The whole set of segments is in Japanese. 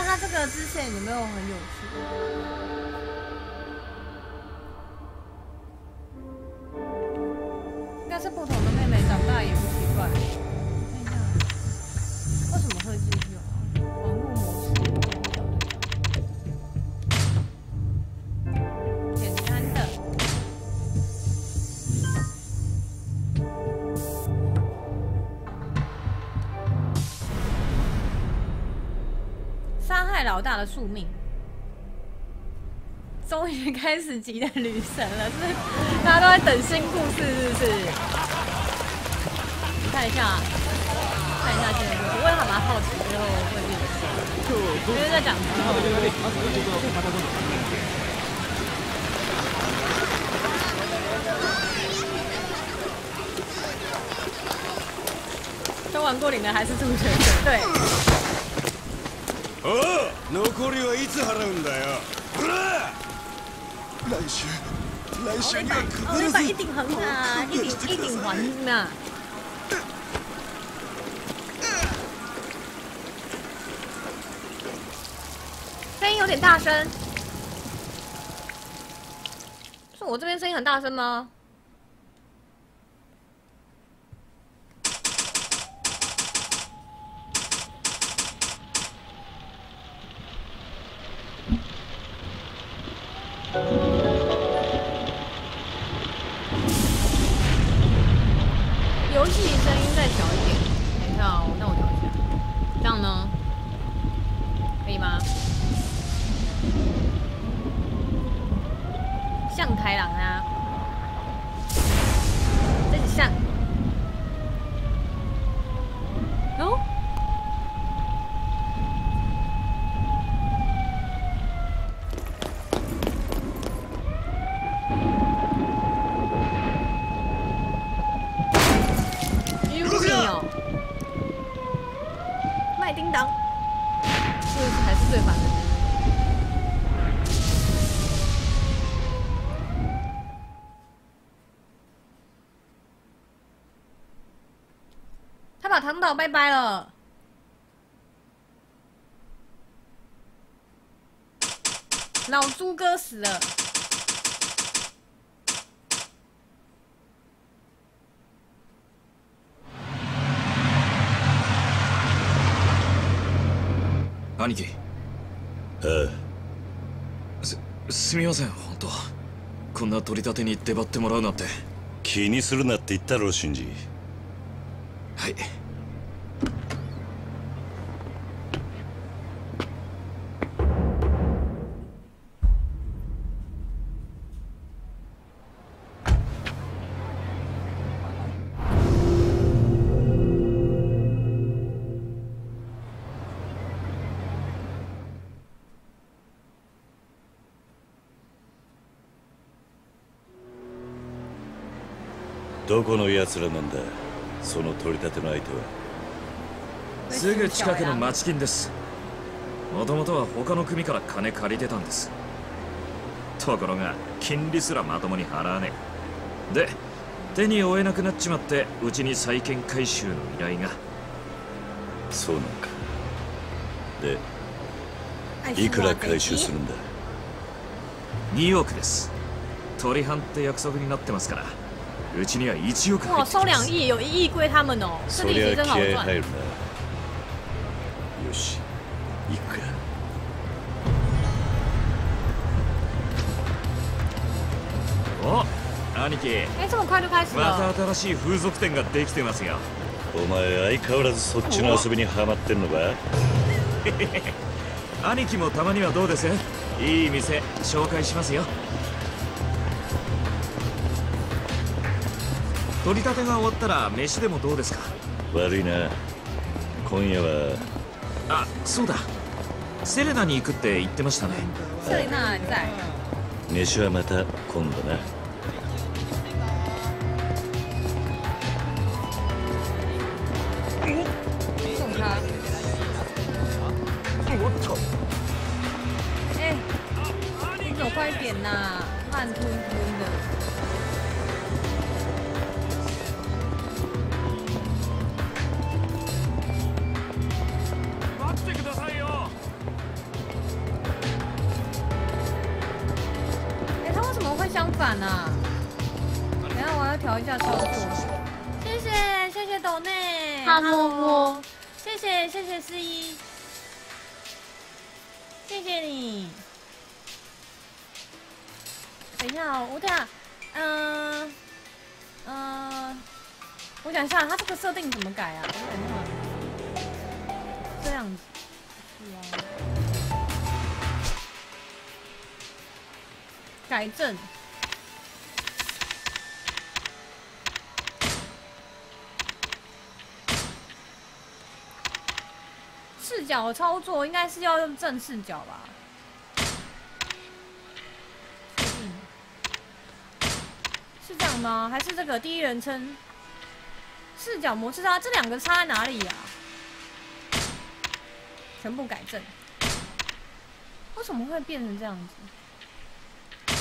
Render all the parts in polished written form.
他这个支线有没有很有趣？应该是不同的妹妹长大也不奇怪。看一下，为什么会继续啊？网络模式，简单的。杀害老大的宿命。终于开始集的旅程了，是大家都在等新故事，是不是？看一下新的故事，我也还蛮好奇之后会变成什么，因为在讲之后。都玩过瘾的还是助学者，对。 残りはいつ払うんだよ。来週には必ず。 一定很啊，一定还啊。声音有点大声，是我这边声音很大声吗？游戏声音再小一点，等一下哦，那我调一下，这样呢，可以吗？像开朗啊，这是像，哦。麦叮当，这个才是最烦的。他把唐导拜拜了。老猪哥死了。 兄貴。すみません、本当。こんな取り立てに出張ってもらうなんて。 気にするなって言ったろ、シンジ。 はい。 どこの奴らなんだ、その取り立ての相手は。 すぐ近くの町金です。もともとは他の組から金借りてたんです。ところが金利すらまともに払わねえ。で手に負えなくなっちまって、うちに債権回収の依頼が。 そうなんか。でいくら回収するんだ。 2億です。取り半って約束になってますから、うちには1億入ってきます。 哇，收2亿，有1亿归他们哦，这利息真好赚。 入るな。よし、行くか。 お、兄貴。 哎，这么快就开始了。 また新しい風俗店ができてますよ。 お前相変わらずそっちの遊びにハマってんのか。 兄貴もたまにはどうです？いい店紹介しますよ。取り立てが終わったら飯でもどうですか？ 悪いな、今夜は。 あ、そうだ、セレナに行くって言ってましたね。 セレナ在。 飯はまた今度な。 送他。 我操！ 哎，你走快一点呐，慢吞吞的。 烦啊！等下我要调一下操作。谢谢斗内， 哈喽， 谢谢思一，谢谢你。等一下哦，我想一下，它这个设定怎么改啊？我等一下，这样子，是啊，改正。视角操作应该是要用正视角吧？确定是这样吗？还是这个第一人称视角模式啊？这两个差在哪里啊？全部改正。为什么会变成这样子？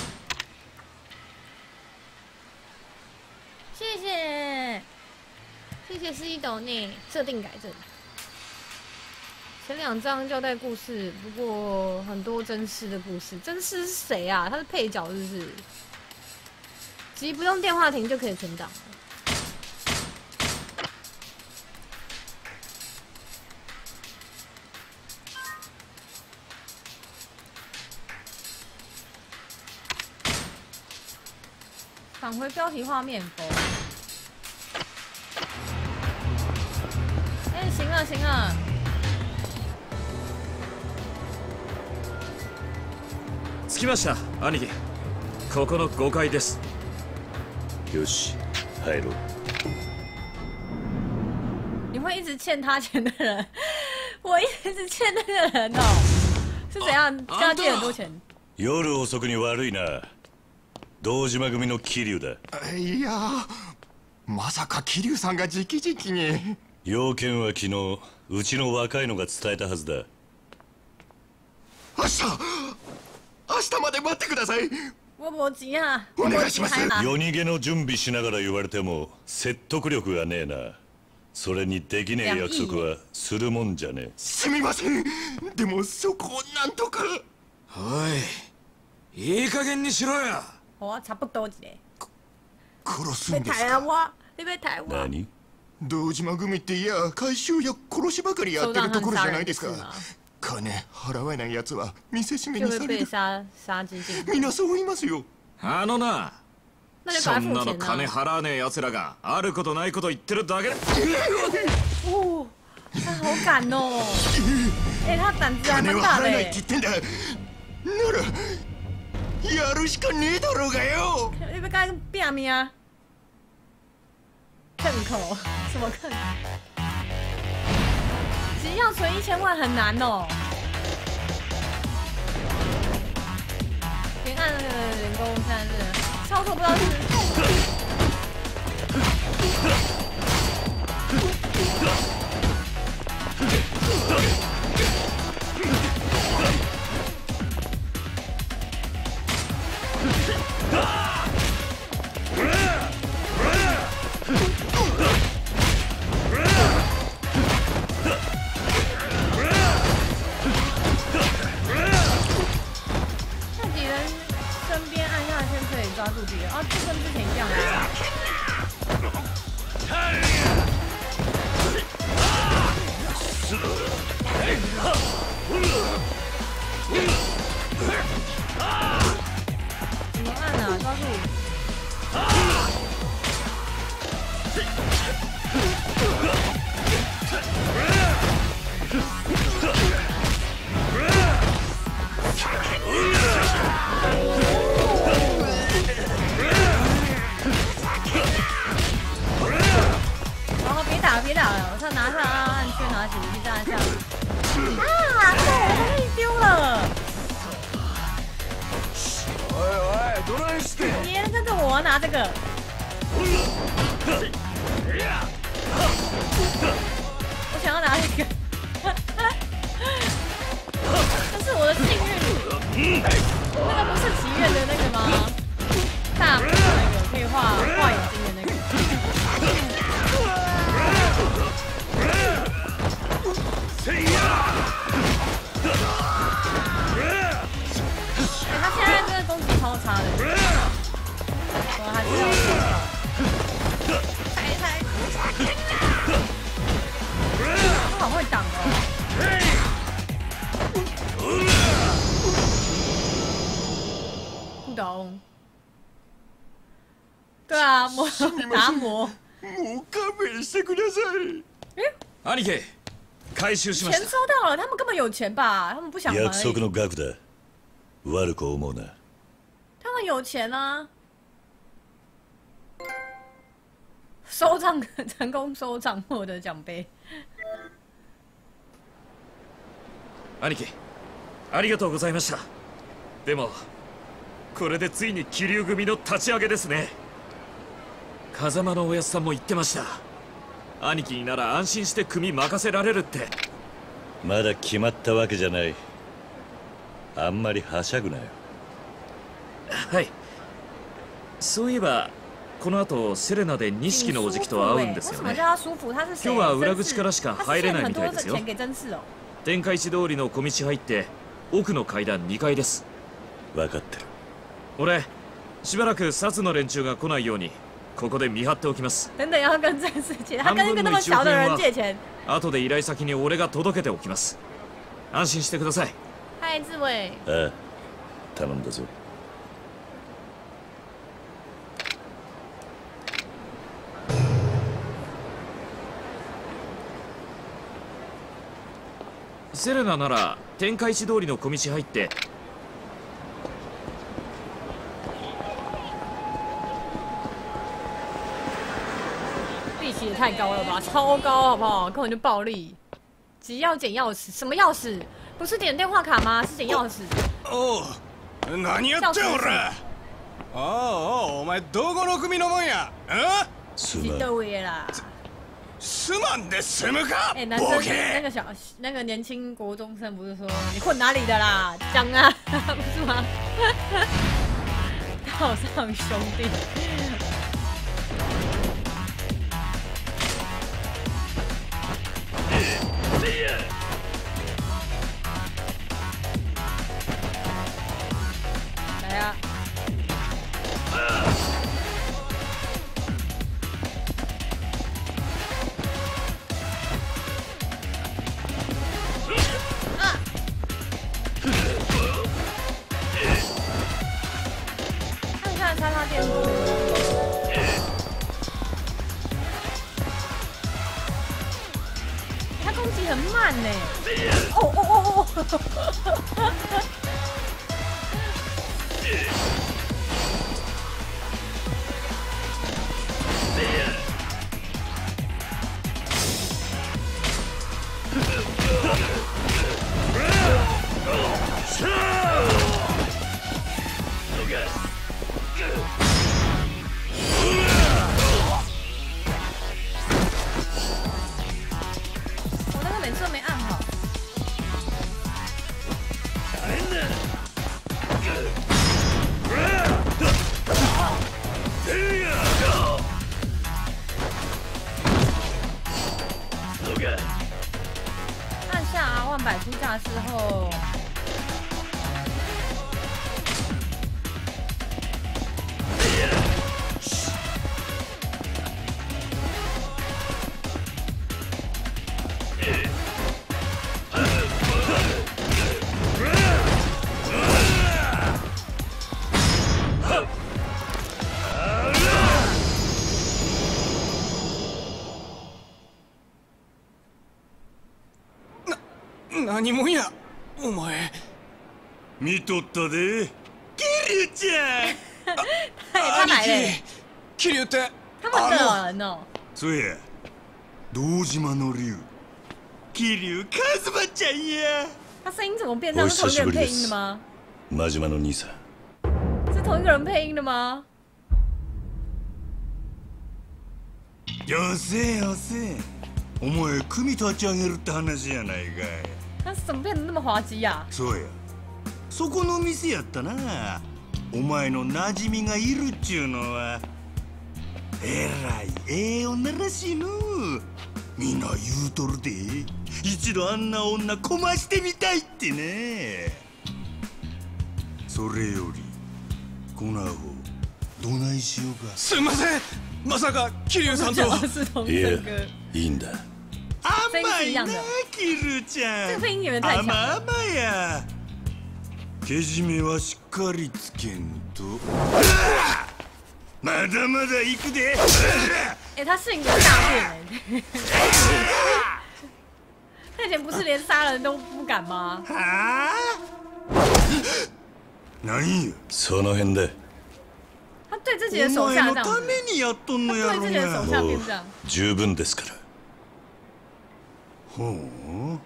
谢谢思一斗内设定改正。前2章交代故事，不过很多真实的故事。真实是谁啊？他是配角，是不是？其实不用电话亭就可以存档。返回标题画面否？哎，行了行了。 着きました、兄貴。ここの5階です。 よし、入ろう。 你会一直欠他钱的人，我一直欠那个人哦，是怎样？跟他借很多钱？ 夜遅くに悪いな。堂島組の桐生だ。 いや、まさか桐生さんが直々に。 要件は昨日うちの若いのが伝えたはずだ。 明日まで待ってください。 我没急啊， お願いします。 夜逃げの準備しながら言われても説得力がねえな。それにできねえ約束はするもんじゃねえ。 すみません。でもそこをなんとか。 おい、いい加減にしろよ。 我差不多一殺す个。 んですか。 你被抬我。 何？ 堂島組っていや回収や殺しばかりやってるところじゃないですか。金払えない奴は見せしめにされる。みんなそう言いますよ。 あのな、そんなの金払わねえ奴らがあることないこと言ってるだけで。 哦，他好敢哦！哎，他胆子还蛮金を大的払えないって言ってんだ。ならやるしかねえだろうがよ。 你被跟变命啊？坑口？什么坑？其实要存1000万很难哦。别看那个人工现在是操作不知道是。抓住敌人啊，就跟之前一样啊。怎么按啊？抓住。别打了，我要拿下按圈，拿起武器炸一下。啊！对，被丢了。别人跟着我拿这个。我想要拿这个。这是我的幸运。那个不是祈愿的那个吗？大拇那个可以画眼睛的那个。他现在这个攻击超差的。 好会挡哦。不懂。对啊，达摩。 もう勘弁してください。 兄貴、回収しま钱した。 收到了，他们根本有钱吧？他们不想还而已。 約束の額だ。悪く思うな。 他们有钱啊。收账成功收账获得奖杯。 兄貴、ありがとうございました。でもこれでついに桐生組の立ち上げですね。風間のおやっさんも言ってました。兄貴になら安心して組任せられるって。 まだ決まったわけじゃない。あんまりはしゃぐなよ。 はい。そういえばこの後セレナで錦のおじきと会うんですよね。今日は裏口からしか入れないみたいですよ。天下一通りの小道入って奥の階段2階です。 分かってる。 俺しばらく薩の連中が来ないようにここで見張っておきます。 等等要跟战士借，他跟一个那么小的人借钱。 後で依頼先に俺が届けておきます。安心してください。 はい、自衛。 ああ、頼んだぞ。 セレナなら天下一通りの小道入って。 力气也太高了吧，超高好不好？根本就暴力。急要捡钥匙，什么钥匙？不是点电话卡吗？是捡钥匙。 おう、何やってん俺。おうお前どこの組のもんや。 す记得我也啦。 すまんで済むか。 男生那个年轻国中生不是说你混哪里的啦？讲啊，不是吗？道上兄弟。来呀！看看擦擦电路。他攻击很慢呢。哦哦哦哦！我那个每次都没按好。按下 R1摆出架势后， 何もんやお前。 見とったで。 桐生ちゃん。 他来了， 桐生って他们的人哦。 そうや、堂島の竜桐生一馬ちゃんや。 他声音怎么变成是同一个人配音的吗？ 真島の兄さん。 是同一个人配音的吗？ よせよせ、お前組立ち上げるって話やないかい。 他怎么变得那么滑稽呀？ そうや、そこの店やったな。お前の馴染みがいるっちゅうのは。えらい女らしいの。みんな言うとるで。一度あんな女こましてみたいってね。それよりこのアホどないしようか。 すんません、まさか桐生さんと。 是同いや一个。 いいんだ。 声音是一样的。 キルちゃん。 这个配音有点太强了。 甘々や。けじめはしっかりつけんと。まだまだ行くで。 哎，他性格大变哎。他以前不是连杀人都不敢吗？ はあ？何よ。 その辺で。 他对自己的手下这样子。 お前のためにやっとんのやろ对自己的手下变这样。 十分ですから。 ほう。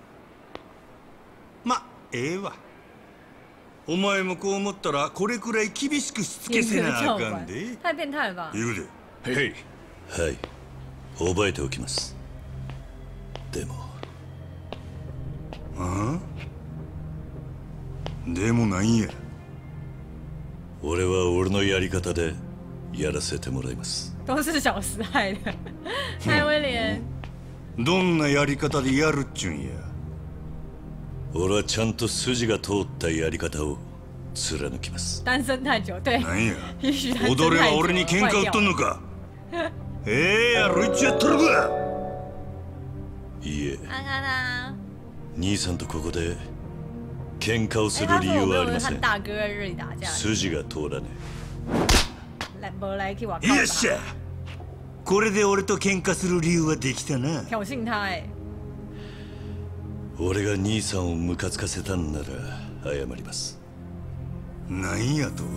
ま、ええわ。お前もこう思ったらこれくらい厳しくしつけせなあかんで。 太变态了吧？ 言うで。へい。 はい、覚えておきます。でも。 ああ？でもなんや。 俺は俺のやり方でやらせてもらいます。 都是小时害的，害威廉。 どんなやり方でやるっちゅんや。 俺はちゃんと筋が通ったやり方を貫きます。 单身太久，对。 なんや。踊れは俺に喧嘩売っとんのか。ええやろ、一応やっとるか。 いいえ。 安安啊。 兄さんとここで喧嘩をする理由はありません。筋が通らねえ。よっしゃ。これで俺と喧嘩する理由はできたな。 挑衅他哎。 俺が兄さんをムカつかせたんなら謝ります。 なんやと？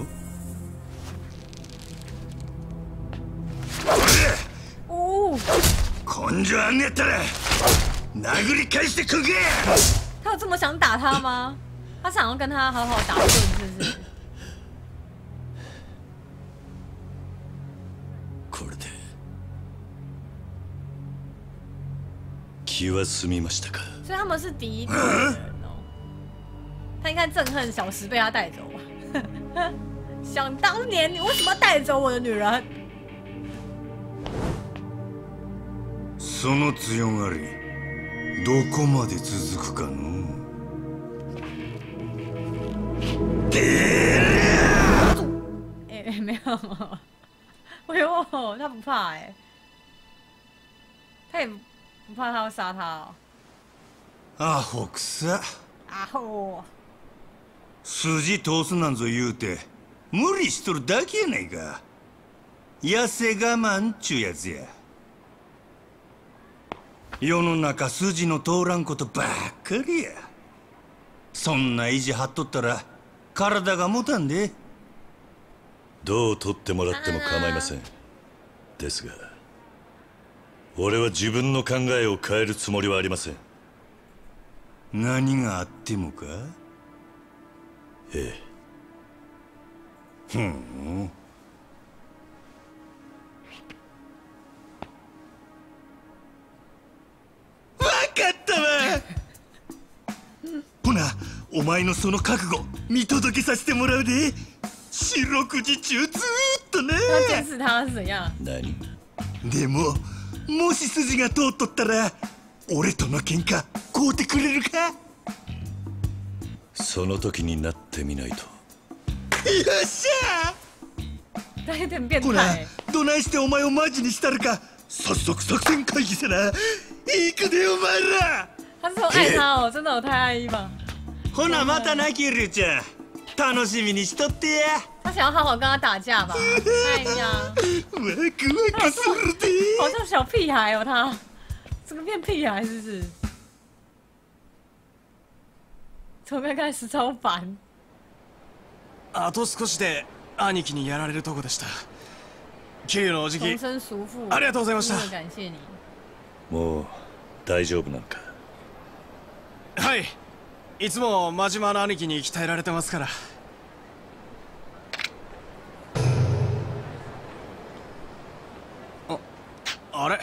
おお。 根性あんねやったら殴り返してくけ。 他有这么想打他吗？他想要跟他好好打一顿，是不是？ これで気は済みましたか？ 所以他们是敌对的人哦。他应该憎恨小石被他带走吧？想当年你为什么要带走我的女人？ その強がりどこまで続くかの。 哎，没有，哎呦，他不怕哎，他也不怕他会杀他哦。 アホくさ。 アホ。 筋通すなんぞ言うて無理しとるだけやないか。痩せ我慢っちゅうやつや。世の中筋の通らんことばっかりや。そんな意地張っとったら体が持たんで。 どう取ってもらっても構いません。ですが俺は自分の考えを変えるつもりはありません。 何があってもか。 ええ。 ふん。わかったわ。ほな、お前のその覚悟見届けさせてもらうで。四六時中ずーっとな。 监視他是怎样？ 何？ でももし筋が通っとったら俺との喧嘩買うてくれるか。 その時になってみないと。 よっしゃ。 他有点变ほな、 态。 どないしてお前をマジにしたるか早速作戦会議せな。行くでお前ら。 他是说爱他哦，真的有太爱伊吧？ ほなまたなキルちゃん。楽しみにしとってや。 他想要好好跟他打架吧？哎呀， ワクワクするで。 好像小屁孩哦，他怎么变屁孩？是不是？从边开始超烦。 あと少しで兄貴にやられるとこでした。桐生のおじき重生叔父， ありがとうございました。 感謝你。 もう大丈夫なのか。 はい、いつも真島の兄貴に鍛えられてますから。あれ？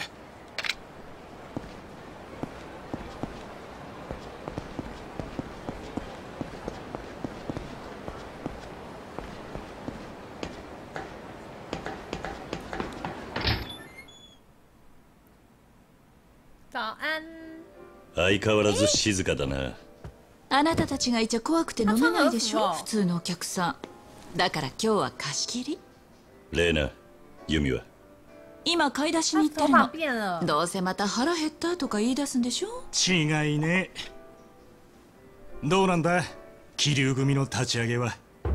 早安。 相変わらず静かだな。 あなたたちがいちゃ怖くて飲めないでしょ、普通のお客さん。だから今日は貸し切り。 レーナ、ユミは？ 今買い出しに行ってる他头发变了の。どうせまた腹減ったとか言い出すんでしょ。 違いね。どうなんだ気流組の立ち上げは。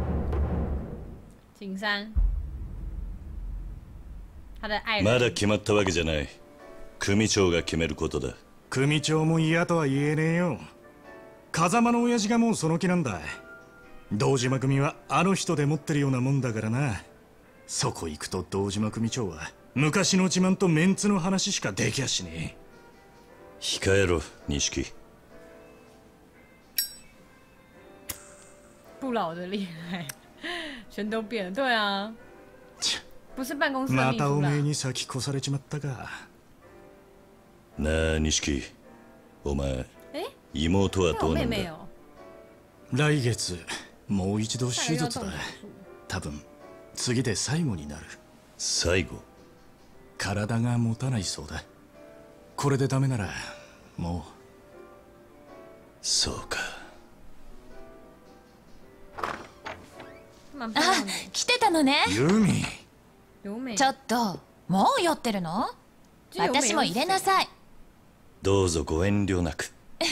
景山，他的爱人。 まだ決まったわけじゃない。組長が決めることだ。 組長も嫌とは言えねえよ。風間の親父がもうその気なんだ。堂島組はあの人で持ってるようなもんだからな。そこ行くと堂島組長は昔の自慢とメンツの話しかできやしねえ。 控えろ錦。 不老的厉害，全都变了。对啊，不是办公室的ま秘书啦。 たおめえに先越されちまったか。 なあ錦、お前哎， 妹は那我どうなんだ。 妹妹哦， 来月もう一度手術だ。 下个月要动手术多分次で最後になる。 最後。 体が持たないそうだ。これでダメならもそうか。 蛮漂亮的。 来てたのね。 う。ユミ。 有美， ちょっともう酔ってるの？私も入れなさい。 どうぞご遠慮なく。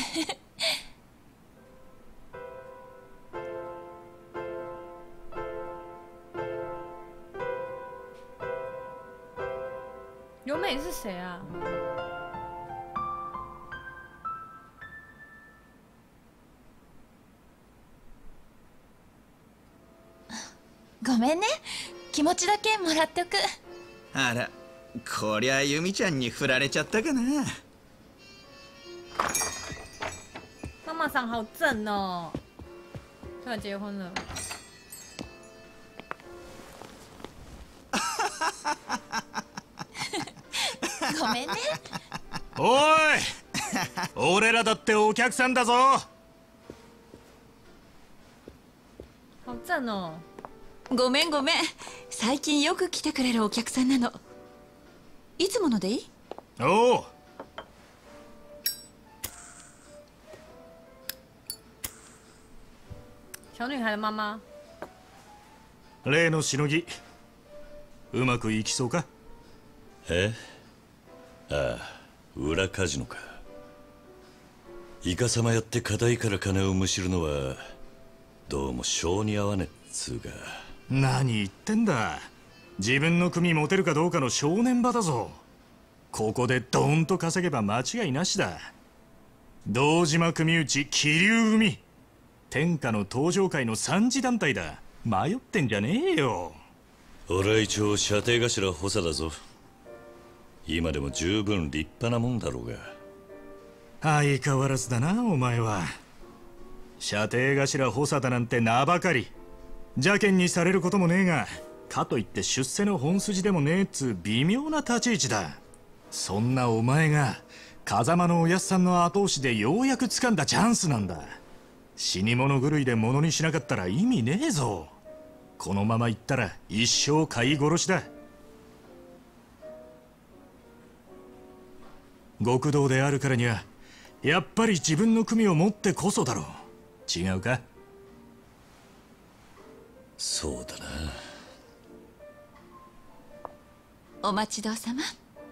有美是谁啊？ ごめんね。気持ちだけもらっとく。 あら、こりゃユミちゃんに振られちゃったかな。 妈妈桑好正哦，突然结婚了。 ごめんね。 おい俺らだってお客さんだぞ。 好正哦。 ごめんごめん。最近よく来てくれるお客さんなの。いつものでいい？ おう。 小女孩的妈妈。 例のしのぎうまくいきそうか。 え？ああ、裏カジノか。イカサマやって課題から金をむしるのはどうも性に合わねえっつうか。 何言ってんだ。自分の組持てるかどうかの正念場だぞ。ここでドーンと稼げば間違いなしだ。堂島組内気流組、天下の登場界の三次団体だ。迷ってんじゃねえよ。 俺は一応射程頭補佐だぞ。今でも十分立派なもんだろうが。 相変わらずだなお前は。射程頭補佐だなんて名ばかり。邪険にされることもねえが、かといって出世の本筋でもねえっつう微妙な立ち位置だ。そんなお前が風間のおやっさんの後押しでようやく掴んだチャンスなんだ。死に物狂いで物にしなかったら意味ねえぞ。このままいったら一生飼い殺しだ。極道であるからにはやっぱり自分の組を持ってこそだろう。違うか。 そうだな。 お待ちどうさま。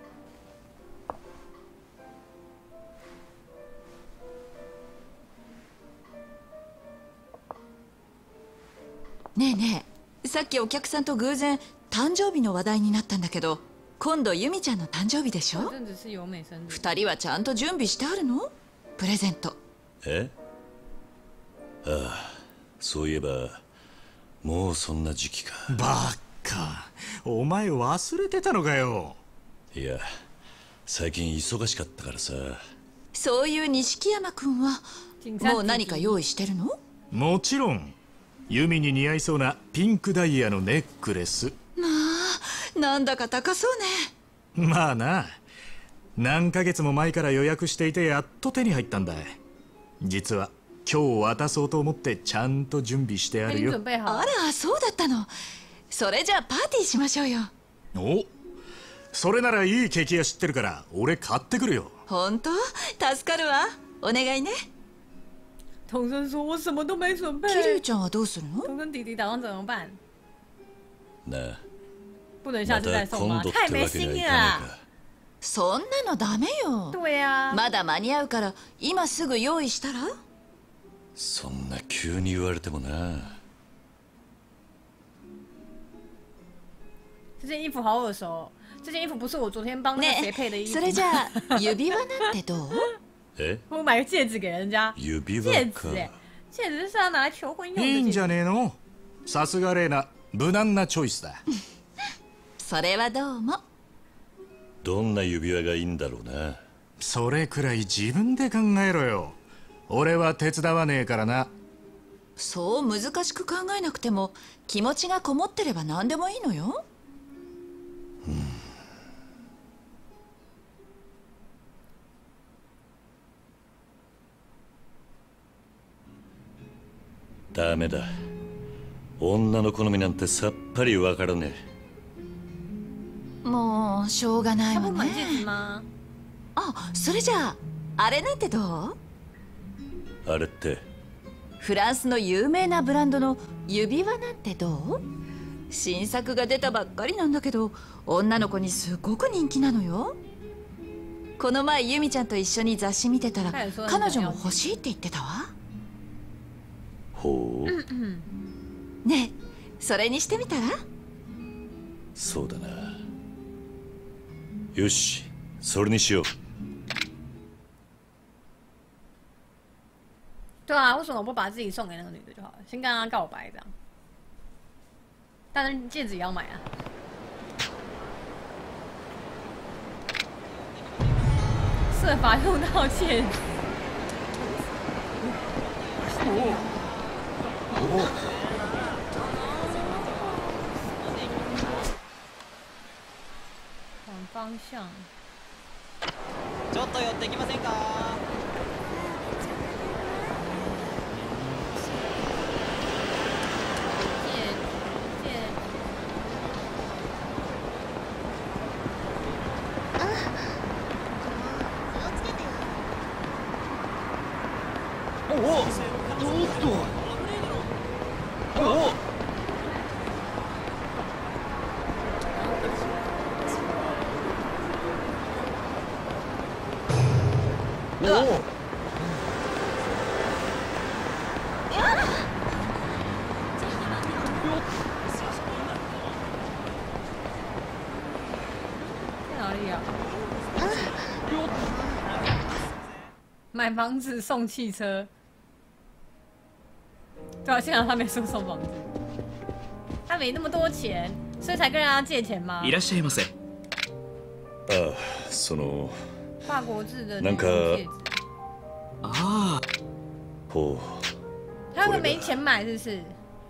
ねえねえ、さっきお客さんと偶然誕生日の話題になったんだけど、今度ユミちゃんの誕生日でしょ。二人はちゃんと準備してあるの？プレゼント。 え？ああ、そういえばもうそんな時期か。 バカ、お前忘れてたのかよ。 いや、最近忙しかったからさ。 そういう錦山君はもう何か用意してるの？ もちろん。弓に似合いそうなピンクダイヤのネックレス。 まあ、なんだか高そうね。 まあな、何ヶ月も前から予約していてやっと手に入ったんだ。実は今日渡そうと思ってちゃんと準備してあるよ。 あら、そうだったの。それじゃあパーティーしましょうよ。 お、それならいいケーキ屋知ってるから俺買ってくるよ。 本当？助かるわ。お願いね。 童声说：“我什么都没准备。” 桐生ちゃんはどうするの？ 童跟弟弟打算怎么办？ なあ、 不能下次再送吗？太没心意了。 そんなのダメよ。 对呀。 まだ間に合うから今すぐ用意したら？ そんな急に言われてもな。 这件衣服好耳熟。这件衣服不是我昨天帮那个谁配的衣服。 それじゃあ指輪なんてどう？ 我买个戒指给人家。 指輪戒指戒指是要拿来求婚用的。 いいんじゃねえの？さすがレイナ、無難なチョイスだ。 それはどうも。 どんな指輪がいいんだろうな。 それくらい自分で考えろよ。俺は手伝わねえからな。 そう難しく考えなくても気持ちがこもってれば何でもいいのよ。 ダメだ。女の好みなんてさっぱりわからねえ。もうしょうがないわね。あ、それじゃああれなんてどう？ あれってフランスの有名なブランドの指輪なんてどう？新作が出たばっかりなんだけど女の子にすごく人気なのよ。この前ユミちゃんと一緒に雑誌見てたら彼女も欲しいって言ってたわ。 ほう。 ねえ、それにしてみたら？ そうだな。よし、それにしよう。 对啊，为什么不把自己送给那个女的就好了？先跟她告白这样。但是戒指也要买啊。设法用到戒指。反方向。 ちょっと寄ってきませんか？ 买房子送汽车，对啊，幸好他没说送房子，他没那么多钱，所以才跟人家借钱吗？ いらっしゃいませ。 ああ、その。 法国制的なんか。 ああ。 ほう。 他那个没钱买，是不是？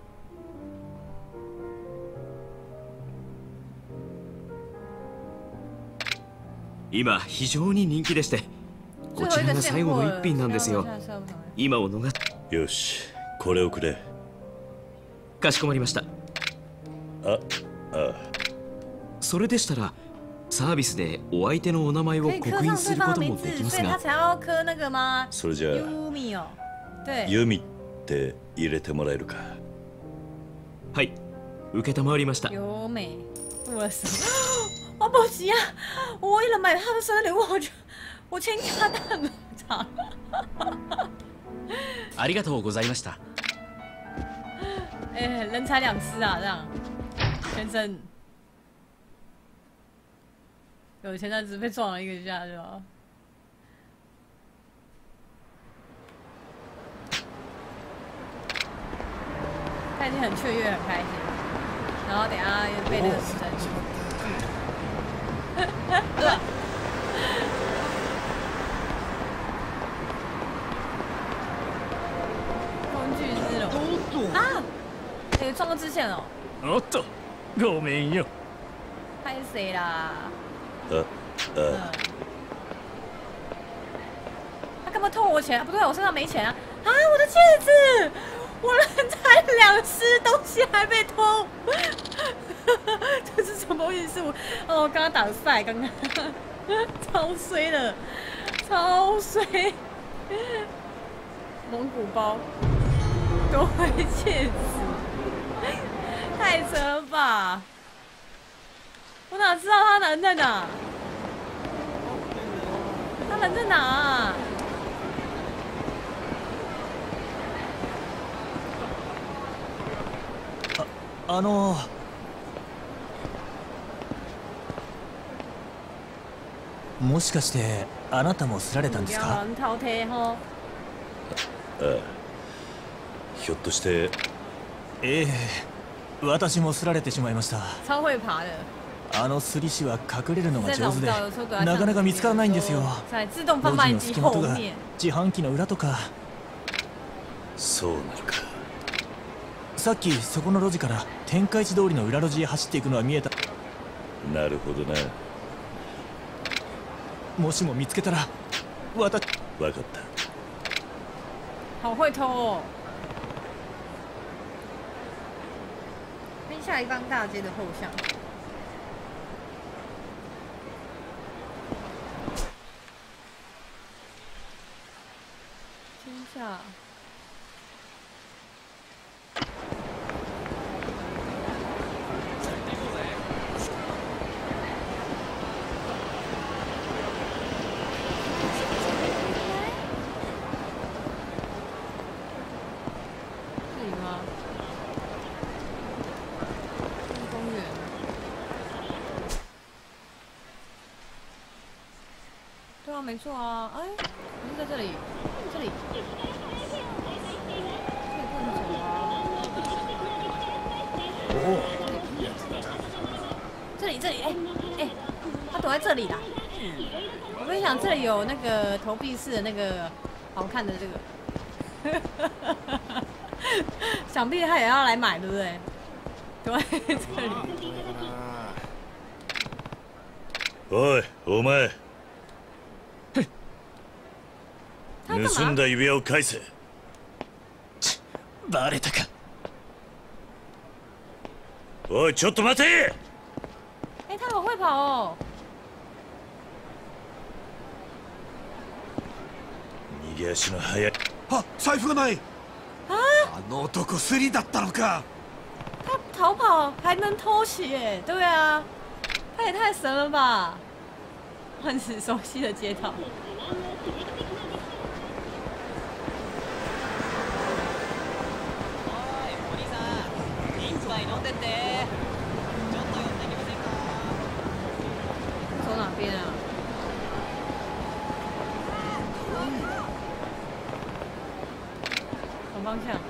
今非常に人気でして。こちらが最後の一品なんですよ。今を逃っ。 よし、これをくれ。 かしこまりました。それでしたらサービスでお相手のお名前を刻印することもできますが。 それじゃあユミって入れてもらえるか。 はい、承りました。 优美，我不急啊！我为了买他的生日礼物，我倾家荡产。 ありがとうございました。 人财两失啊，这样，先生，有钱人只被撞了一个下，是吧？他已经很雀跃，很开心，然后等一下又被那个死神。工具之龙啊！撞到支线了。 おっと、ごめんよ。 拍谁啦？他干嘛偷我钱？不对，我身上没钱啊！啊，我的戒指！我人财两失，东西还被偷，这是什么意思？哦，刚刚打的赛，刚刚超衰的，超衰。蒙古包夺回戒指，太扯了吧！ 我哪知道他人在哪？他人在哪啊？ もしかしてあなたもすられたんですか？ ひょっとして。 ええ、私もすられてしまいました。 超会爬的。 あのすり師は隠れるのが上手で、なかなか見つからないんですよ。路地の隙間とか自販機の裏とか。 そうなるか。 さっきそこの路地から天下一通りの裏路地へ走っていくのは見えた。 なるほどな。 もしも見つけたら分かった。 好会偷哦。跟下一方大街的后巷。天下。没错啊，哎，好像在这里，这里，这里不能走啊。这里，哎，他躲在这里啦。我跟你讲，这里有那个投币式的那个好看的这个，想必他也要来买，对不对？躲在这里。 おい、お前。盗んだ指輪を返せ。 バレたか。 おい、ちょっと待て。 哎，他好会跑哦。 逃げ足の速い。 あ、財布がない。 啊！ あの男スリだったのか。 他逃跑还能偷鞋，对啊，他也太神了吧！很熟悉的街道。走哪边啊？反方向。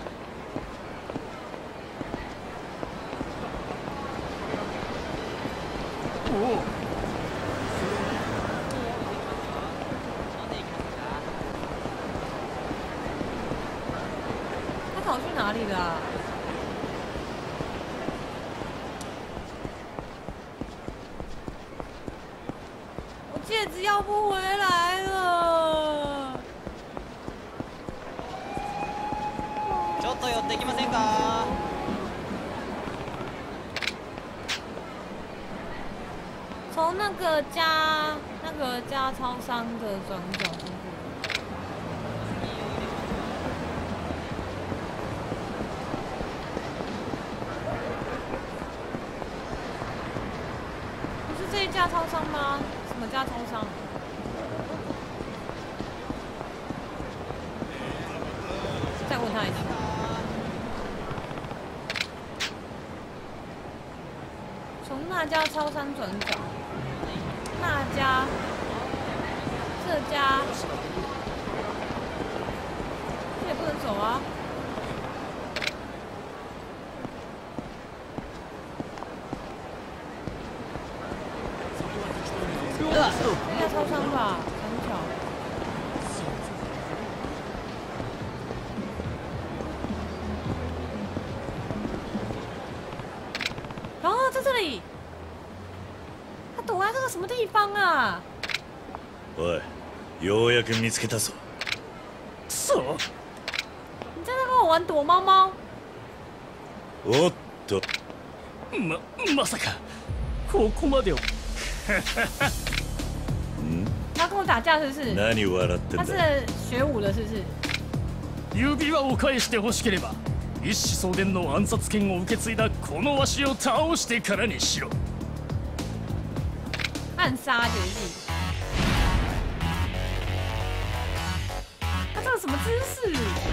哦。 他跑去哪里了啊？戒指要不回来了。 ちょっと寄ってきませんか？ 从那个家超商的转角进去。不是这一家超商吗？什么家超商？再问他一次。从那家超商转角，那家，这家，这也不能走啊。应该超商吧，转角。然后在这里，他躲在这个什么地方啊？ おい、ようやく見つけたぞ。 そう。 你在那跟我玩躲猫猫？ おっと。 まさかここまで。 他跟我打架是不是？ 何笑ってんだ。 他是学武的，是不是？ 指輪を返してほしければ、一子相伝の暗殺権を受け継いだこのわしを倒してからにしろ。 暗杀绝技。他这个什么姿势？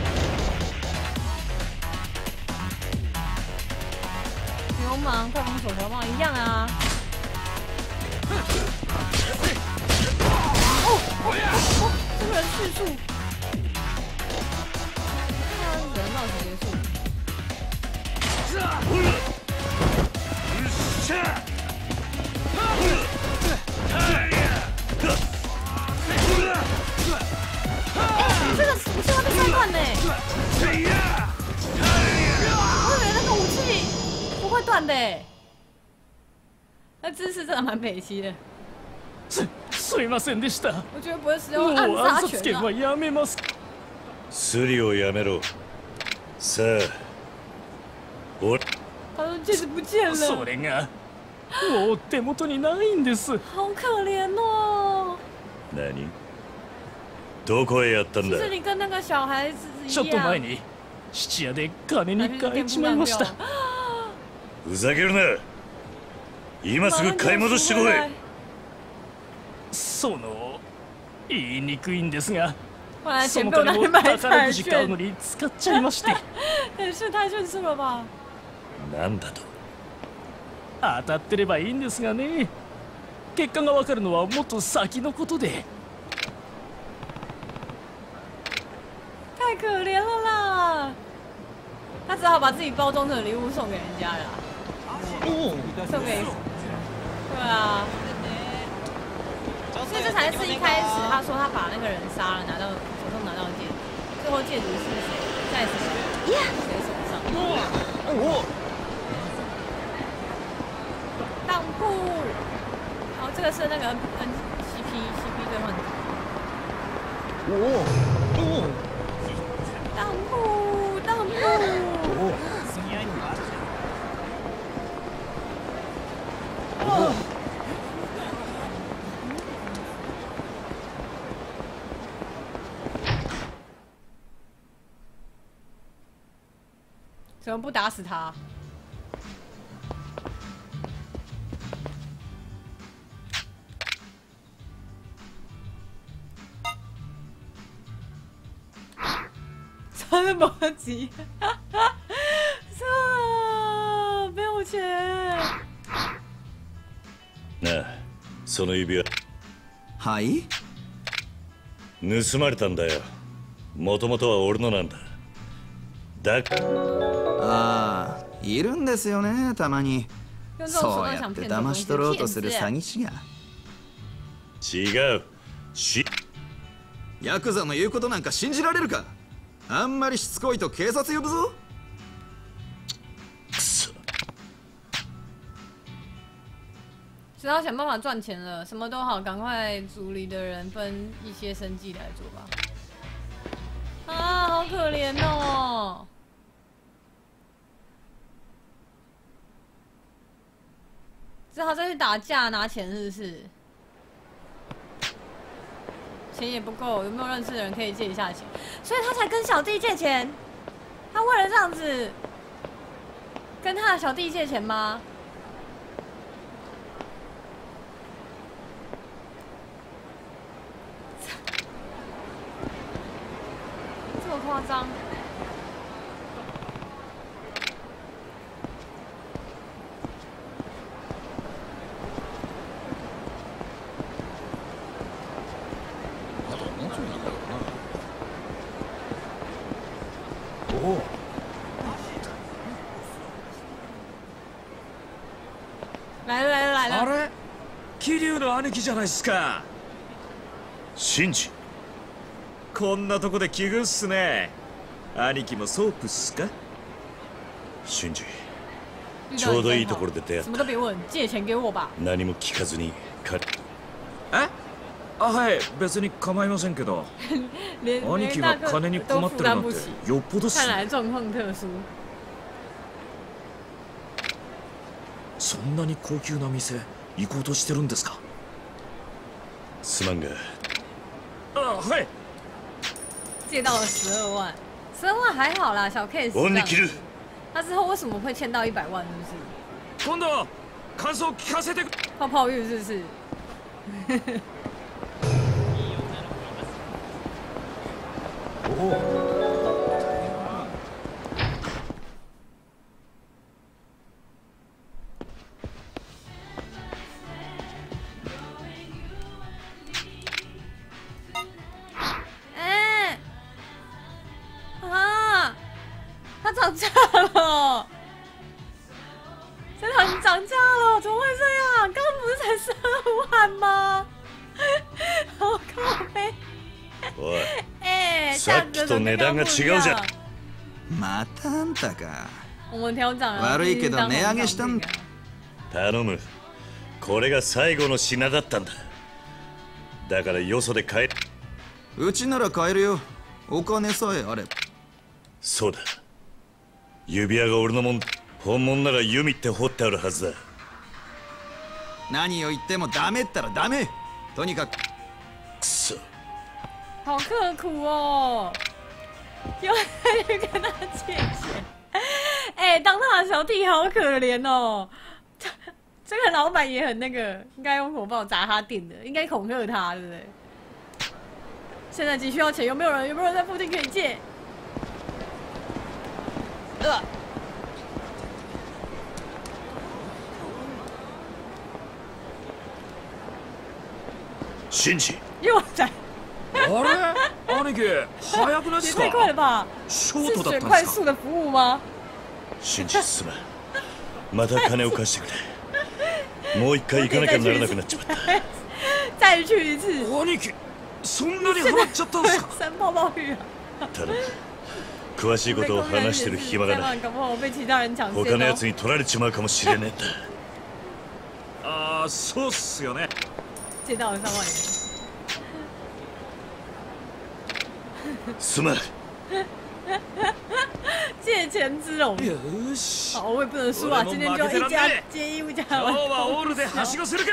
流氓快攻手条棒一样啊！这个人迅速，人闹结束。这个武器会被摔断呢。我以为那个武器不会断的。那姿势真的蛮北西的。 すいませんでした。 我觉得不会使用暗杀拳はやめます。 スリをやめろ。さあ、 他说戒指不见了。 それがもう手元にないんです。 好可怜哦。 何？どこへやったんだ？ 其实你跟那个小孩子一样。 ちょっと前に質屋で金に変えちまいました。 ふざけるな。今すぐ買い戻してこい。 言いにくいんですが、その金も宝くじ買うのに使っちゃいまして。 是太迅速了吧？ なんだと？ 当たってればいいんですがね。結果がわかるのはもっと先のことで。 太可怜了啦！他只好把自己包装成礼物送给人家了。送给，对啊。所以这才是一开始他说他把那个人杀了，拿到手中拿到戒指，最后戒指是谁在谁手上？当铺，然后这个是那个 CP 兑换。当铺。怎么不打死他？这么急，这没有钱。 なあ、その指輪。 はい？ 盗まれたんだよ。もともとは俺のなんだ。 ああ、いるんですよね、たまに。そうやって騙し取ろうとする詐欺師が。 違う。 ヤクザの言うことなんか信じられるか。あんまりしつこいと警察呼ぶぞ。 くそ。 只要想办法赚钱了，什么都好，赶快族里的人分一些生计来做吧。啊，好可怜哦。只好再去打架拿钱，是不是？钱也不够，有没有认识的人可以借一下钱？所以他才跟小弟借钱。他为了这样子跟他的小弟借钱吗？这么夸张？来了！ あれ、桐生の兄貴じゃないっすか。 シンジ。 こんなとこで奇遇っすね。兄貴もソープっすか？ シンジ。ちょうどいいところで出会った。 什么都别问，借钱给我吧。 何も聞かずにえ？あ、はい、別に構いませんけど。兄貴が金に困ってるなんてよっぽどっす。 看来状况特殊。 そんなに高級な店行こうとしてるんですか？ すまんが。 あ、はい。 借到了12万，12万还好啦，小 case。 恩に切る。 他之后为什么会欠到100万？是不是？ 今度感想聞かせて。 泡泡浴是不是？ 他涨价了，这台涨价了，怎么会这样？刚刚不是才12万吗？好靠背。 おい、さっきと値段が違うじゃん。 またあんたか。 悪いけど値上げしたんだ。 頼む。これが最後の品だったんだ。だからよそで買え。 うちなら買えるよ。お金さえあれば。 そうだ。指輪が俺のもん。本物なら弓って彫ってあるはずだ。 何を言ってもダメったらダメ。とにかく。くそ。 好刻苦哦，又去跟他借钱。哎，当他的小弟好可怜哦。这个老板也很那个，应该用火炮砸他店的，应该恐吓他，对不对？现在急需要钱，有没有人？有没有人在附近可以借？ シンジ。 又在。 あれ兄貴早くないですか？ 也太快了吧！ ショートだったんですか？ 是快速的服务吗？ シンジすまん。また金を貸してくれ。もう一回行かなきゃならなくなっちまった。 再去一次。 兄貴そんなにハマっちゃったんですか？ 三泡泡浴啊！ ただ詳しいことを話してる暇がない。他のやつに取られちまうかもしれねえんだ。 ああ、そうっすよね。 借到了3万元。 すまん。 借钱之龙。好，我也不能输啊！今天就一家接一家。 今日はオールではしごするか。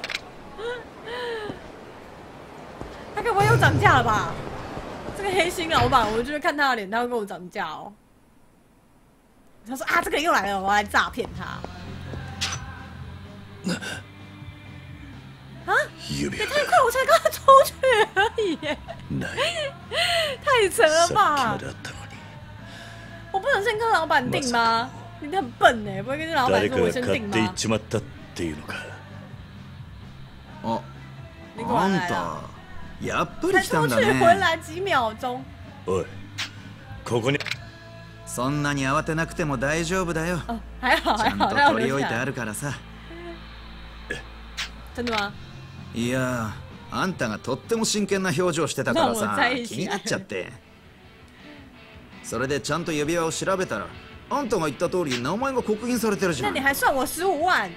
他该不会又涨价了吧？这个黑心老板，我就看他的脸，他会跟我涨价哦。他说啊，这个人又来了，我要来诈骗他。啊！也太快，我才刚出去而已耶！太扯了吧！我不能先跟老板订吗？你很笨哎，不会跟老板说我先订吗？ あんたやっぱり来たんだね。 回来几秒钟。 おい、ここに。 そんなに慌てなくても大丈夫だよ。 还好还好， ちゃんと取り置いてあるからさ。 真的吗？ いや、あんたがとっても真剣な表情してたからさ、気になっちゃって。それでちゃんと指輪を調べたら、あんたが言った通り名前が刻印されてるじゃん。 那你还算我15万？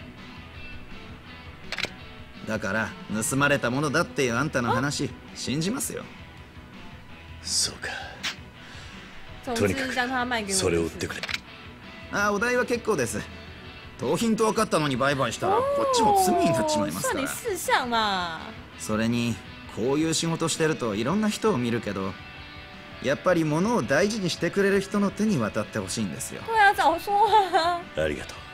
だから盗まれたものだっていうあんたの話信じますよ。 そうか。とにかくそれを売ってくれ。 ああ、お代は結構です。盗品と分かったのに売買したらこっちも罪になっちまいますから。それにこういう仕事してるといろんな人を見るけど、やっぱり物を大事にしてくれる人の手に渡ってほしいんですよ。 ありがとう。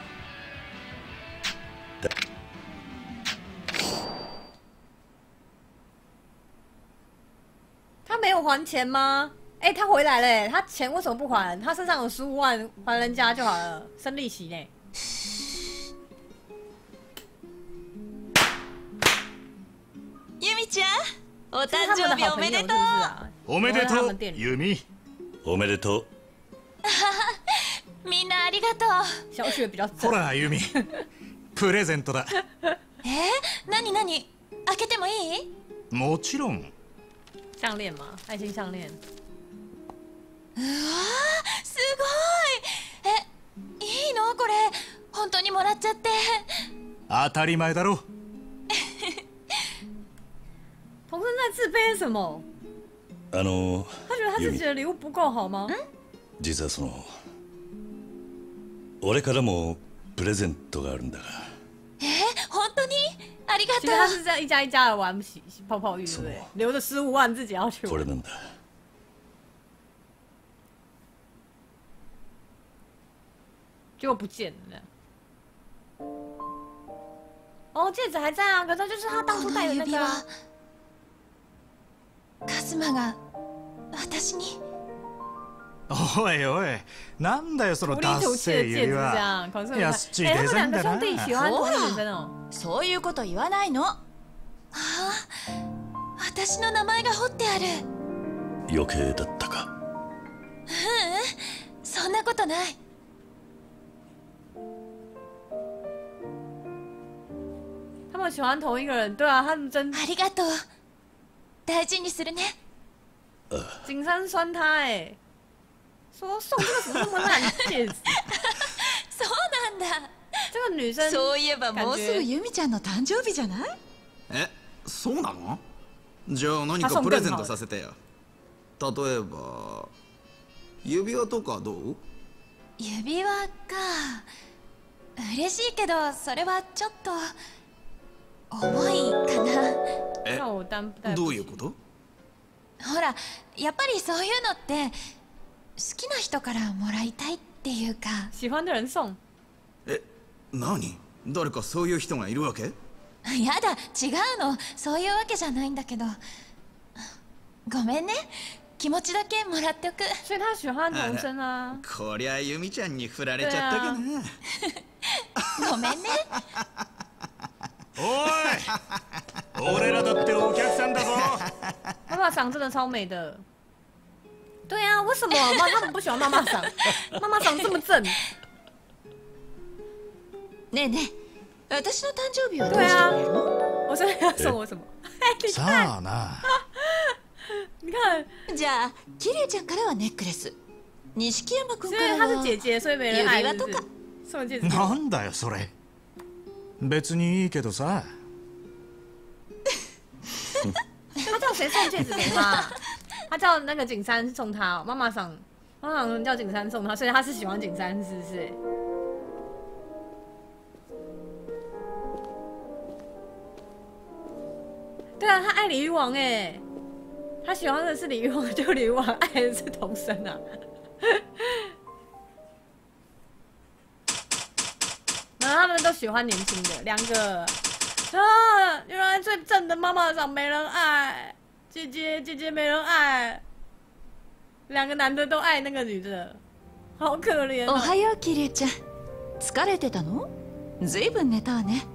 他没有还钱吗？哎，他回来了，他钱为什么不还？他身上有15万，还人家就好了，生利息呢。 ユミちゃん、お誕生日おめでとう。 おめでとう、ユミ。 おめでとう。 みんなありがとう。 ほら、ユミ。プレゼントだ。 何何？開けてもいい？ もちろん。 项链吗？爱心项链。 うわー、すごい。いいのこれ？本当にもらっちゃって。 当たり前だろ。 童生在自卑什么？他觉得他自己的礼物不够好吗？ 実はその俺からもプレゼントがあるんだが。 本当に？ありがとう。 其实他是在一家一家的玩泡泡浴，对不对？留着15万自己要去玩。 これなんだ。 结果不见了。哦， 戒指还在啊，可是就是他当初戴的那个啊。 カズマが私に。 おいおい、なんだよそのダッセー指輪。安っちいデザインだな。 そういうこと言わないの。ああ、私の名前が彫ってある。 余計だったか。 そんなことない。 他们喜欢同一个人，对啊，他们真。 ありがとう。大事にするね。 景山酸他哎，说送这个怎么那么烂戒指？ そうなんだ。 这个女生。 そういえばもうすぐユミちゃんの誕生日じゃない？ そうなの？じゃあ何かプレゼントさせてよ。例えば指輪とかどう？ 指輪か。嬉しいけどそれはちょっと重いかな。 どういうこと？ ほら、やっぱりそういうのって好きな人からもらいたいっていうか。 喜欢的人送。 何？誰かそういう人がいるわけ？ やだ、違うの。そういうわけじゃないんだけど。ごめんね。気持ちだけもらっておく。 所以他喜欢童真啊。 こりゃユミちゃんに振られちゃったかな。 ごめんね。 おい、俺らだってお客さんだぞ。 妈妈桑真的超美的。对啊，为什么他们不喜欢妈妈桑？妈妈桑这么正。 ねえねえ、私の誕生日はどうしてくれるの？ 我说要送我什么？ さあな。 你看， じゃあキリュウちゃんからはネックレス、錦山君からは她是姐姐，所以没人爱。 指輪とか。 送戒指。 なんだよそれ。別にいいけどさ。 他叫谁送戒指给他？他叫那个景山送他哦，妈妈桑叫景山送他，所以他是喜欢景山，是不是？对啊，他爱李玉王哎，他喜欢的是李玉王，就李玉王爱的是童生啊。然后他们都喜欢年轻的两个啊，原来最正的妈妈桑没人爱，姐姐没人爱，两个男的都爱那个女的，好可怜。 おはようキリュウちゃん、疲れてたの？ずいぶん寝たわね。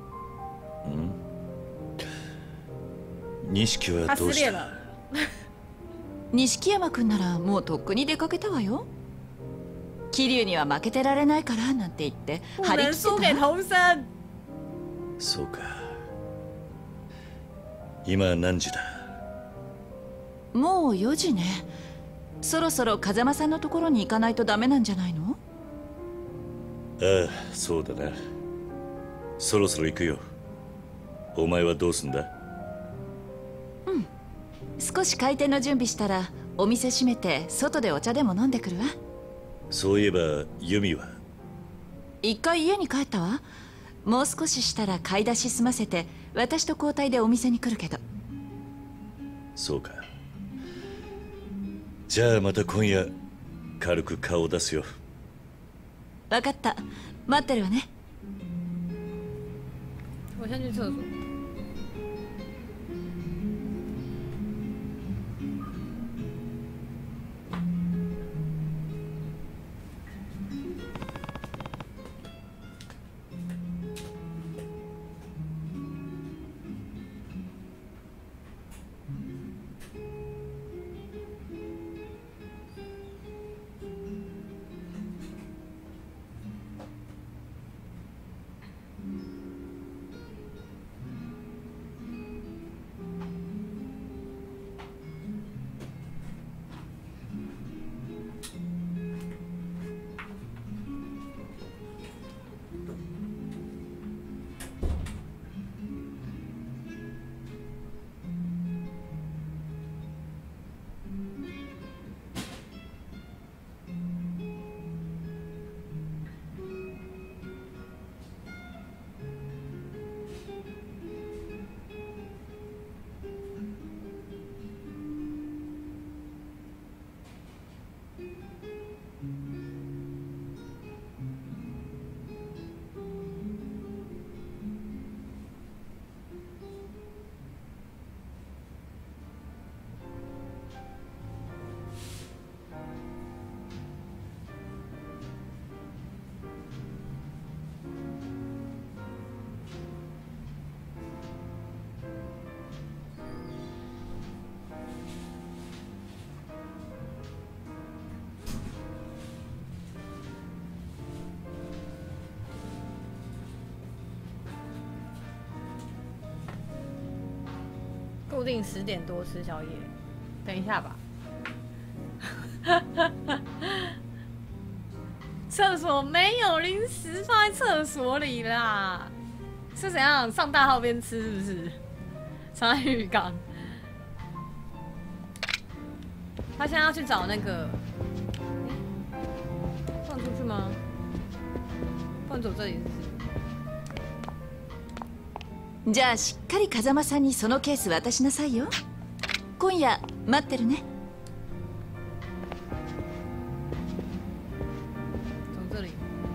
錦はどうした？ 錦山君ならもうとっくに出かけたわよ。桐生には負けてられないからなんて言って張り切ってた。 そうか。今何時だ？ もう4時ね。そろそろ風間さんのところに行かないとダメなんじゃないの？ ああ、そうだな。そろそろ行くよ。お前はどうすんだ？ 少し開店の準備したらお店閉めて外でお茶でも飲んでくるわ。 そういえばユミは？ 一回家に帰ったわ。もう少ししたら買い出し済ませて私と交代でお店に来るけど。 そうか。じゃあまた今夜軽く顔を出すよ。 分かった、待ってるわね。 我先去厕所。 定10点多吃宵夜，等一下吧。厕所没有零食放在厕所里啦，是怎样上大号边吃是不是？藏在浴缸。他现在要去找那个，放出去吗？不能走这里是不是？ じゃあしっかり風間さんにそのケース渡しなさいよ。今夜待ってるね。 从这里。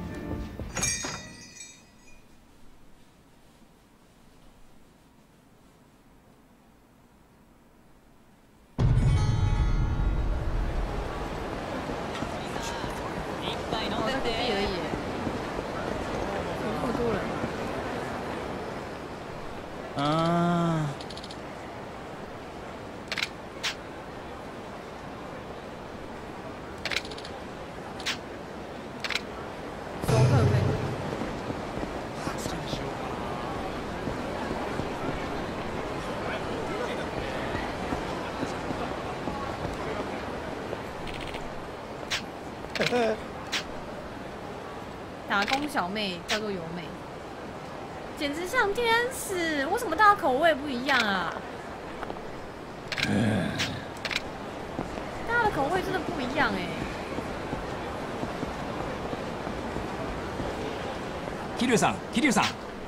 打工小妹叫做由美，简直像天使！为什么大家口味不一样啊？大家的口味真的不一样哎。 桐生さん、桐生さん。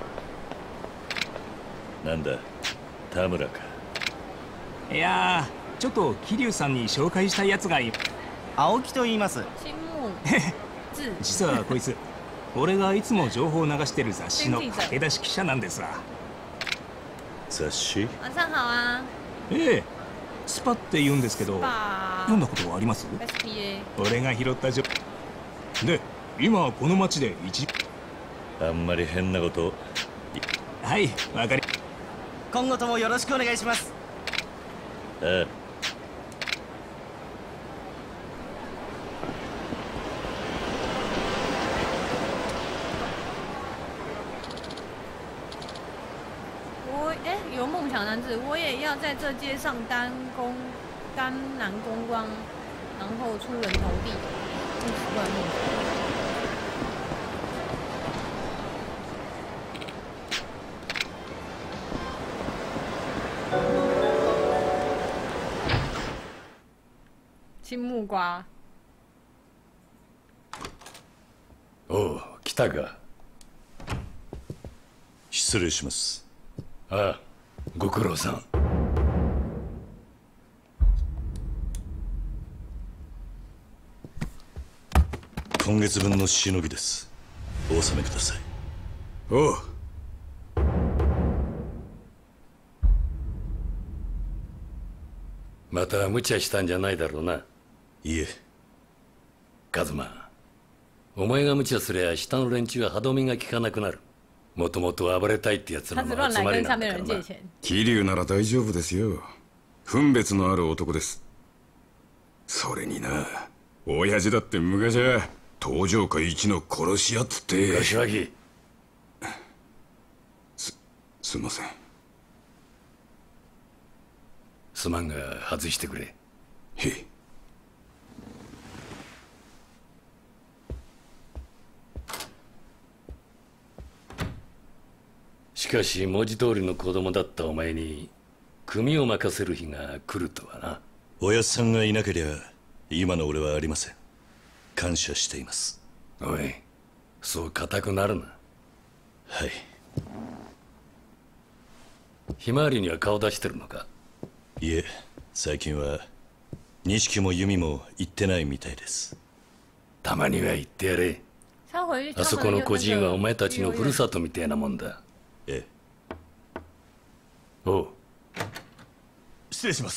なんだ、田村か。 いやー、ちょっと桐生さんに紹介したいやつがいる。 青木と言います。 実はこいつ、俺がいつも情報を流してる雑誌の駆け出し記者なんですわ。 雑誌？ 晚上好啊。 ええ、スパって言うんですけど、読んだことはあります？俺が拾った情報で、今この町であんまり変なこと。 はい、わかり。 今後ともよろしくお願いします。 ああ。 有梦想男子，我也要在这街上甘南公关，然后出人头地，这奇怪的梦想。青木瓜。 おう、来たか。失礼します。ああ、ご苦労さん。今月分のしのぎです。お納めください。おう。また無茶したんじゃないだろうな。いえ。カズマ、お前が無茶すりゃ下の連中は歯止めが効かなくなる。もともと暴れたいってやつらの集まりなんだからな。 桐生なら大丈夫ですよ。分別のある男です。それにな、親父だって昔は東条会一の殺し屋っつって。 柏木、 すんません。 すまんが外してくれ。 へい。 しかし文字通りの子供だったお前に組を任せる日が来るとはな。おやっさんがいなけりゃ今の俺はありません。感謝しています。おい、そう固くなるな。はい。ひまわりには顔出してるのか？いえ、最近は錦も弓も行ってないみたいです。たまには行ってやれ。あそこの孤児院はお前たちのふるさとみたいなもんだ。ええ。おう。 失礼します。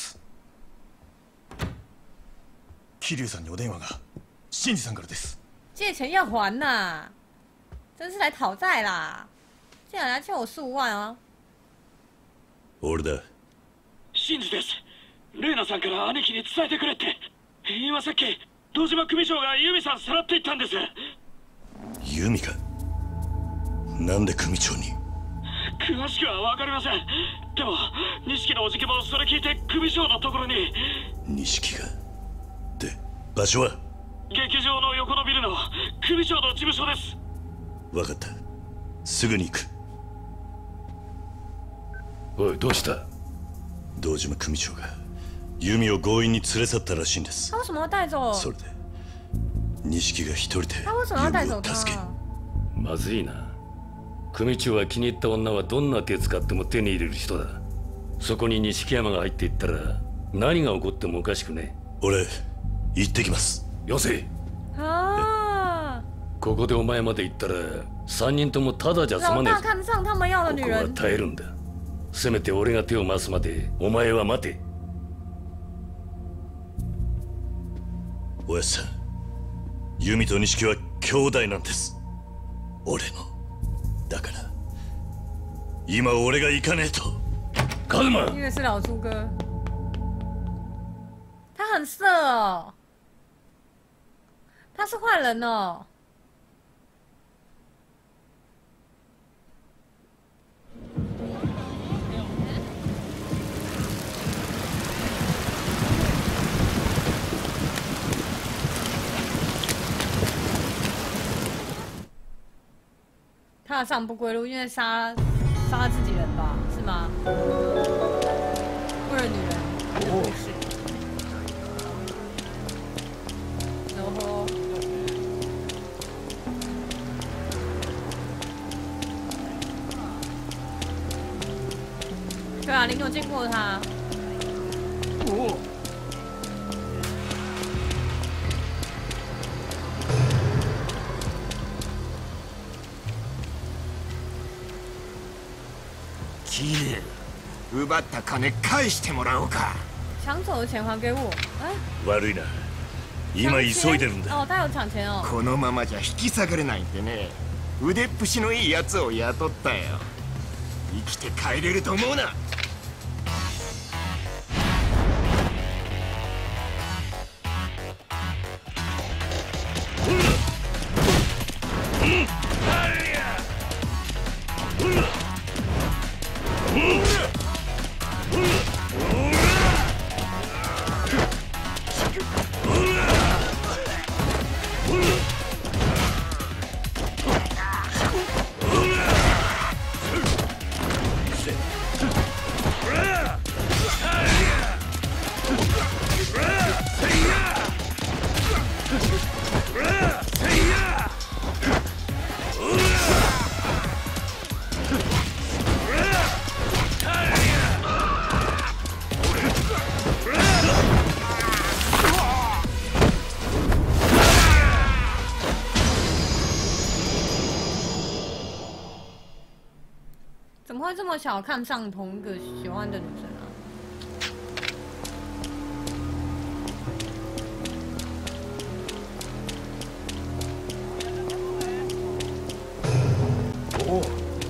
桐生さんにお電話が。新次さんからです。 借钱要还呐，真是来讨债啦！竟然来欠我15万啊！ 俺だ。 新次です。レイナさんから兄貴に伝えてくれって。今さっき堂島組長がユミさんさらっていったんです。 ユミか。なんで組長に？ 詳しくは分かりません。 でも錦のおじけもそれ聞いて組長のところに。 錦がで場所は劇場の横のビルの組長の事務所です。 分かった、すぐに行く。 おい、どうした？ 堂島組長が弓を強引に連れ去ったらしいんです。それで錦が一人で弓を助け。 まずいな。組長は気に入った女はどんな手使っても手に入れる人だ。そこに錦山が入っていったら何が起こってもおかしくね。 俺行ってきます。 よせ。ここでお前まで行ったら3人ともただじゃ済まねえぞ。ここは耐えるんだ。せめて俺が手を回すまでお前は待て。 おやっさん、弓と錦は兄弟なんです。俺の。だから今俺が行かねえと。 カズマ。 因为是老朱哥，他很色哦，他是坏人哦。踏上不归路，因为杀自己人吧，是吗？为了女人的故事。然后，对啊，你有见过他？ 奪った金返してもらおうか。 抢走的钱还给我。 悪いな。今急いでるんだ。 哦，他有抢钱哦。 このままじゃ引き下がれないんでね。腕っぷしのいいやつを雇ったよ。生きて帰れると思うな。 怎么会这么小看上同一个喜欢的女生啊？ お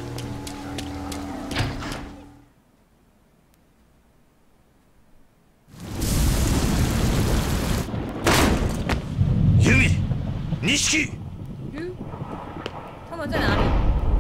弓、錦。 他们在哪里？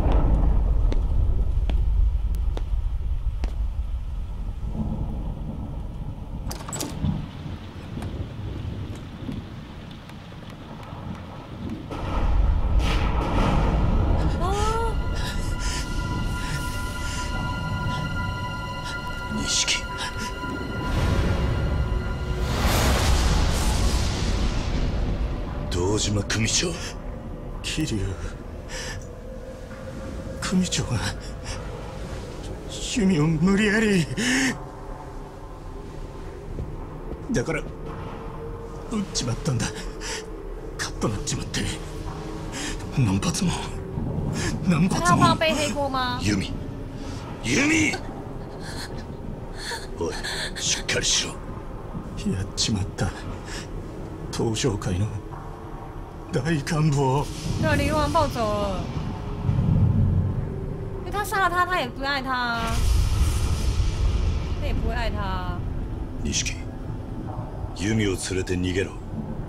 堂島組長。 桐生組長が弓を無理やり。だから撃っちまったんだ。カッとなっちまって。何発も何発も。 弓、弓。おい、しっかりしろ。 やっちまった。東商会の大幹部を。 对，林王暴走了。因为他杀了他，他也不爱他，他也不会爱他。 錦、弓を連れて逃げろ。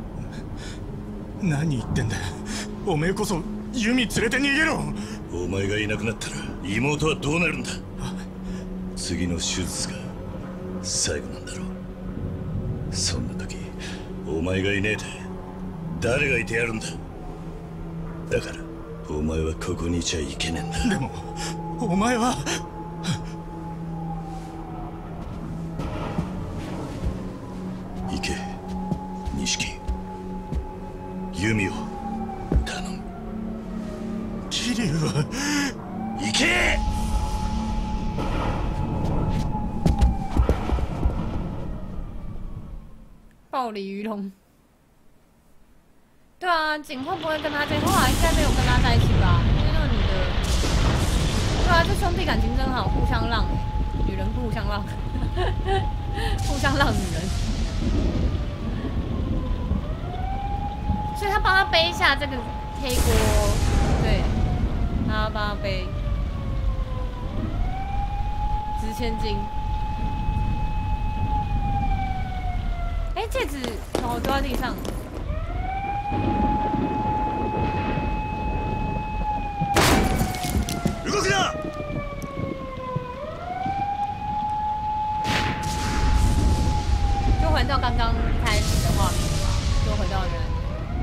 何言ってんだ。おめえこそ弓連れて逃げろ。 お前がいなくなったら妹はどうなるんだ。 次の手術が最後なんだろう。そんな時お前がいねえで誰がいてやるんだ。だからお前はここにいちゃいけねえんだ。 でもお前は行け錦、弓を頼む。 桐生は行け。 暴鲤鱼龙。对啊，景会不会跟他在？后来应该没有跟他在一起吧？因为那个女的，对啊，这兄弟感情真好，互相让，女人互相让，互相让女人。所以他帮他背下这个黑锅，对，他帮他背值千金。哎，戒指哦丢在地上。 動くな！ 就回到刚刚开始的画面吧，就回到原来。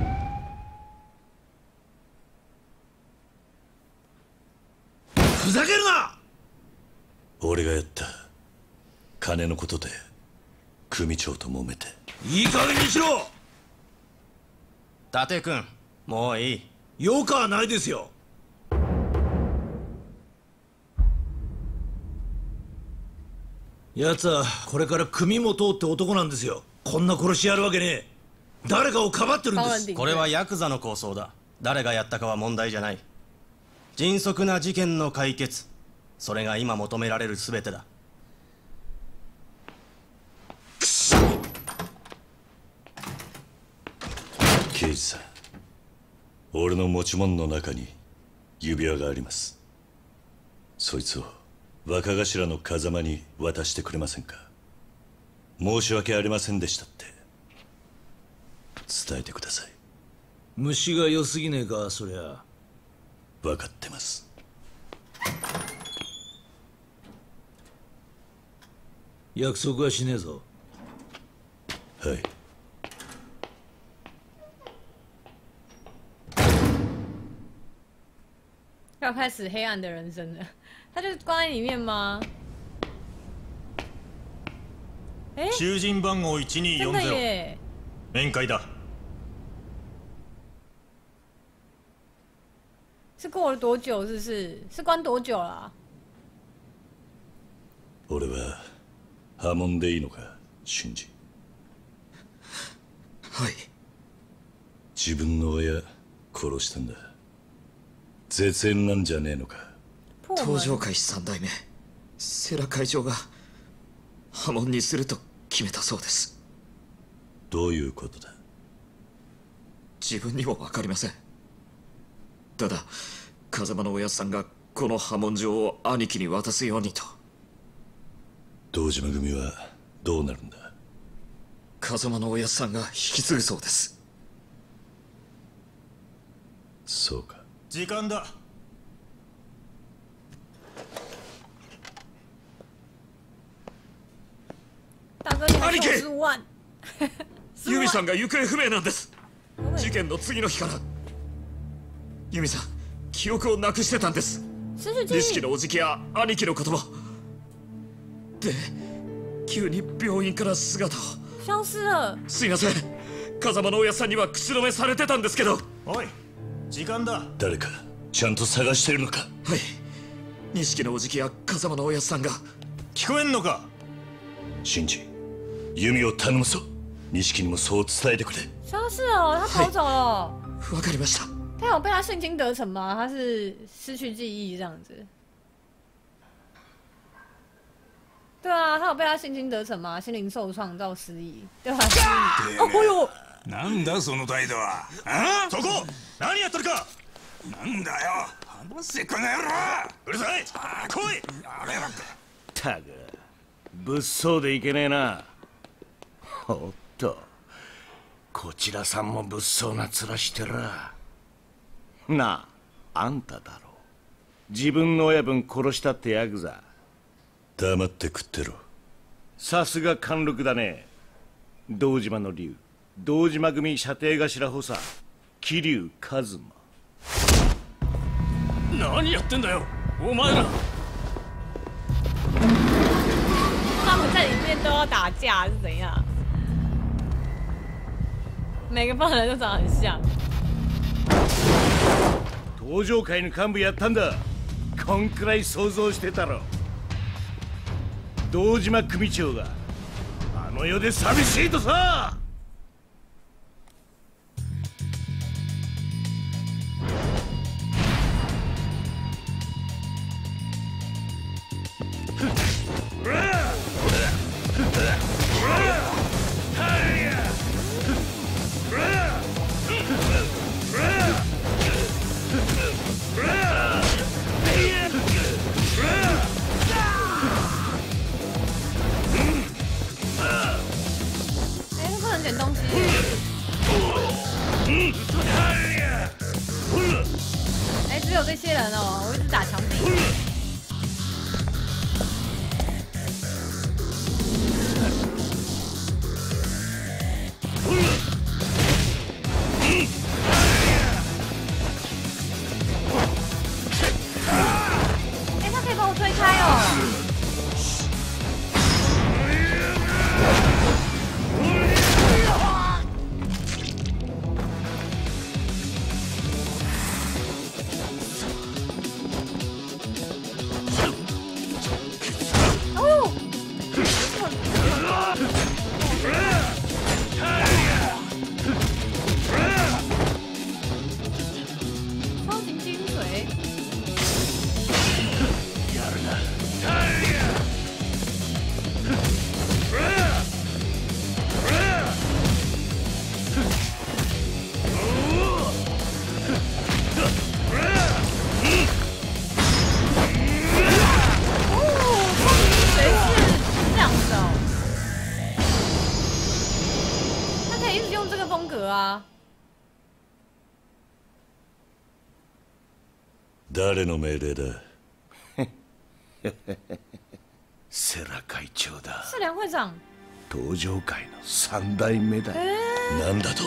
ふざけるな！俺がやった金のことで組長と揉めて。いい加減にしろ！ 伊達君、もういい。よくはないですよ。奴はこれから組も通って男なんですよ。こんな殺しやるわけねえ。誰かをかばってるんです。これはヤクザの構想だ。誰がやったかは問題じゃない。迅速な事件の解決、それが今求められる全てだ。 刑事さん、俺の持ち物の中に指輪があります。そいつを若頭の風間に渡してくれませんか。申し訳ありませんでしたって伝えてください。 虫が良すぎねえか、そりゃ。 分かってます。 約束はしねえぞ。 はい。 要开始黑暗的人生了。他就关在里面吗？哎， 囚人番号1240。面会だ。 是过了多久？是关多久了啊？ 俺は破門でいいのか、俊二。 はい。 自分の親殺したんだ。絶縁なんじゃねえのか。 東上会3代目世良会長が破門にすると決めたそうです。 どういうことだ？ 自分にも分かりません。ただ風間のおやっさんがこの破門状を兄貴に渡すようにと。 堂島組はどうなるんだ？ 風間のおやっさんが引き継ぐそうです。 そうか。 時間だ。 兄貴、 ユミさんが行方不明なんです。事件の次の日からユミさん記憶をなくしてたんです。錦のおじきや兄貴のことも。で急に病院から姿を消失了。 すいません、風間のおやさんには口止めされてたんですけど。おい、時間だ。 誰かちゃんと探してるのか？ はい、錦のおじきや風間のおやっさんが。 聞こえんのか？ 真治、弓を頼むぞ。錦にもそう伝えてくれ。 消失了，他逃走了。 わかりました。 他有被他性侵得逞吗？他是失去记忆这样子。对啊，他有被他性侵得逞吗？心灵受创造失忆，对吧？失忆。哦呦！ なんだその態度は。あ？そこ！何やってるか！なんだよ！話せこの野郎！うるさい！来い！あれやって。 たく、物騒でいけねえな。おっと、こちらさんも物騒な面してら。なあ、あんただろう。自分の親分殺したってヤクザ。 黙って食ってろ。 さすが貫禄だね。堂島の竜、堂島組射程頭補佐桐生一馬。 何やってんだよお前ら。 他们在里面都要打架是怎样？每个犯人都长得很像。 登場会の幹部やったんだ。こんくらい想像してたろ。堂島組長があの世で寂しいとさ。 只有这些人哦，我一直打墙壁。他可以把我推开哦。 誰の命令だ。 世良会長だ。 世良会長。 登場会の3代目だ。 なんだと。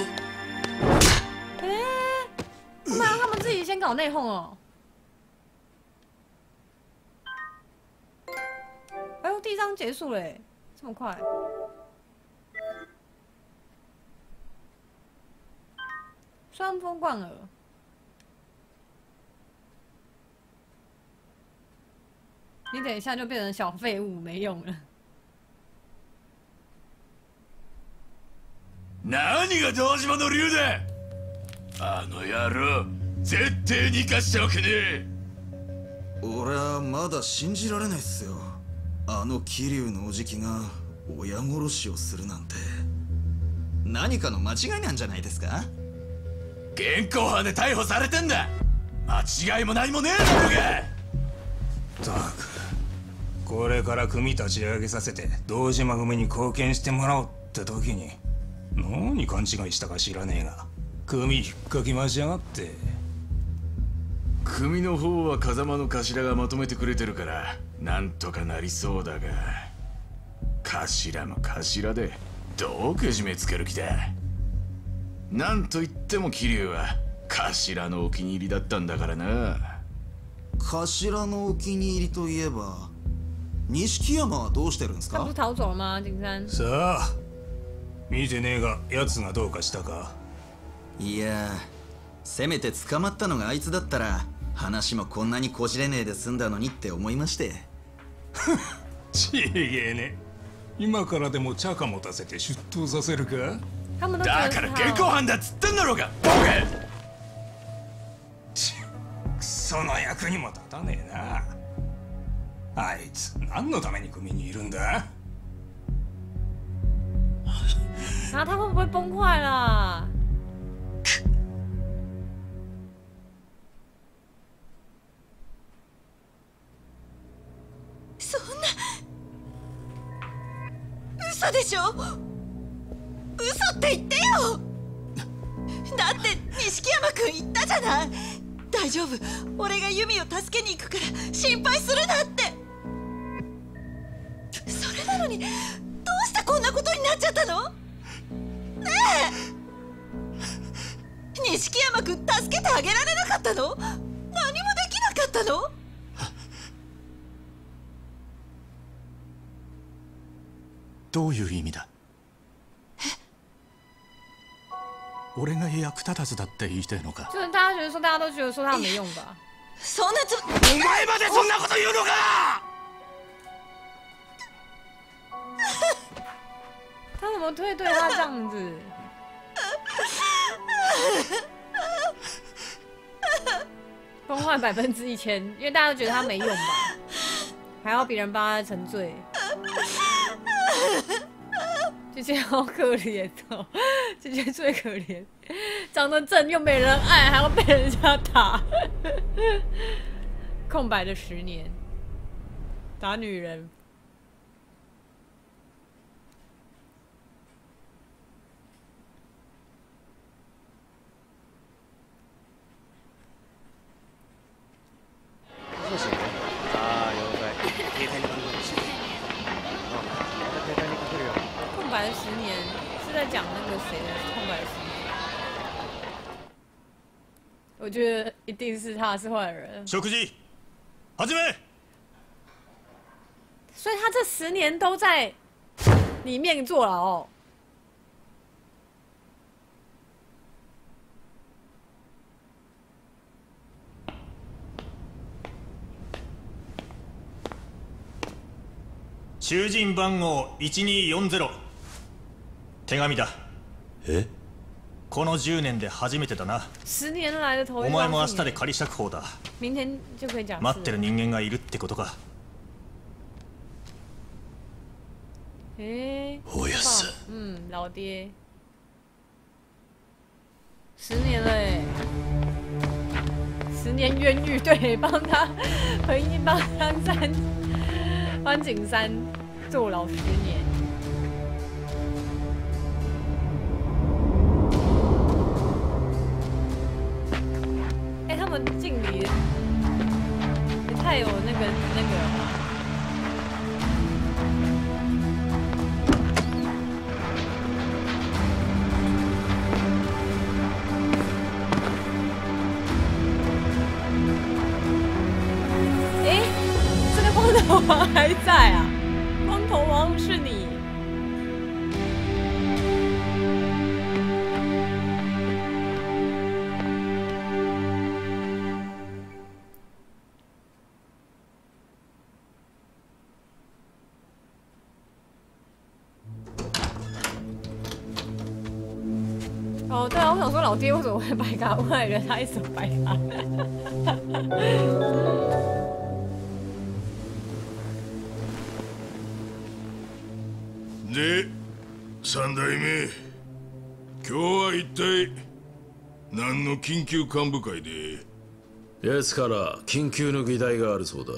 妈，他们自己先搞内讧哦。哎呦，第一章结束嘞，这么快。双峰贯耳。你等一下就变成小废物，没用了。 何が堂島の竜だ。あの野郎、絶対に生かしておけねえ。 俺はまだ信じられないっすよ。あの桐生のおじきが親殺しをするなんて。何かの間違いなんじゃないですか。 現行犯で逮捕されてんだ。間違いも何もねえだろうが。 ったく、これから組立ち上げさせて堂島組に貢献してもらおうって時に何勘違いしたか知らねえが組引っかき回しやがって。 組の方は風間の頭がまとめてくれてるからなんとかなりそうだが、頭の頭でどうけじめつける気だ。なんといっても桐生は頭のお気に入りだったんだからな。 頭のお気に入りといえば錦山はどうしてるんですか。 他不是逃走了吗？景山。 さあ、見てねえが奴がどうかしたか。 いや、せめて捕まったのがあいつだったら話もこんなにこじれねえで済んだのにって思いまして。 ちげえね。今からでも茶化持たせて出頭させるか。 だから現行犯だっつってんだろうが、ボケ。 クソの役にも立たねえな。あいつ何のために組にいるんだ。 啊，他会不会崩坏啦？ そんな嘘でしょ。嘘って言ってよ。だって錦山君言ったじゃない。大丈夫、俺がユミを助けに行くから心配するなって。 にどうしてこんなことになっちゃったの？ねえ、錦山君助けてあげられなかったの？何もできなかったの？ どういう意味だ？俺が役立たずだって言いたいのか？ 就是大家觉得说，大家都觉得说他没用吧？ そんなつ。 お前までそんなこと言うのか！ 他怎么对他这样子？崩坏1000%，因为大家都觉得他没用吧，还要别人帮他沉醉。姐姐好可怜哦，姐姐最可怜，长得正又没人爱，还要被人家打。空白的10年，打女人。 そうですよね。ああ、了解。携帯にかけるし。また携帯にかけるよ。 空白的10年是在讲那个谁的空白的10年？我觉得一定是他是坏人。 食事，始め。 所以他这10年都在里面坐牢哦。 囚人番号1240。手紙だ。 え？ この10年で初めてだな。 10年来的頭一。 お前も明日で仮釈放だ。 明天就可以讲。 待ってる人間がいるってことか。 おやす。 老爹。10年了哎。10年冤狱，对，帮他潘景山坐牢10年。哎，他们敬礼也太有那个了吧？哎，这个光头王还在啊！光头王是你。哦，对啊，我想说老爹为什么会白卡？我还以为他一直白卡。 で、三代目、今日は一体何の緊急幹部会で？ 奴から緊急の議題があるそうだ。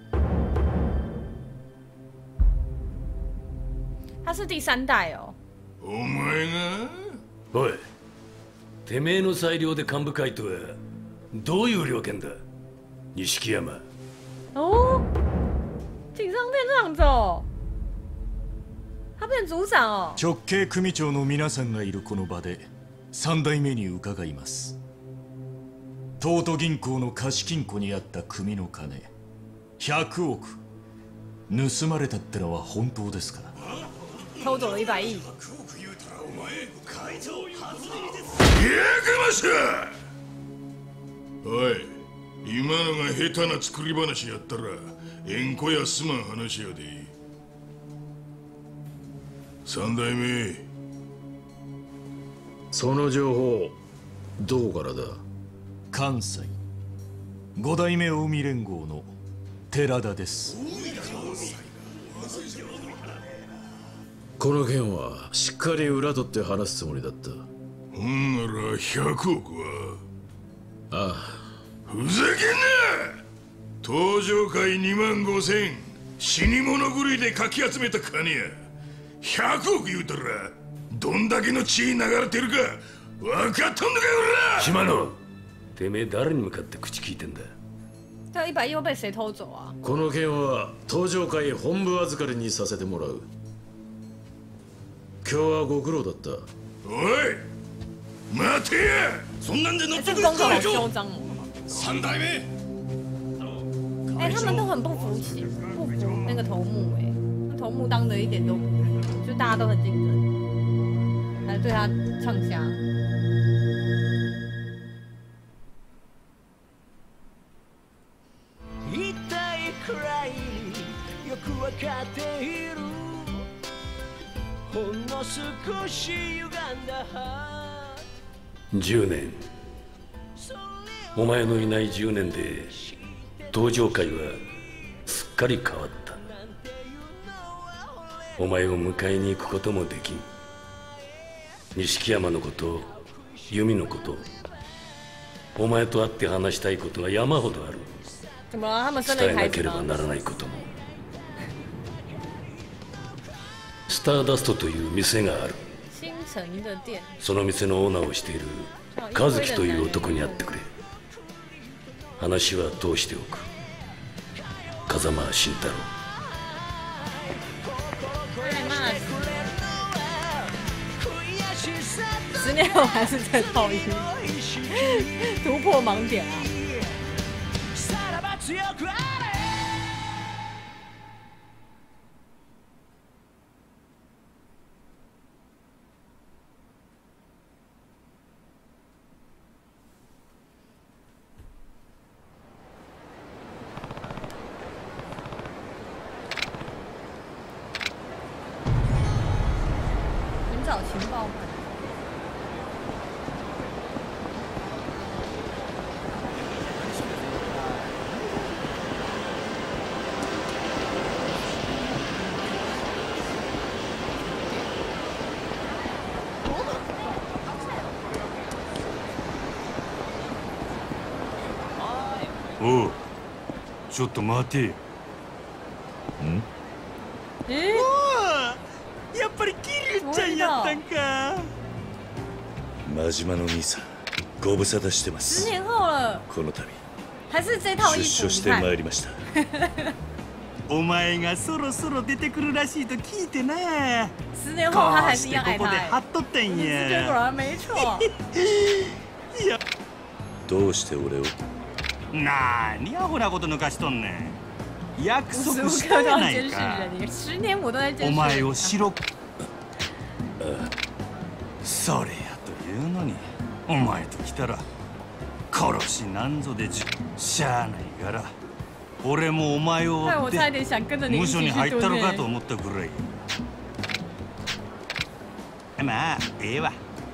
他是第3代哦。 お前が？ おい、てめえの裁量で幹部会とはどういう了見だ、錦山。 哦，井上变这样子哦。他变组长哦。 直系組長の皆さんがいるこの場で3代目に伺います。東都銀行の貸金庫にあった組の金100億盗まれたってのは本当ですか？ 偷走了100億。 おい、今のが下手な作り話やったら縁故やすまん話やで。三代目、 その情報どこからだ？ 関西5代目近江連合の寺田です。 この件はしっかり裏取って話すつもりだった。 ほんなら100億は？ ああ。 ふざけんな！登場会25000死に物狂いでかき集めた金や100億言うたらどんだけの血流れてるか分かっとんのかよおら！ 島野、てめえ誰に向かって口聞いてんだ？ 这100亿又被谁偷走啊？ この件は登場会本部預かりにさせてもらう。 日はご苦労だった。 おい待てや、そんなんで乗ってくる人でしょ。三代目。 哎，他们都很不服气，不服那个头目哎，那头目当的一点都不，就大家都很竞争，还对他呛虾。 10年、お前のいない10年で登場界はすっかり変わった。お前を迎えに行くこともできん。錦山のこと、弓のこと、お前と会って話したいことが山ほどある。伝えなければならないことも。スターダストという店がある。その店のオーナーをしている和樹という男に会ってくれ。話は通しておく。風間慎太郎。 10年后还是在套音，突破盲点啊！寻找情报馆。 おう、ちょっと待て。ん？ おお、やっぱり桐生ちゃんやったんか。 真島の兄さん、ご無沙汰してます。 10年後了。 この度出所してまいりました。 お前がそろそろ出てくるらしいと聞いてな。 10年後他还是一样爱他。 ここで張っとったんや。 果然没错。 どうして俺を？ なにアホなこと抜かしとんねん。約束したじゃないか。お前を白く。それやというのに、お前と来たら殺しなんぞでしゃあないから、俺もお前を追って無所に入ったのかと思ったぐらい。まあええわ。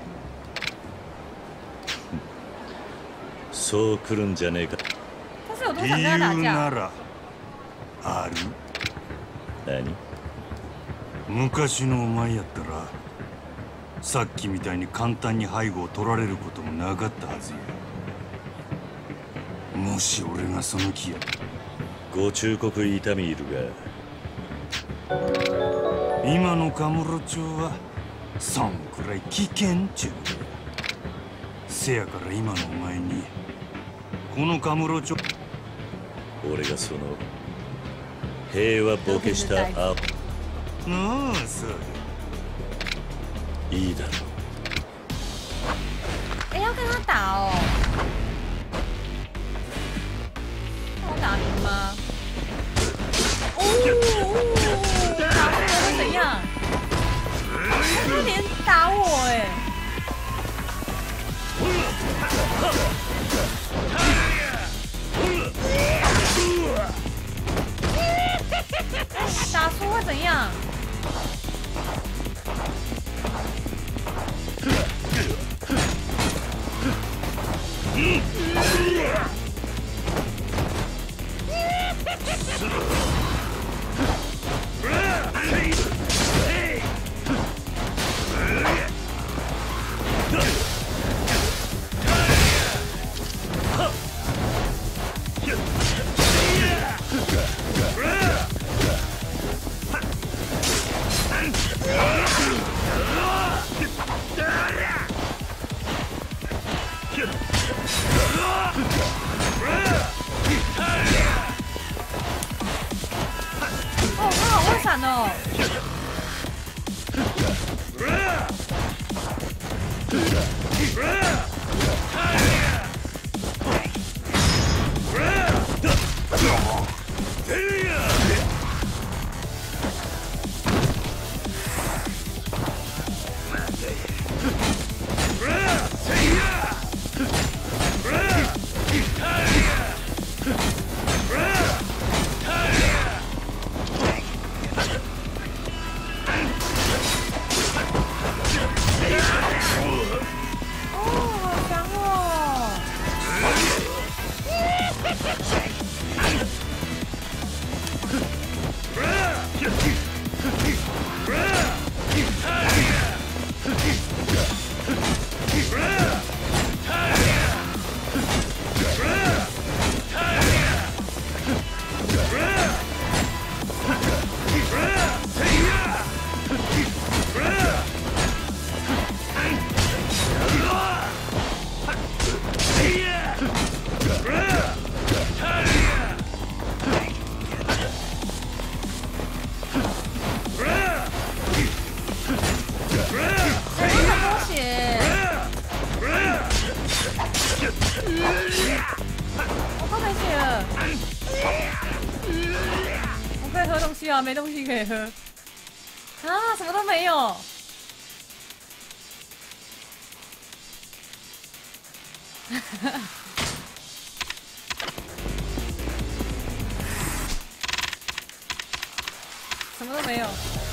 そう来るんじゃねえか。 理由ならある？ 何？ 昔のお前やったらさっきみたいに簡単に背後を取られることもなかったはずや。もし俺がその気や。 ご忠告痛みいるが、今のカムロ町はそんくらい危険ちゅうことや。せやから今のお前にこのカムロ町、 俺がその平和ボケしたアップ。 ああ、そういいだろう。要跟他打哦？我打赢吗？打不了会怎样？他连打我哎！打输会怎样？哦，他好会闪哦！ 没东西可以喝啊，什么都没有。什么都没有。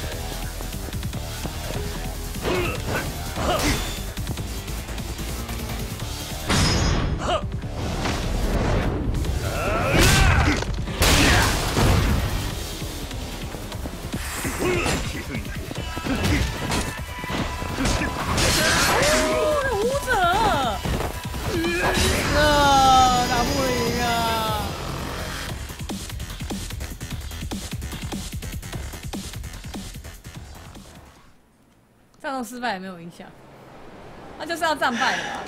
战斗失败也没有影响，他就是要战败的吧？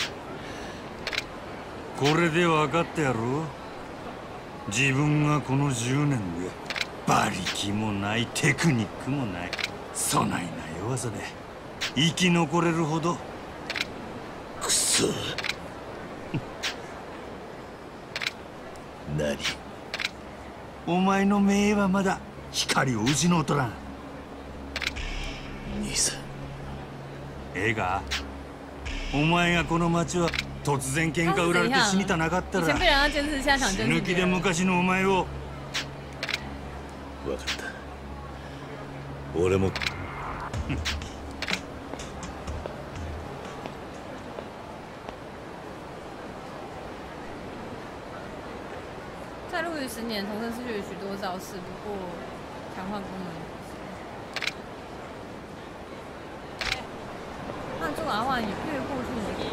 これで分かったやろ。自分がこの10年で馬力もないテクニックもないそないな弱さで生き残れるほどくそ何お前の目はまだ光を失うとらん。兄さんええか、お前がこの町は突然喧嘩売られて死にたなかったら死ぬ気で昔のお前を。 分かった、俺も在入狱10年，重生失去了许多招式，不过强化功能。换做的话，也越过去你。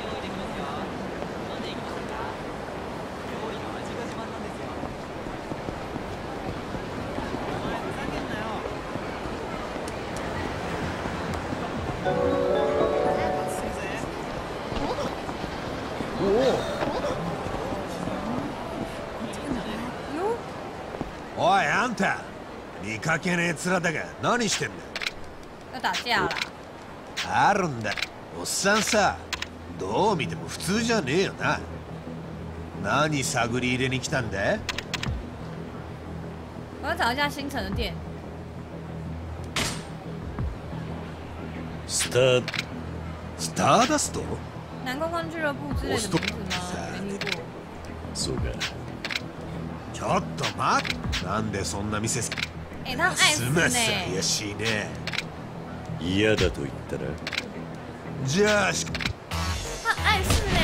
おいあんた、見かけねえ面だが何してんだ。 要打架了。 あるんだ、おっさんさ、どう見ても普通じゃねえよな。何探り入れに来たんだ。 我要找一家新城的店。 スターダスト？ 南公关俱乐部之类的名字吗？没听过。 そうか。 ちょっと待って、なんでそんな店す。 他爱死呢。 怪しいね。 嫌だと言ったら。 じゃあ他爱死呢。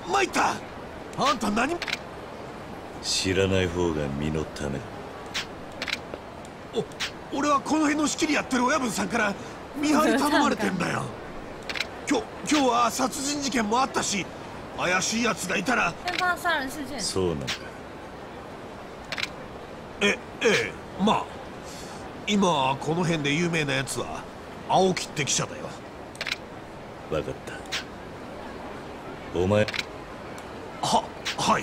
参った。あんた何？ 知らない方が身のため。 俺はこの辺の仕切りやってる親分さんから見張り頼まれてんだよ。今日は殺人事件もあったし、怪しい奴がいたら。 そうなんだ。 ええ、まあ今この辺で有名なやつは青木って記者だよ。 分かった。お前。 はい。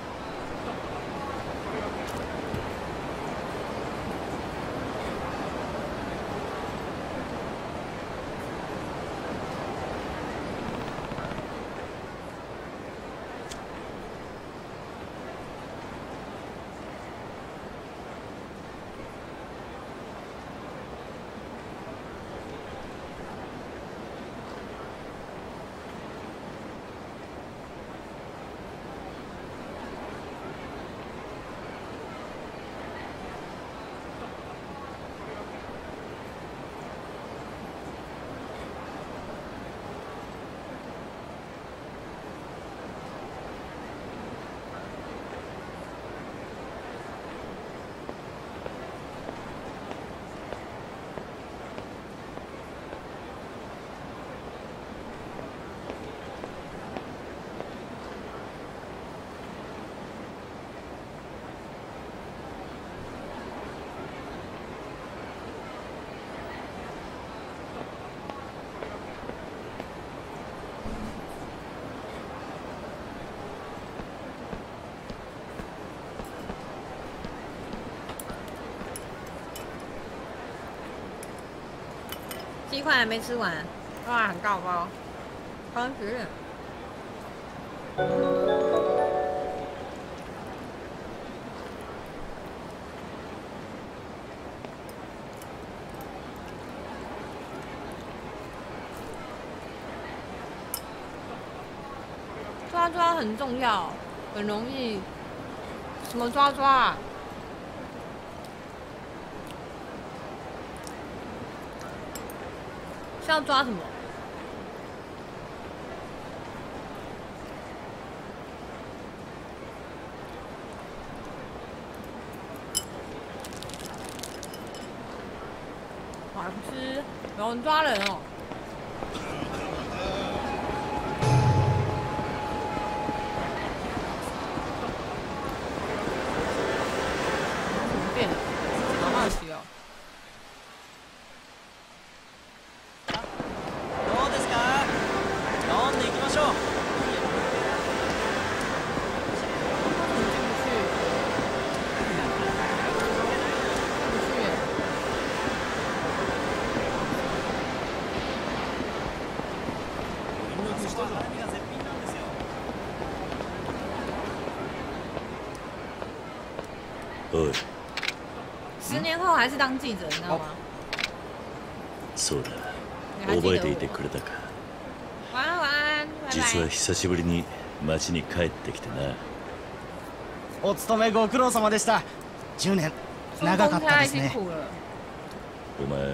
鸡块还没吃完，哇，很高包，刚吃。抓很重要，很容易。什么抓啊？是要抓什么？好吃，有人抓人哦。变了，好好奇哦。10年後还是当記者，你知道嗎？ そうだ。覚えていてくれたか。 晚安晚安。 実は久しぶりに町に帰ってきてな。 お勤めご苦労様でした。10年長かったですね。 お前。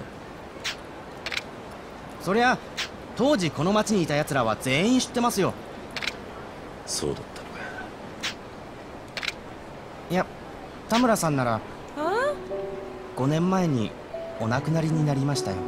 そりゃ当時この町にいた奴らは全員知ってますよ。 そうだったのか。 いや、田村さんなら5年前にお亡くなりになりましたよ。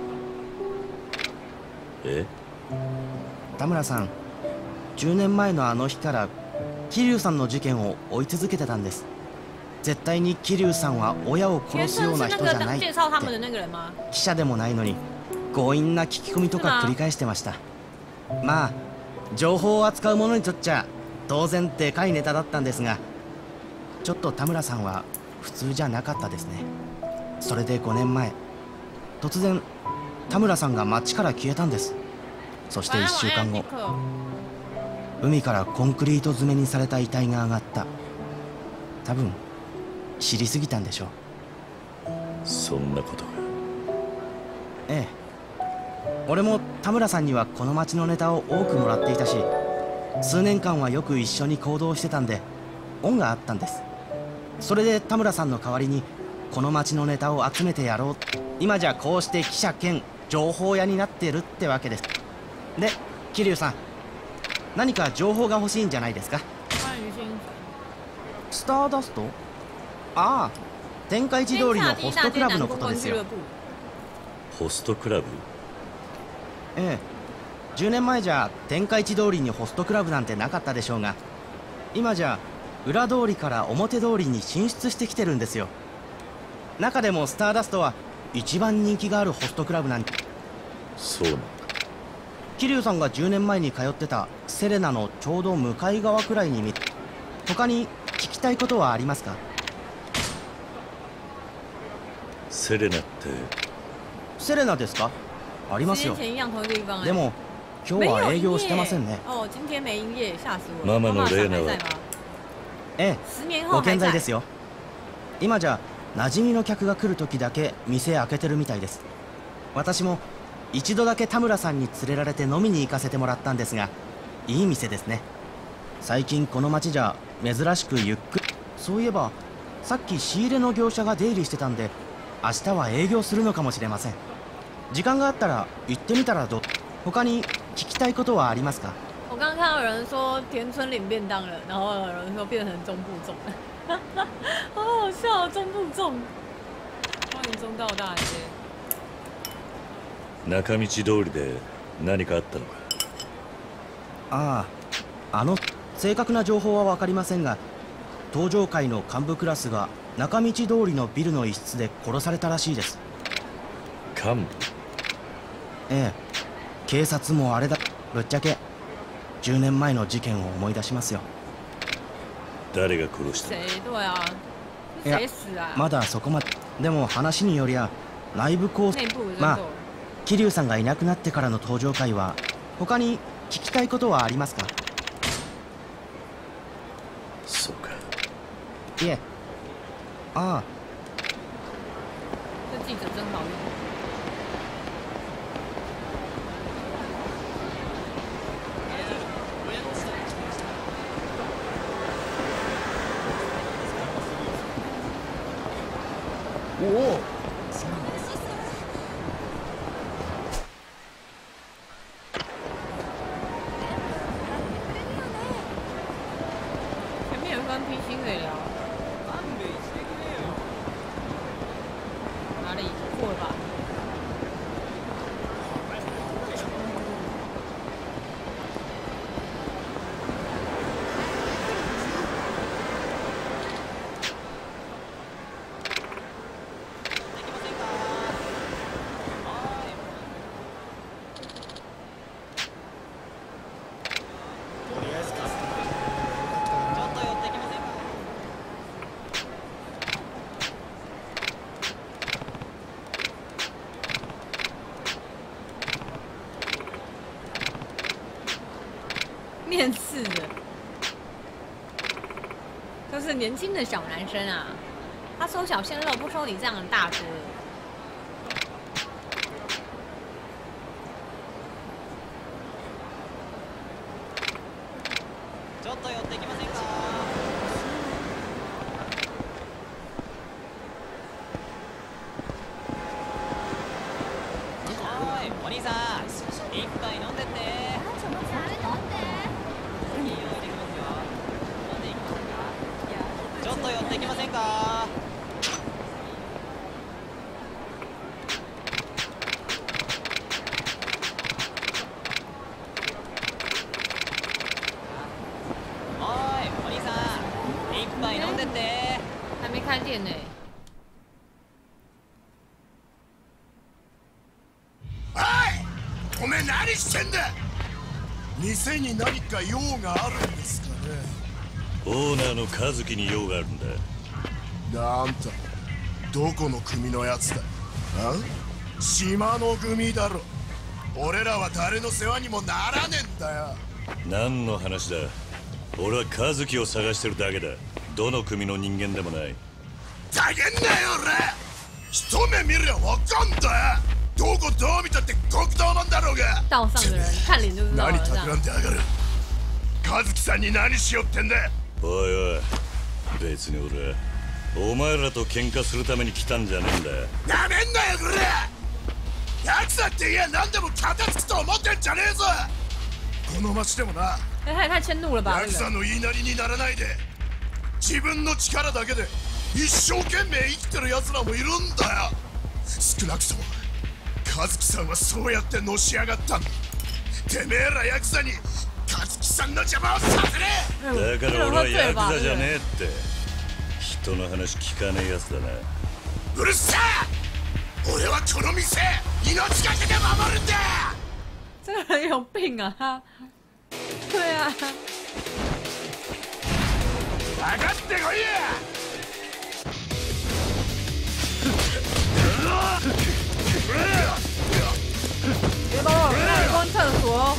え？ 田村さん、10年前のあの日から桐生さんの事件を追い続けてたんです。絶対に桐生さんは親を殺すような人じゃないって。記者でもないのに強引な聞き込みとか繰り返してました。まあ情報を扱う者にとっちゃ当然でかいネタだったんですが、ちょっと田村さんは普通じゃなかったですね。それで5年前突然田村さんが町から消えたんです。そして1週間後、海からコンクリート詰めにされた遺体が上がった。多分知りすぎたんでしょう。 そんなことが。 ええ、俺も田村さんにはこの町のネタを多くもらっていたし、数年間はよく一緒に行動してたんで恩があったんです。それで田村さんの代わりにこの町のネタを集めてやろう。今じゃこうして記者兼情報屋になってるってわけです。で、桐生さん、 何か情報が欲しいんじゃないですか。スターダスト？ああ、天下一通りのホストクラブのことですよ。 ホストクラブ？ ええ、10年前じゃ天下一通りにホストクラブなんてなかったでしょうが、今じゃ裏通りから表通りに進出してきてるんですよ。中でもスターダストは一番人気があるホストクラブなんて。 そうなんだ。 桐生さんが10年前に通ってたセレナのちょうど向かい側くらいに他に聞きたいことはありますか？ セレナって？ セレナですか？ありますよ。でも今日は営業してませんね。 ママのレーナは？ ええ、ご健在ですよ。今じゃ馴染みの客が来る時だけ店開けてるみたいです。私も一度だけ田村さんに連れられて飲みに行かせてもらったんですが、いい店ですね。最近この町じゃ珍しくゆっくり。そういえばさっき仕入れの業者が出入りしてたんで、明日は営業するのかもしれません。時間があったら行ってみたらどう？他に聞きたいことはありますか？ 我刚刚看到有人说田村领便当了，然后有人说变成中部粽了，好好笑，中部粽。欢迎中道大街。 中道通りで何かあったのか？ ああ、正確な情報は分かりませんが、登場界の幹部クラスが中道通りのビルの一室で殺されたらしいです。 幹部？ ええ、警察もあれだ。ぶっちゃけ10年前の事件を思い出しますよ。 誰が殺した？ いや、まだそこまで。でも話によりゃ内部構成。まあ桐生さんがいなくなってからの登場会は他に聞きたいことはありますか？ そうか。 いえ、ああ。 这记者真好用。 おお。 面试的，就是年轻的小男生啊，他收小鲜肉，不收你这样的大哥。 ちょっと寄ってきませんか？おい、お兄さん、一杯飲んでって。ちょっと寄ってきませんか？おい、お兄さん、一杯飲んでって。 还没开店呢。 おい、おめえ何してんだ？店に何か用があるんですかね？ オーナーの和樹に用があるんだ。 なんとどこの組のやつだ？あ？島の組だろ。俺らは誰の世話にもならねえんだよ。 何の話だ？俺は和樹を探してるだけだ。どの組の人間でもない。 ざけんなよ俺。一目見りゃわかんだよ。どこどう見たって極道なんだろうが。 道上的人看脸就知道了。 何企んでやがる。和樹さんに何しよってんだ。 おいおい、別に俺はお前らと喧嘩するために来たんじゃねえんだよ。 なめんなよこれ。奴だっていや何でも片付くと思ってんじゃねえぞ。 この町でもな。 太迁怒了吧？ ヤクザの言いなりにならないで、自分の力だけで一生懸命生きてる奴らもいるんだよ。少なくとも和樹さんはそうやってのし上がったんだ。てめえらヤクザに和樹さんの邪魔をさせねえ。だから俺はヤクザじゃねえって。人の話聞かねえやつだな。 うるせえ。俺はこの店命がけで守るんだ。 这个人有病啊！他，对啊。 上がってこいや！ 别把我带关厕所哦！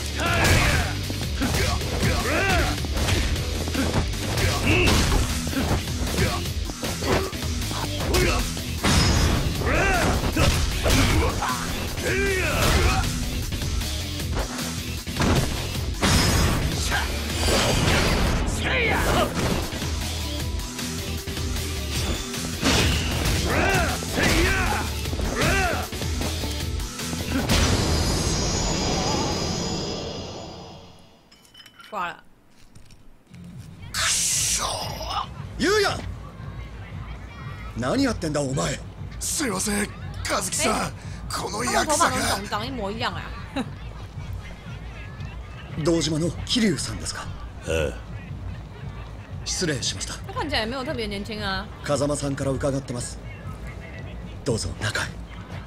挂了。 くそー。 ゆうや、何やってんだお前。 すいません、和樹さん。このヤクザが。 長一模一样啊。 堂島の桐生さんですか。 ああ。 失礼しました。 他看起来也没有特别年轻啊。 風間さんから伺ってます。どうぞ中へ。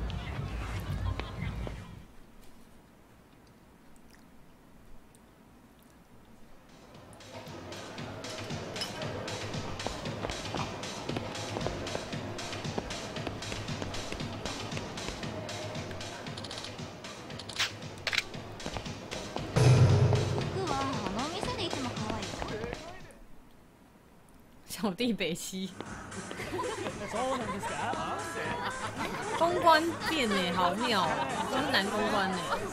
小弟北西，公关店呢，好妙哦，都是男公关呢。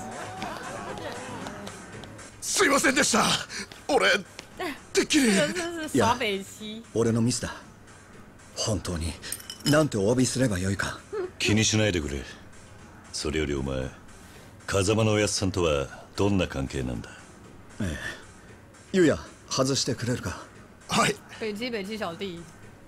すいませんでした。俺てっきり。 いや、俺のミスだ。本当になんてお詫びすればよいか。 気にしないでくれ。それよりお前、風間のおやつさんとはどんな関係なんだ。 ええ、ゆうや外してくれるか。 はい。 北七小弟。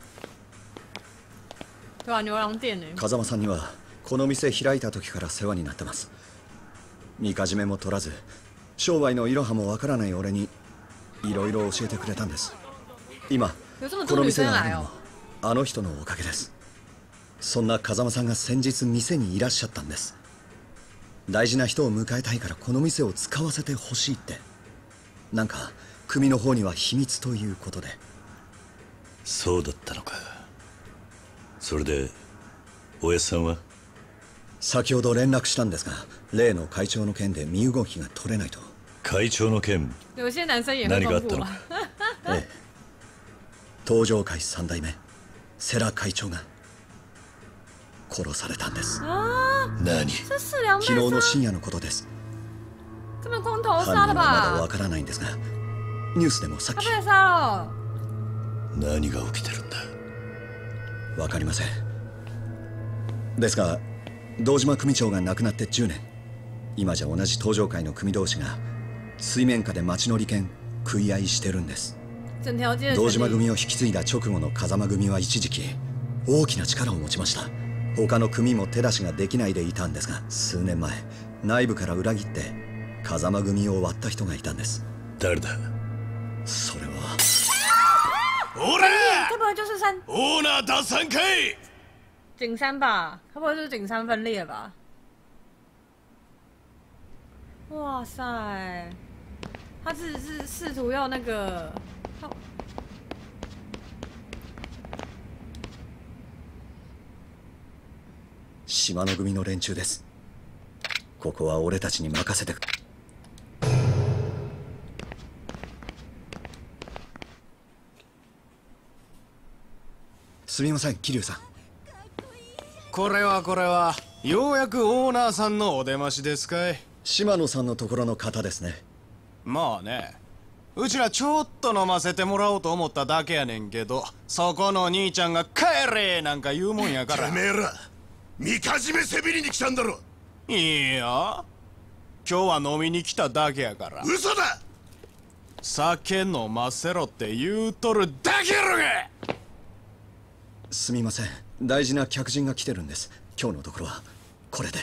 对啊，牛郎店ね。 風間さんにはこの店開いた時から世話になってます。みかじめも取らず、商売のいろはもわからない俺にいろいろ教えてくれたんです。今この店があるのもあの人のおかげです。そんな風間さんが先日店にいらっしゃったんです。大事な人を迎えたいからこの店を使わせてほしいって。なんか組の方には秘密ということで。 そうだったのか。それでおやつさんは。 先ほど連絡したんですが、例の会長の件で身動きが取れないと。 会長の件、何があったのか。 ええ、東上会3代目世良会長が殺されたんです。 何？ 昨日の深夜のことです。犯人はまだわからないんですが、ニュースでもさっき。 何が起きてるんだ。 わかりません。ですが堂島組長が亡くなって10年。今じゃ同じ東上会の組同士が水面下で町の利権食い合いしてるんです。堂島組を引き継いだ直後の風間組は一時期大きな力を持ちました。他の組も手出しができないでいたんですが、数年前内部から裏切って風間組を割った人がいたんです。 誰だ。 それはオラ该不会就是オーナー打3回景山吧？该不会就是景山分裂吧？哇塞，他是试图要那个。 島の組の連中です。ここは俺たちに任せて。すみません、桐生さん。 これはようやくオーナーさんのお出ましですかい。 島野さんのところの方ですね。 まあね、うちらちょっと飲ませてもらおうと思っただけやねんけど、そこの兄ちゃんが帰れなんか言うもんやから。 てめえらみかじめせびりに来たんだろ。 いいや、 今日は飲みに来ただけやから。 嘘だ。 酒飲ませろって言うとるだけやろが。 すみません、大事な客人が来てるんです。今日のところはこれで。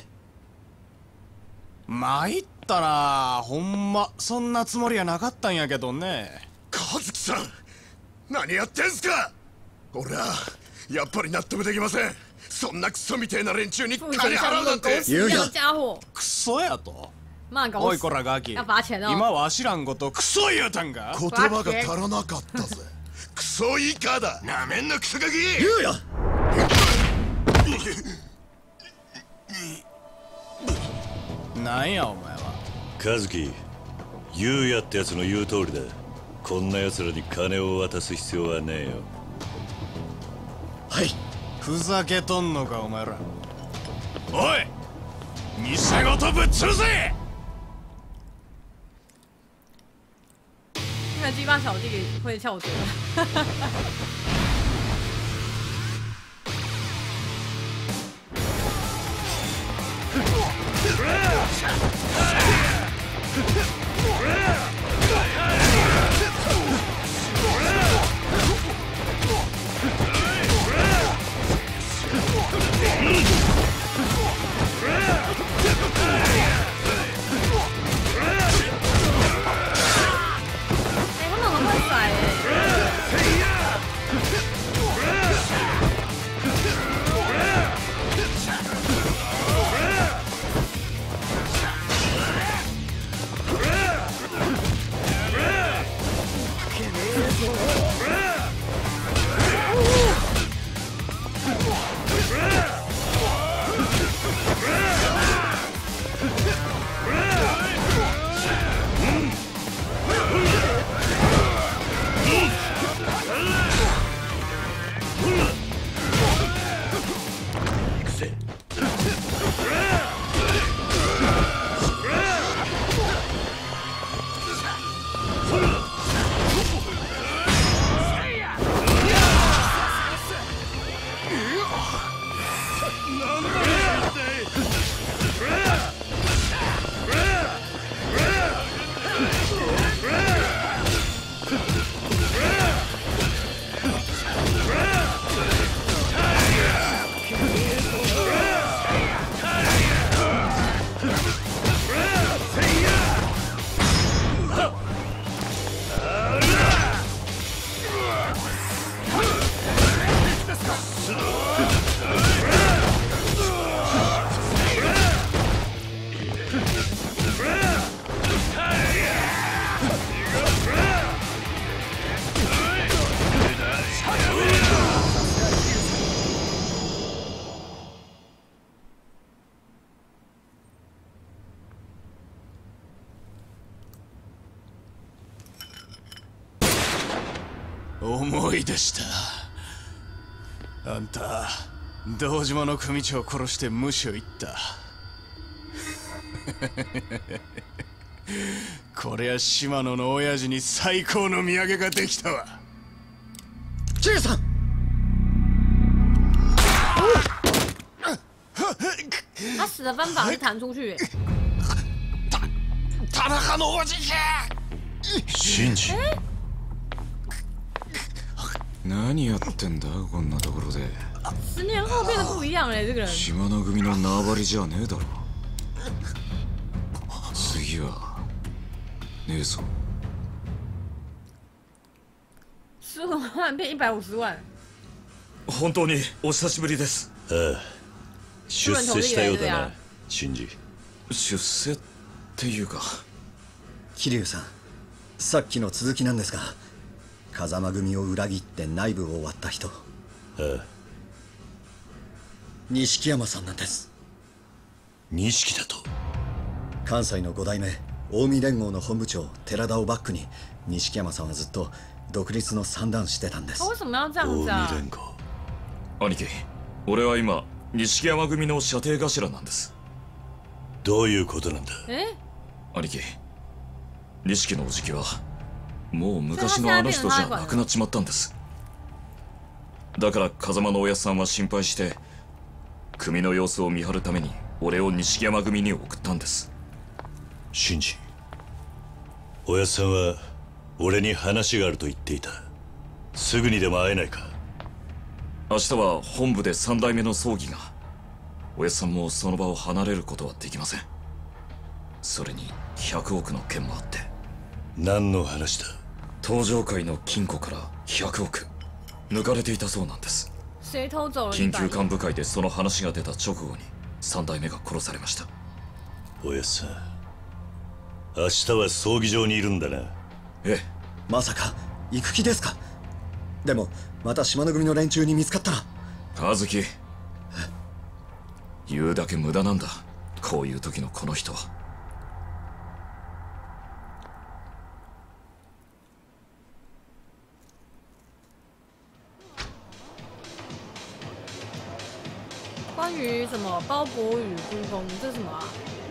参ったな、ほんまそんなつもりはなかったんやけどね。 和樹さん、何やってんすか。俺はやっぱり納得できません。そんなクソみてえな連中に金払うなんて。 クソやと。おいこらガキ、今は知らんことクソ言うたんか。 言葉が足らなかったぜ。クソ以下だ。なめんなクソガキ。 言うや。 なんやお前は。 和樹、言うやってやつの言う通りだ。こんな奴らに金を渡す必要はねえよ。 はい。 ふざけとんのかお前ら。おい、店ごとぶっ潰せ。 那个鸡巴小弟会翘嘴。 思い出した。あんた堂島の組長を殺して無所行った。こりゃ島野の親父に最高の土産ができたわ。 ジェイさん。 他死的方法是弹出去。 田中のおじい。 シンジ。何やってんだこんなところで。 10年後变得不一样了，这个人。 島の組の縄張りじゃねえだろ。次はねえぞ。 15万变150万。 本当にお久しぶりです。 ああ、出世したようだな、シンジ。 出世っていうか。 桐生さん、さっきの続きなんですが、風間組を裏切って内部を割った人。 ああ、 錦山さんなんです。 錦だと。 関西の5代目近江連合の本部長寺田をバックに錦山さんはずっと独立の算段してたんです。 為什麼要這樣子啊？ 近江連合。兄貴、俺は今錦山組の射程頭なんです。 どういうことなんだ？ 兄貴、錦のおじきはもう昔のあの人じゃなくなっちまったんです。だから風間のおやっさんは心配して組の様子を見張るために俺を錦山組に送ったんです。 シンジ、おやっさんは俺に話があると言っていた。すぐにでも会えないか。 明日は本部で3代目の葬儀が。おやっさんもその場を離れることはできません。それに100億の件もあって。 何の話だ？ 登場界の金庫から100億抜かれていたそうなんです。緊急幹部会でその話が出た直後に3代目が殺されました。 おやっさん、明日は葬儀場にいるんだな。 ええ。 まさか行く気ですか？でもまた島の組の連中に見つかったら。 和樹、言うだけ無駄なんだ、こういう時のこの人は。 关于什么包博与孤峰，这是什么啊？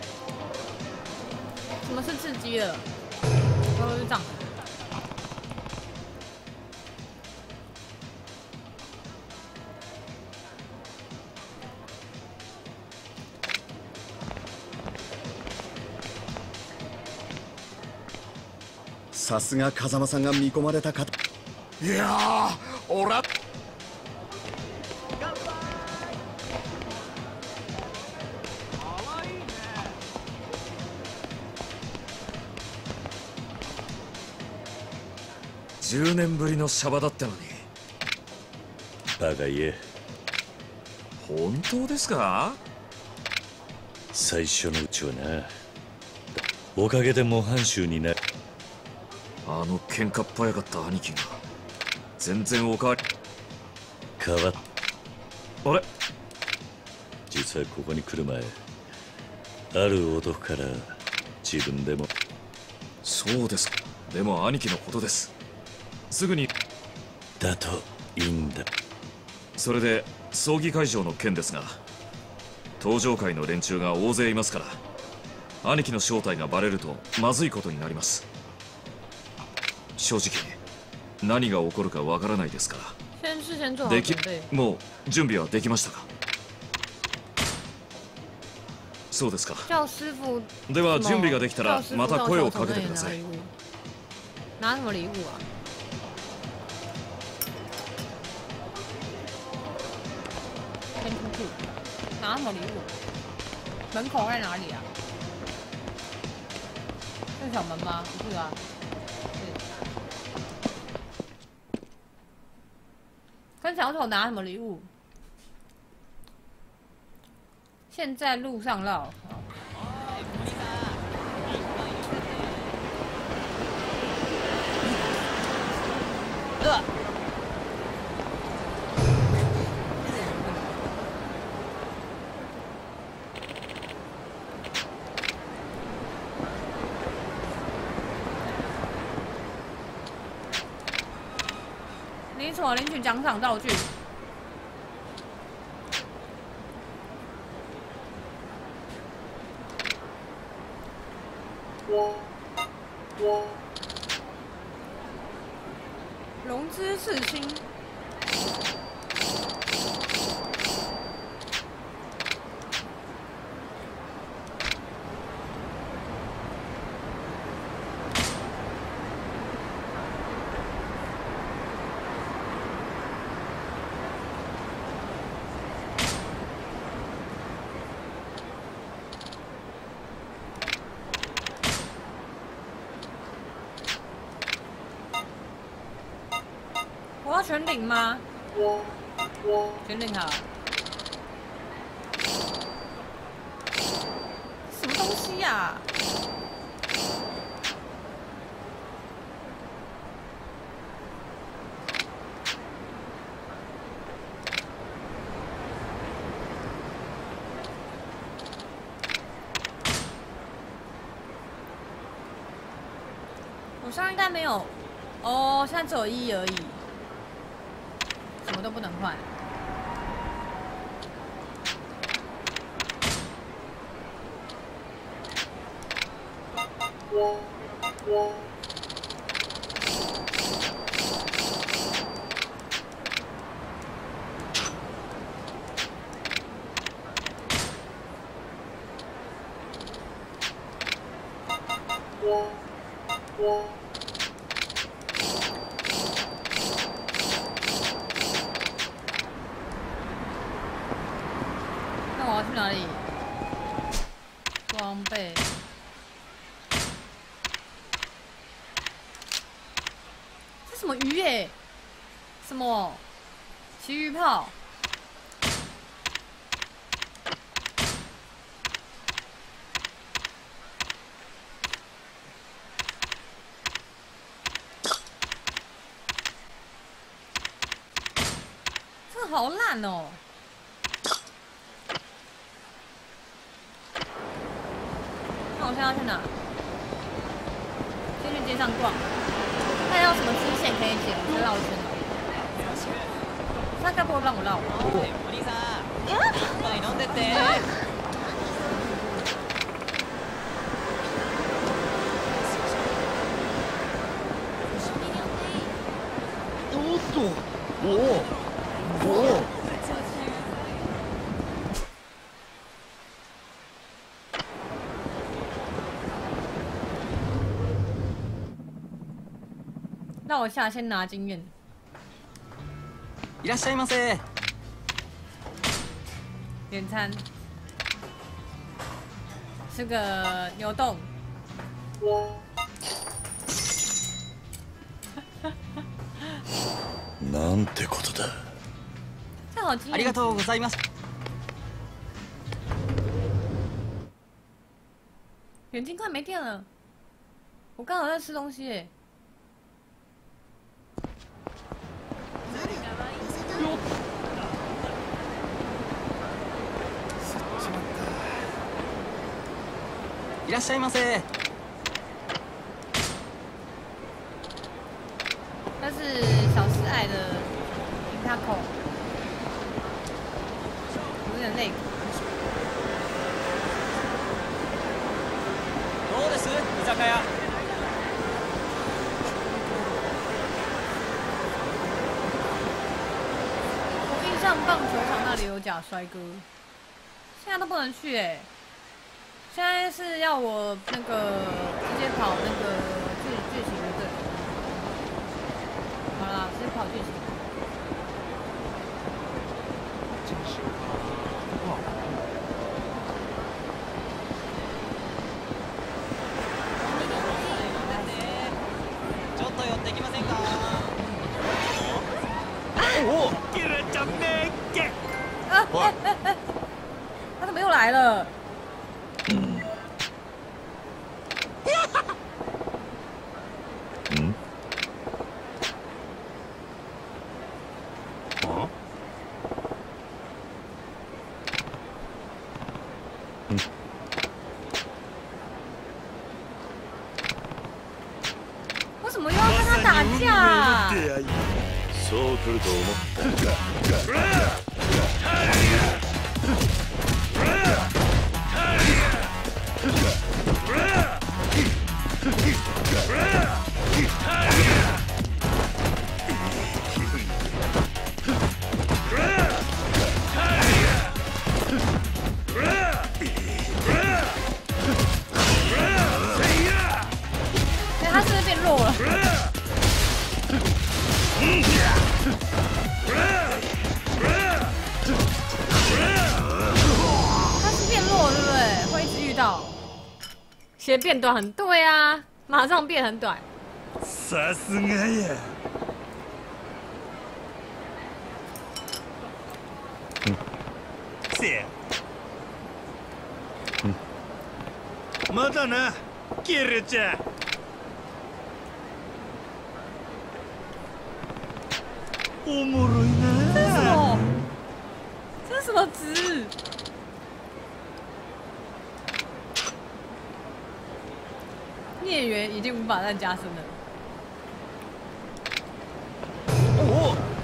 什么是刺激了？是这样。 さすが風間さんが見込まれた方。 いやー、おら。 10年ぶりのシャバだったのに。 バカ言え。 本当ですか？ 最初のうちはな。おかげで模範囚になる。 あの喧嘩っ早かった兄貴が全然おかわり変わっ。 あれ、 実はここに来る前、ある男から自分でも。 そうですか。でも兄貴のことです。すぐに。 だといいんだ。 それで葬儀会場の件ですが、登場界の連中が大勢いますから、兄貴の正体がバレるとまずいことになります。正直何が起こるかわからないですから。もう準備はできましたか？そうですか。では準備ができたらまた声をかけてください。 拿什么礼物啊？先出去，拿什么礼物？门口在哪里啊？是小门吗？不是啊。跟小丑拿什么礼物？现在路上绕。没错，领取奖赏道具。龙之刺青。我要全领吗？全领好。什么东西呀？我上应该没有。哦，现在只有1而已。什么都不能换。 那我要去哪里？装备。这什么鱼耶？什么？奇鱼炮？这个好烂哦！那我现在要去哪？先去街上逛，看有什么支线可以捡，我就绕一圈。他该不会让我绕？ お兄さん、一杯飲んでって。 おっと、おお。 让我下先拿经验。 いらっしゃいませ。 点餐，吃个牛冻。 なんてことだ。 这好惊艳。 ありがとうございます。 眼睛快没电了，我刚好在吃东西耶。 いらっしゃいませ。 它是小师爱的银塔口，有点累。 どうです？居酒屋。 我印象棒球场那里有假帅哥，现在都不能去哎。现在是要我那个直接跑那个剧情就对了。好啦，直接跑剧情。 ちょっと寄ってきませんか？ おお。 他怎么又来了？为什么又要跟他打架？ そう来ると思った。 他是不是变弱了？他是变弱，对不对？会一直遇到。鞋变短很对啊，马上变很短。 さすがや。せや。まだな、キルちゃん。おもろいな。 这是什么值？孽缘已经无法再加深了。 おお。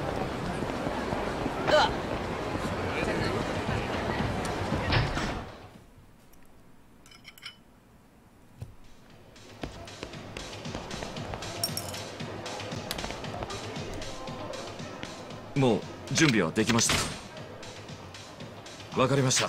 もう準備はできました。わかりました。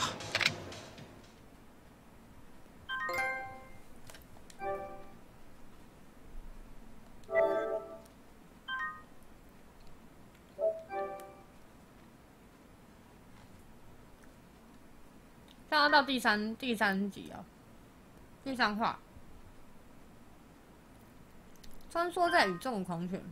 要到第三集哦，第3话，穿梭在宇宙的狂犬。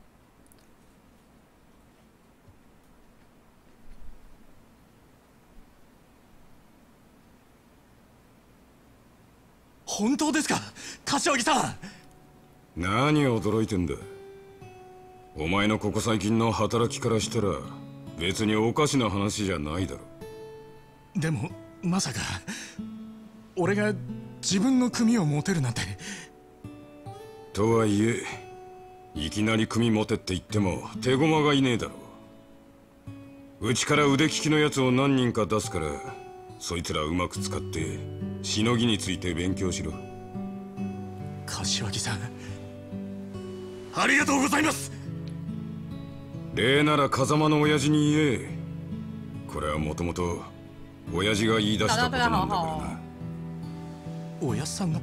本当ですか、柏木さん。 何驚いてんだ。お前のここ最近の働きからしたら別におかしな話じゃないだろ。 でもまさか俺が自分の組を持てるなんて。 とはいえいきなり組持てって言っても手駒がいねえだろ。うちから腕利きのやつを何人か出すから、そいつらうまく使ってしのぎについて勉強しろ。 柏木さん、ありがとうございます。 礼なら風間の親父に言え。これはもともと親父が言い出したことなんだからな。 親さんが？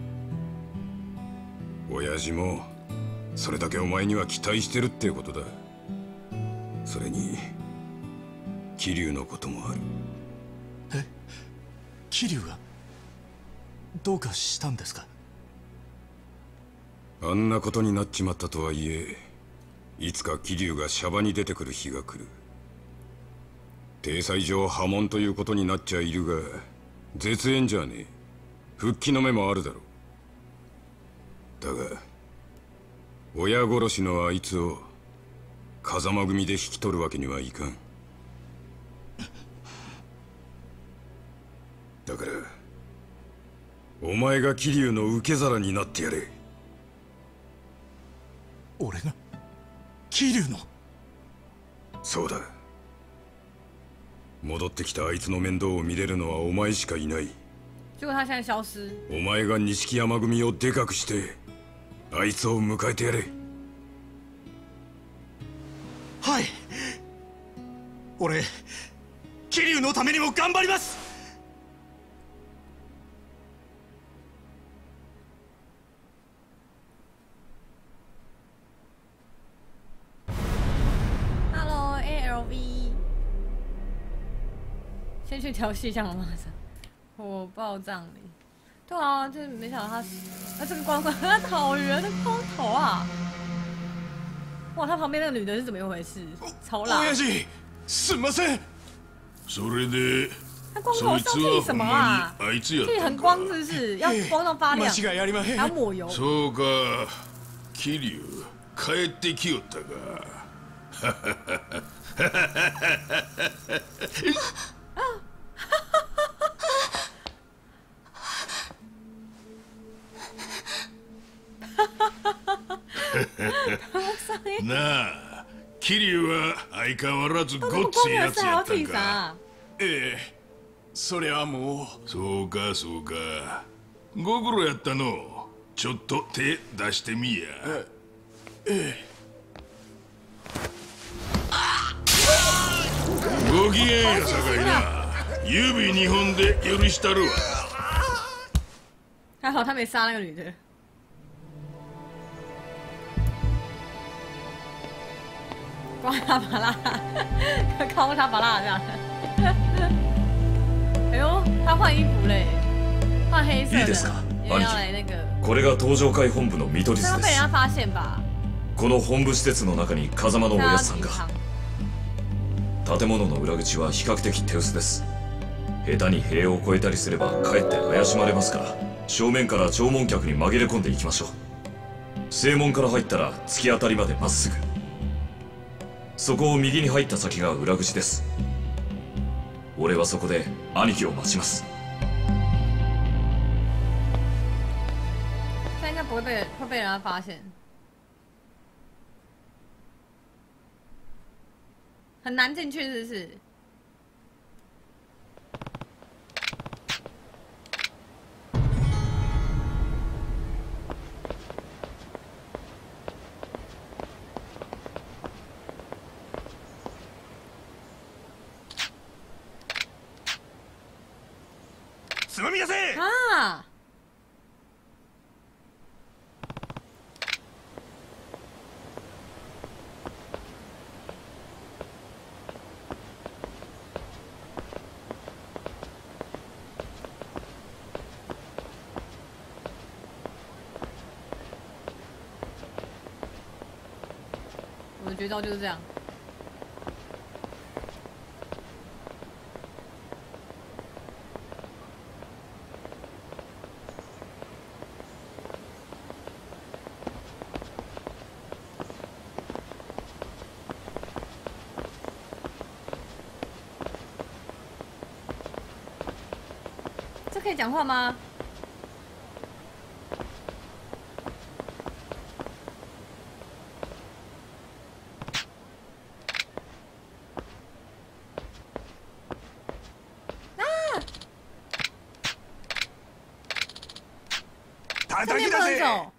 親父もそれだけお前には期待してるってことだ。それに桐生のこともある。 え、桐生がどうかしたんですか？ あんなことになっちまったとはいえ、いつか桐生がシャバに出てくる日が来る。体裁上破門ということになっちゃいるが、絶縁じゃねえ。復帰の目もあるだろう。だが親殺しのあいつを風間組で引き取るわけにはいかん。だからお前が桐生の受け皿になってやれ。 俺が桐生の？ そうだ。戻ってきたあいつの面倒を見れるのはお前しかいない。 結果他現在消失。 お前が錦山組をでかくしてあいつを迎えてやれ。 はい、俺桐生のためにも頑張ります。 先去调戏一下我妈妈，火爆葬礼。对啊，就是没想到他死了。这个光头，他讨人的光头啊！哇，他旁边那个女的是怎么一回事？超辣！ 親父、すみません。 それで、 他光头是要剃什么啊？剃很光是不是？要光到发亮，还要抹油。 そうか、桐生帰ってきよったか。なあ、桐生は相変わらずごっついやつやったんか。 ええ、そりゃもう。 そうかそうか、ご苦労やったの。ちょっと手出してみや。 ええ。 ご機嫌やさかいな。指2本で許したるわ。 还好他没杀那个女的。刮他把蜡，敲他把蜡这样。哎呦，他换衣服嘞，换黑色的。 いいですか、 要来那个。 これが東上会本部の見取り図です。 被人家发现吧。 この本部施設の中に風間のおやっさんが。建物の裏口は比較的手薄です。下手に塀を越えたりすればかえって怪しまれますから、正面から弔問客に紛れ込んでいきましょう。正門から入ったら突き当たりまでまっすぐ。そこを右に入った先が裏口です。俺はそこで兄貴を待ちます。 这应该不会被人家发现，很难进去，是不是？ つまみ出せ！ 啊！ 绝招就是这样。这可以讲话吗？这边不能走。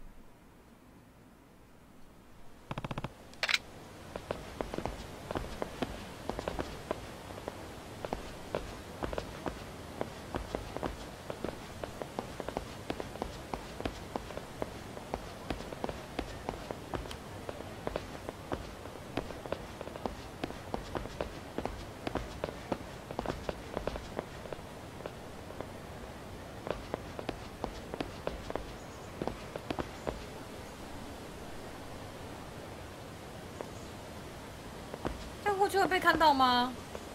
过去会被看到吗？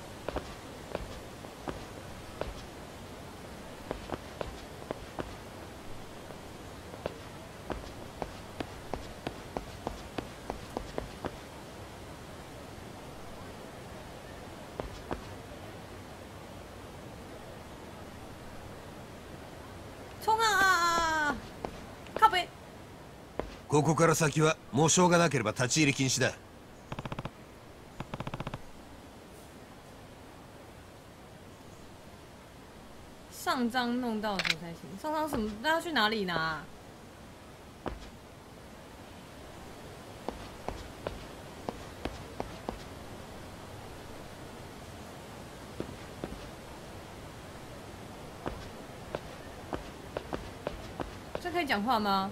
冲啊！靠北。 ここから先はもうしょうがなければ立ち入り禁止だ。 上章弄到的时候才行。上章什么？那要去哪里拿？这可以讲话吗？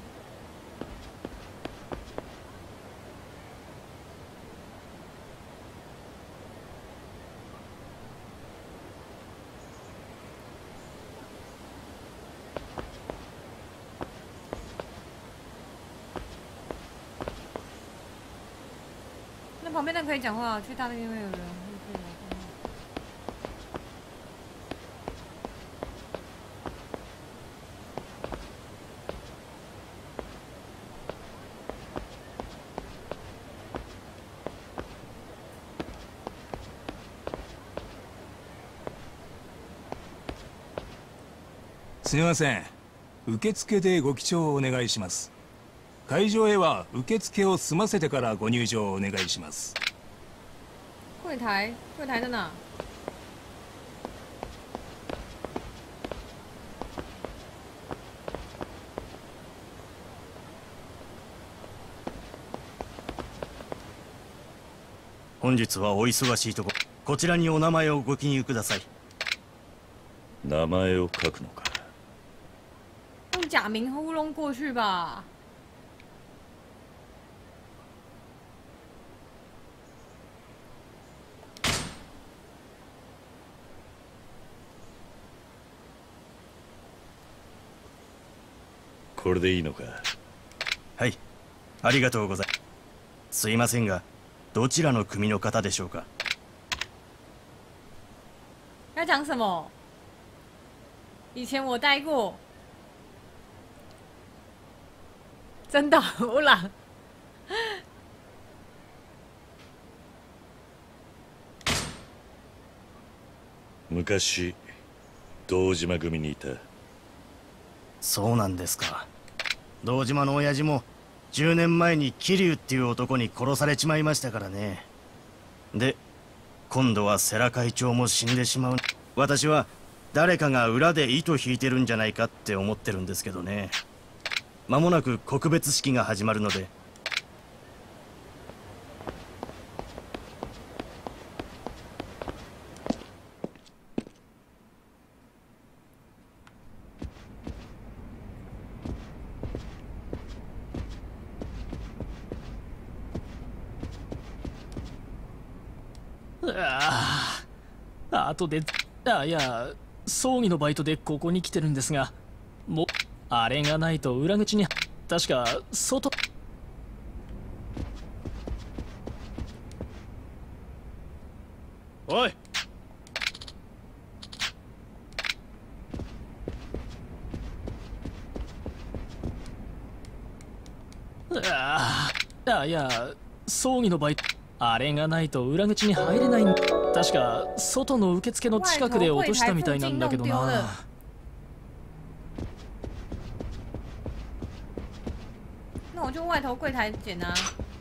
旁边那可以讲话，去他那边会有人。 すみません。受付でご記帳をお願いします。会場へは受付を済ませてからご入場をお願いします。 柜台在哪？ 本日はお忙しいところ、こちらにお名前をご記入ください。 名前を書くのか。 用假名糊弄过去吧。 これでいいのか。はい、ありがとうございます。すいませんが、どちらの組の方でしょうか。 要讲什么？以前我待过。真的，乌朗。 昔、堂島組にいた。 そうなんですか。堂島の親父も10年前に桐生っていう男に殺されちまいましたからね。で、今度は世良会長も死んでしまう。私は誰かが裏で糸引いてるんじゃないかって思ってるんですけどね。間もなく告別式が始まるので。 後でいや葬儀のバイトでここに来てるんですが、もうあれがないと裏口に確か外。 おい。いや、葬儀の場合あれがないと裏口に入れないん。確か外の受付の近くで落としたみたいなんだけどな。 那我就外头柜台捡啊。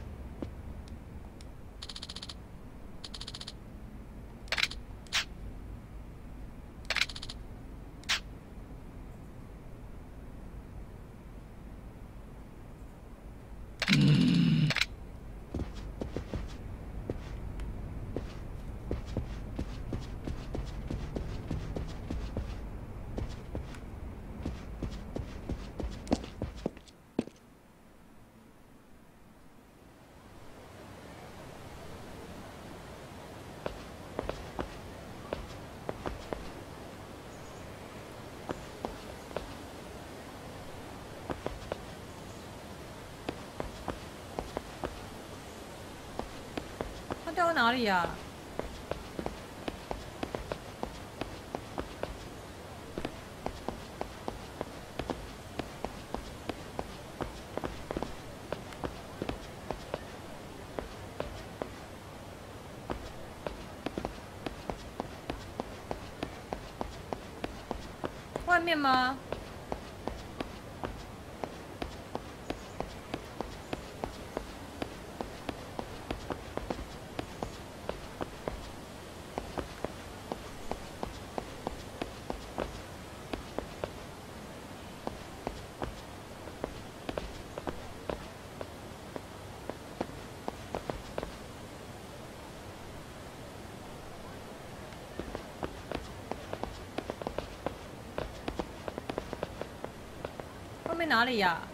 掉到哪里呀？外面吗？外面哪里呀？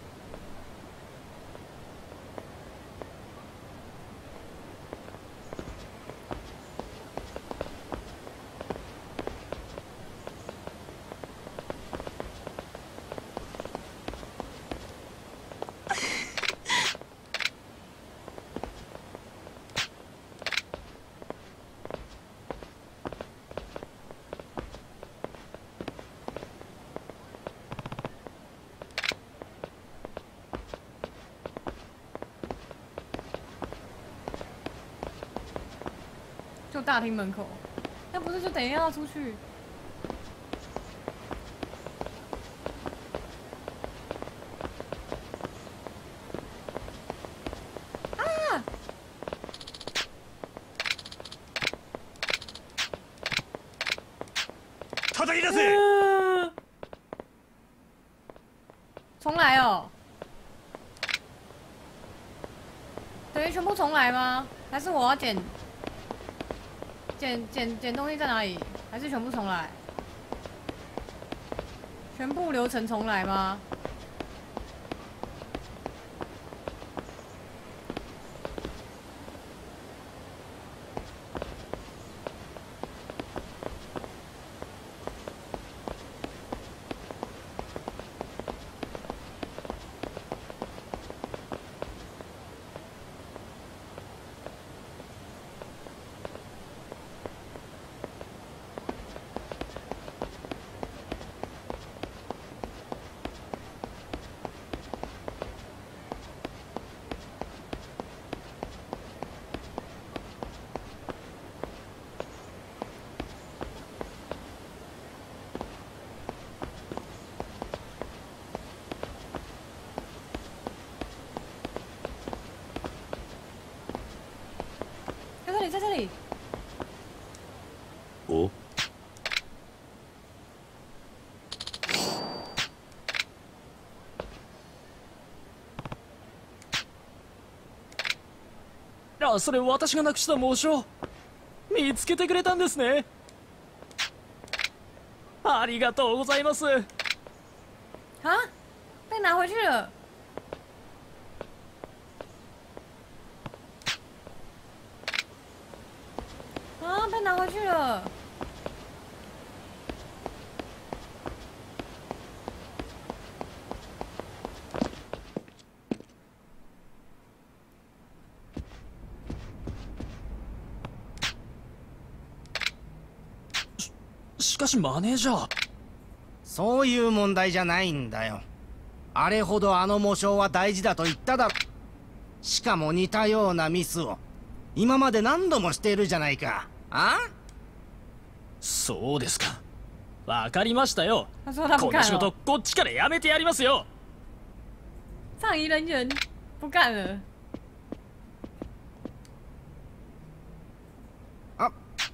就大厅门口，那不是就等一下要出去？啊！ 叩き出せ！ 重来哦？等于全部重来吗？还是我要捡东西在哪里？还是全部重来？全部流程重来吗？在这里。 哦。 あ、それ私がなくした紋章。見つけてくれたんですね。ありがとうございます。 啊？被拿回去了。啊，被拿回去了。 しかしマネージャー。 そういう問題じゃないんだよ。あれほどあの模章は大事だと言っただろ。しかも似たようなミスを今まで何度もしているじゃないか。あ？ そうですか。わかりましたよ。こんな仕事こっちからやめてやりますよ。 上一人员不干了。 あ。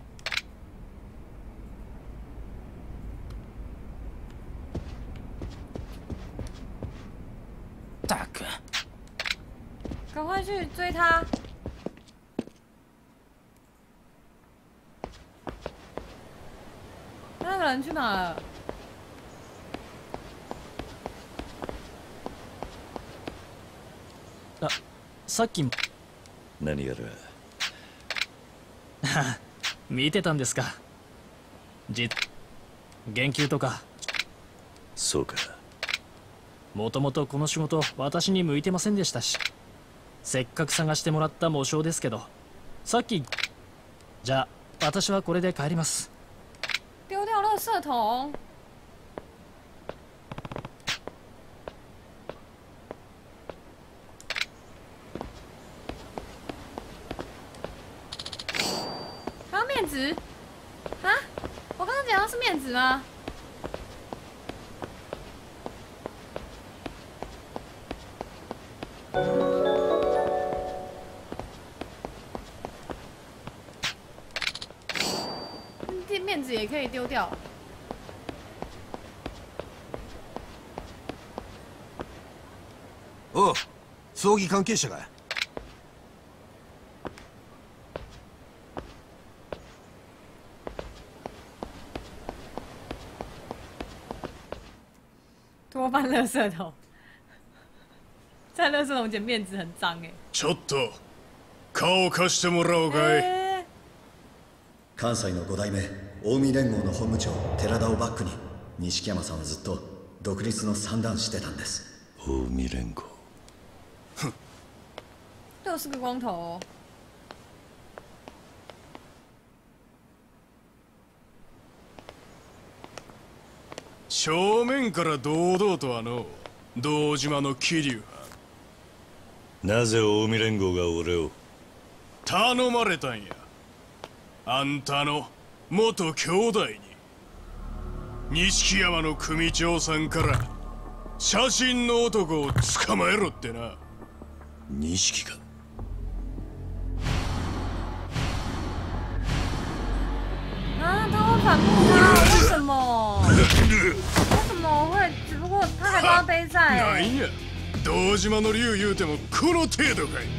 大哥， 赶快去追他！那个人去哪了？ あ、さっき何やら見てたんですか。言及とか。 そうか。 もともとこの仕事私に向いてませんでしたし、せっかく探してもらった模章ですけど、さっきじゃあ私はこれで帰ります。 丢掉垃圾桶。还要面纸？啊？我刚刚讲的是面纸吗？面子也可以丢掉。 おう、葬儀関係者が。 多半垃圾桶，在垃圾桶捡面子很脏哎。 ちょっと顔貸してもらおうかい。 関西の5代目近江連合の本部長寺田をバックに錦山さんはずっと独立の算段してたんです。 近江連合。 又是个光头哦。 正面から堂々と堂島の桐生はなぜ近江連合が俺を頼まれたんや。あんたの元兄弟に錦山の組長さんから写真の男を捕まえろってな。 錦か。 啊，他会反驳他？为什么？为什么会？只不过他还抓杯赛。 なんや、堂島の竜言うてもこの程度かい。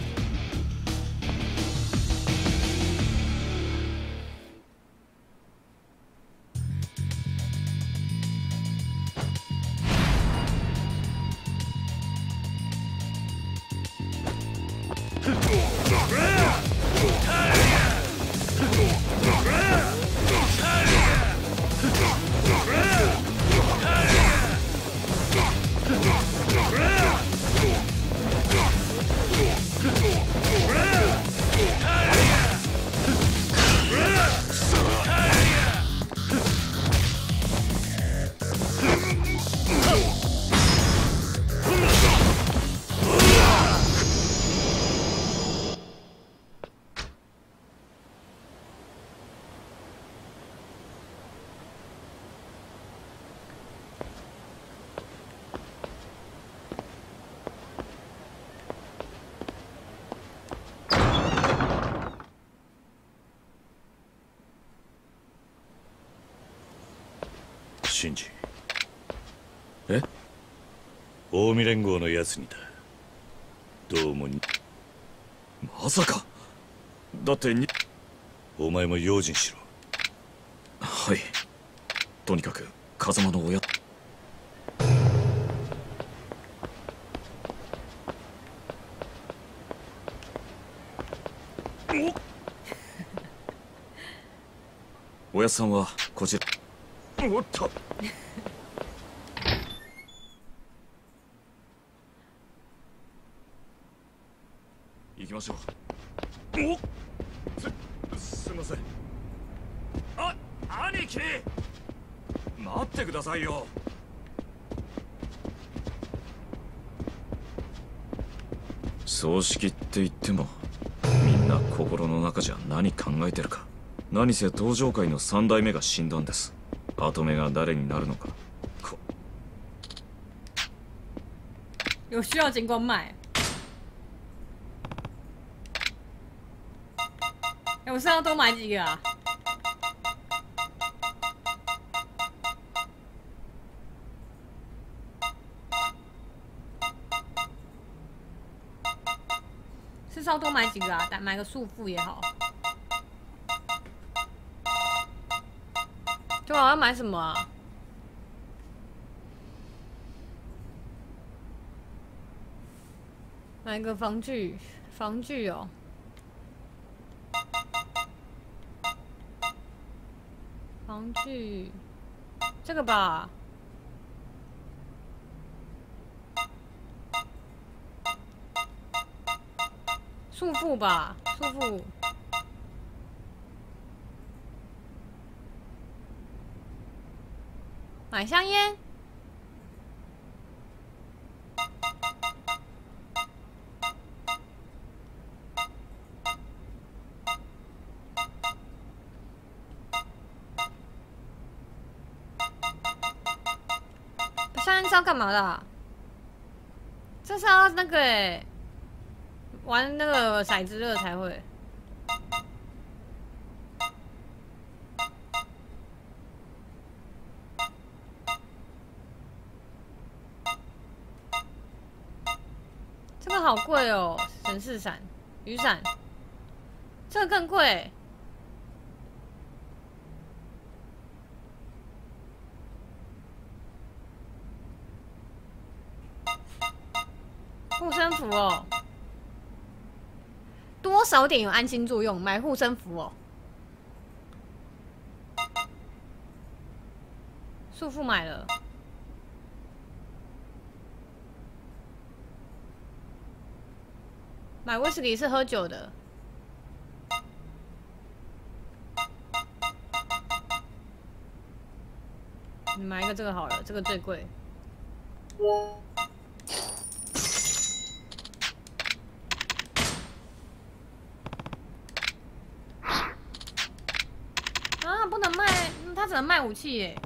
シンジ。え？近江連合のやつにだ。どうもまさか。だってお前も用心しろ。 はい。とにかく風間の親。おやさんはこちら。おっと。行きましょう。おっ。すいません。あ、兄貴。 待ってくださいよ。葬式って言ってもみんな心の中じゃ何考えてるか。何せ登場界の3代目が死んだんです。跡目が誰になるのか。 有需要尽管买。我是要多买几个啊？是要多买几个啊？买个束缚也好。对啊，要买什么啊？买个防具哦。防具，这个吧。束缚吧，束缚。买香烟。香烟是要干嘛的啊？这是要那个玩那个骰子乐才会。这个好贵哦，神士伞、雨伞，这个更贵。护身符哦，多少点有安心作用？买护身符哦。束缚买了。买威士忌是喝酒的。你买一个这个好了，这个最贵。啊，不能卖，他只能卖武器耶。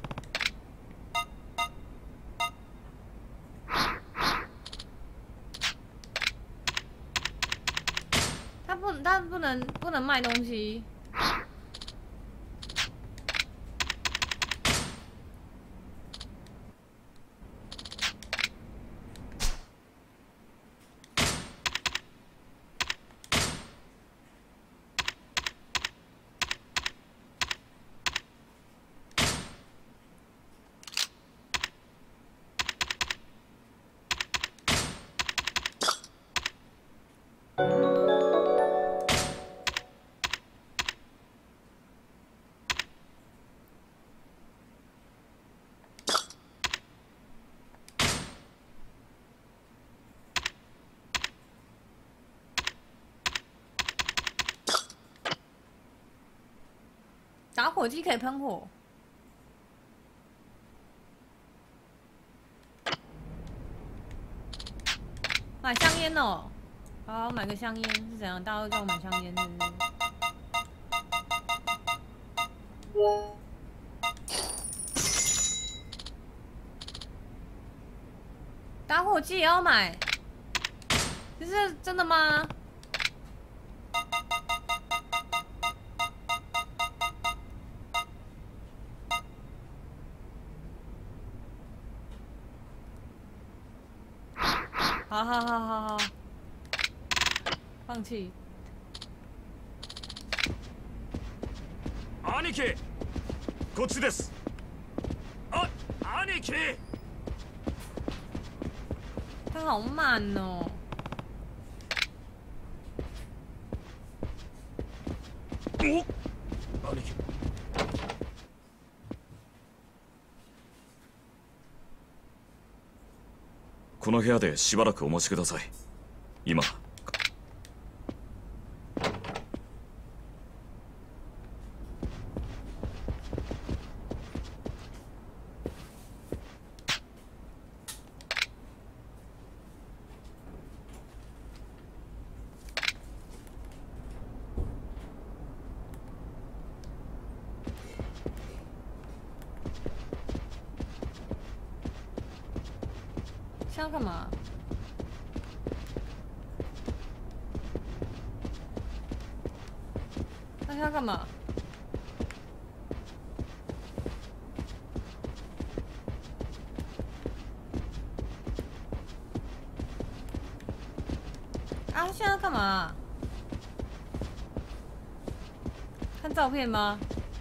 他不能卖东西。打火机可以喷火。买香烟哦，好，买个香烟是怎样？大家都叫我买香烟，是不是？打火机也要买？这是真的吗？好，放弃。 兄貴、こっちです。あ、兄貴。 他好慢哦。 お、兄貴。この部屋でしばらくお待ちください。今。 在要干嘛？他现在要干嘛？啊，现在要干嘛？看照片吗？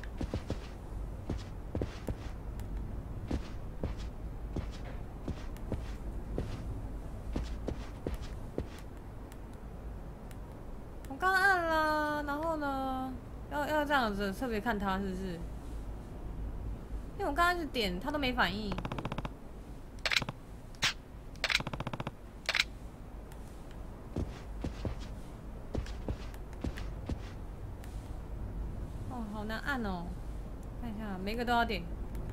我刚按了，然后呢？要这样子特别看他是不是？因为我刚开始点他都没反应。哦，好难按哦！看一下，每个都要点。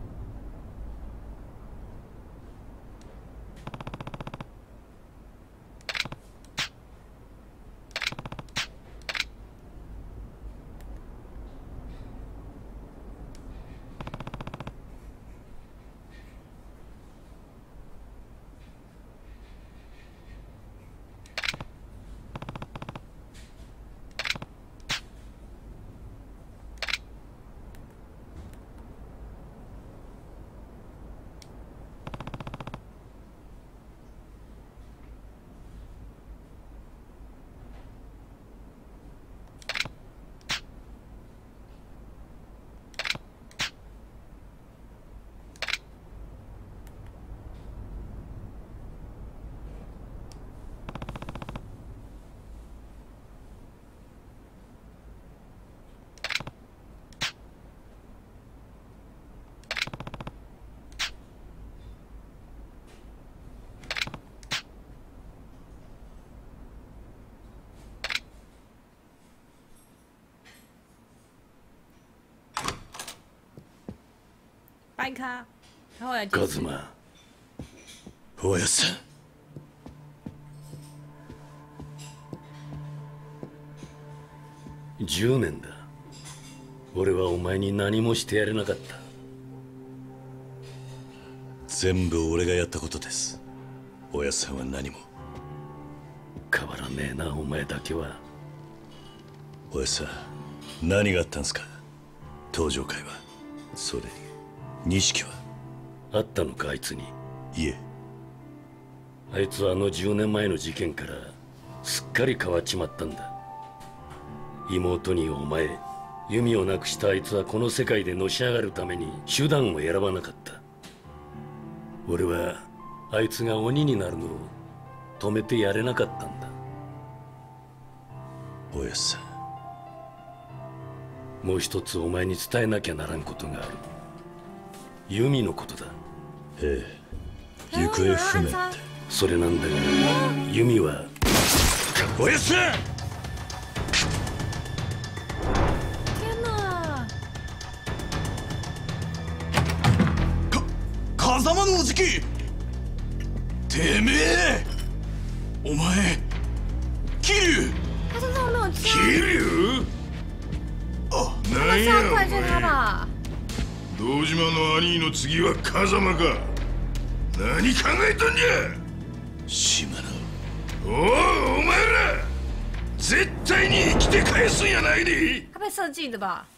白卡，然后来解释。 カズマ、おやさん。10年だ。俺はお前に何もしてやれなかった。 全部俺がやったことです。おやさんは何も。 変わらねえな、お前だけは。 おやさん、何があったんすか？登場会は。それに錦はあったのか、あいつに。 いえ。 あいつはあの10年前の事件からすっかり変わっちまったんだ。妹にお前、弓をなくしたあいつはこの世界でのし上がるために手段を選ばなかった。俺はあいつが鬼になるのを止めてやれなかったんだ。 おやさん、もう一つお前に伝えなきゃならんことがある。弓のことだ。 ええ、行方不明って。 それなんだが、弓は。 おやさん！ 風間のおじき、てめえ、お前、桐生、桐生？あ、なんやお前。堂島の兄の次は風間か。何考えとんじゃ。 島野。 おお、お前ら絶対に生きて返すんやないで。 他被设计的吧？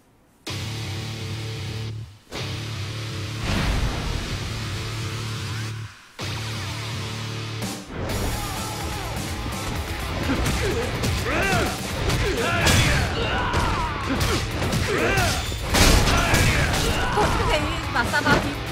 哦，这可以把沙发踢。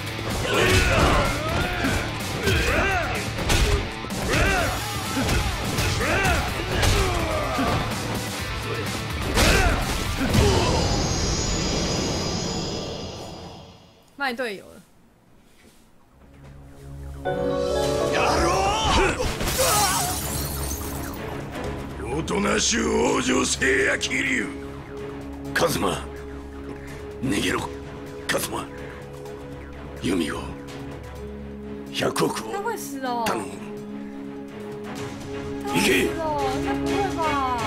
卖队友了。 おとなしゅう往生せえや桐生。 カズマ、逃げろ、カズマ。弓を100億を頼む。行け。 应该不会吧？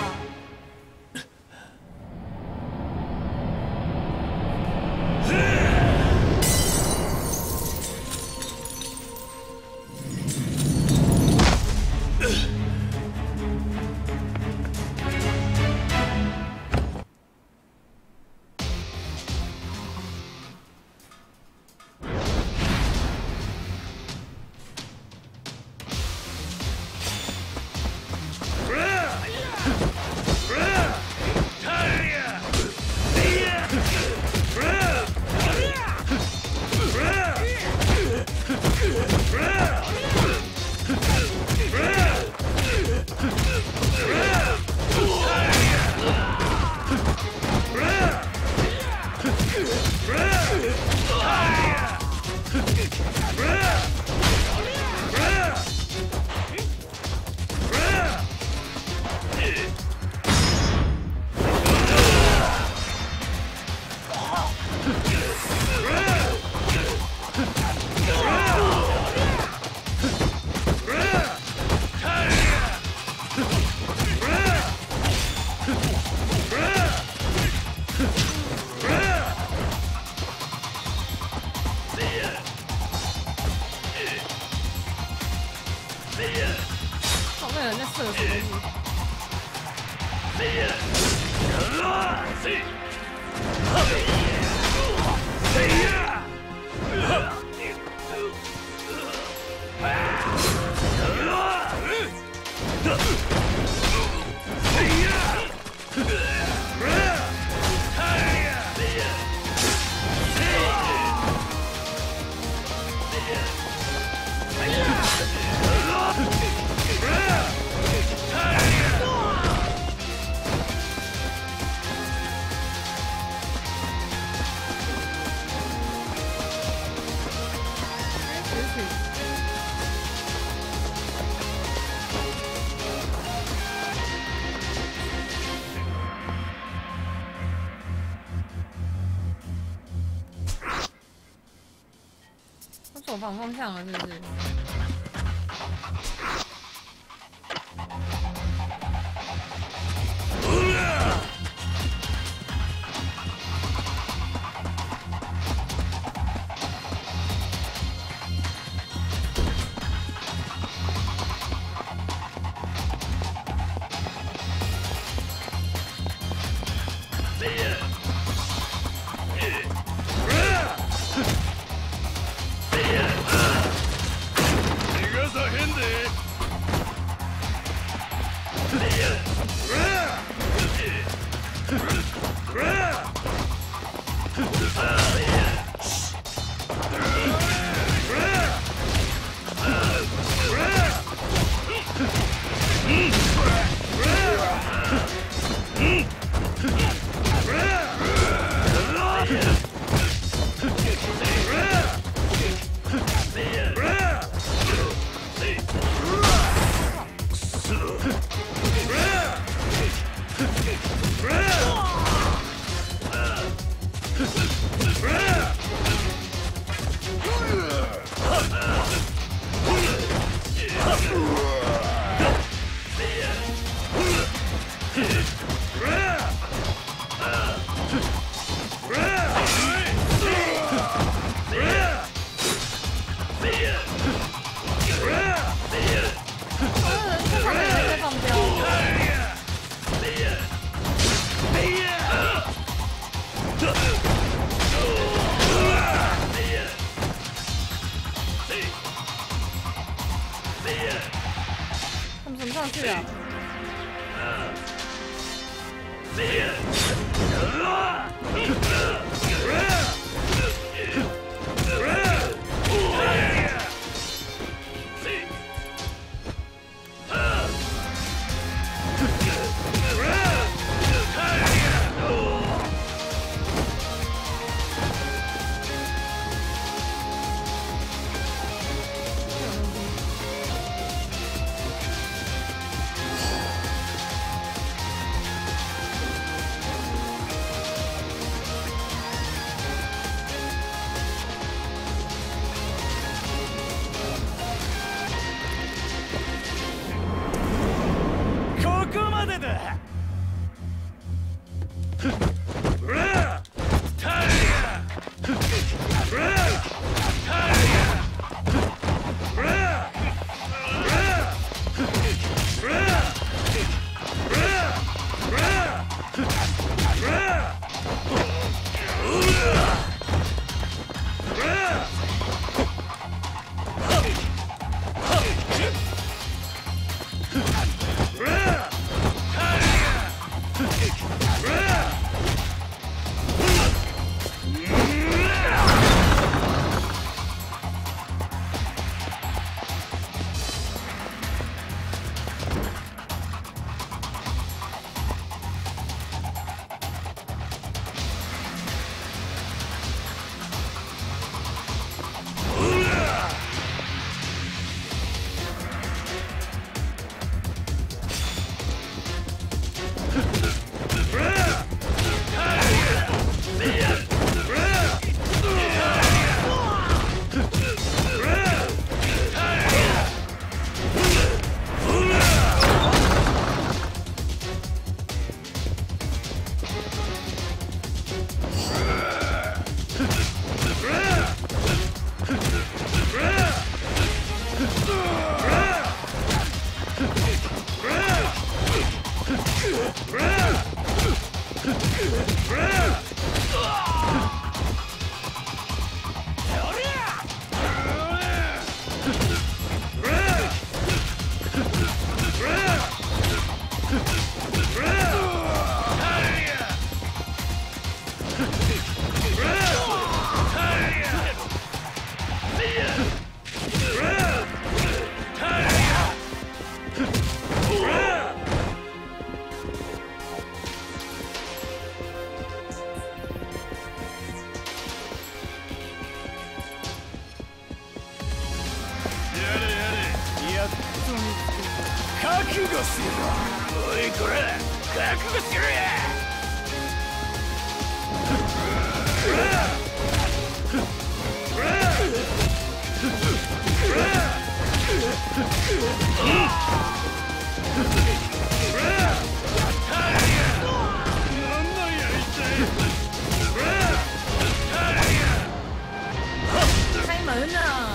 走反方向了，是不是？他们怎么上去啊？ 悟しろ。おいこら、覚悟しろや。 开门啊！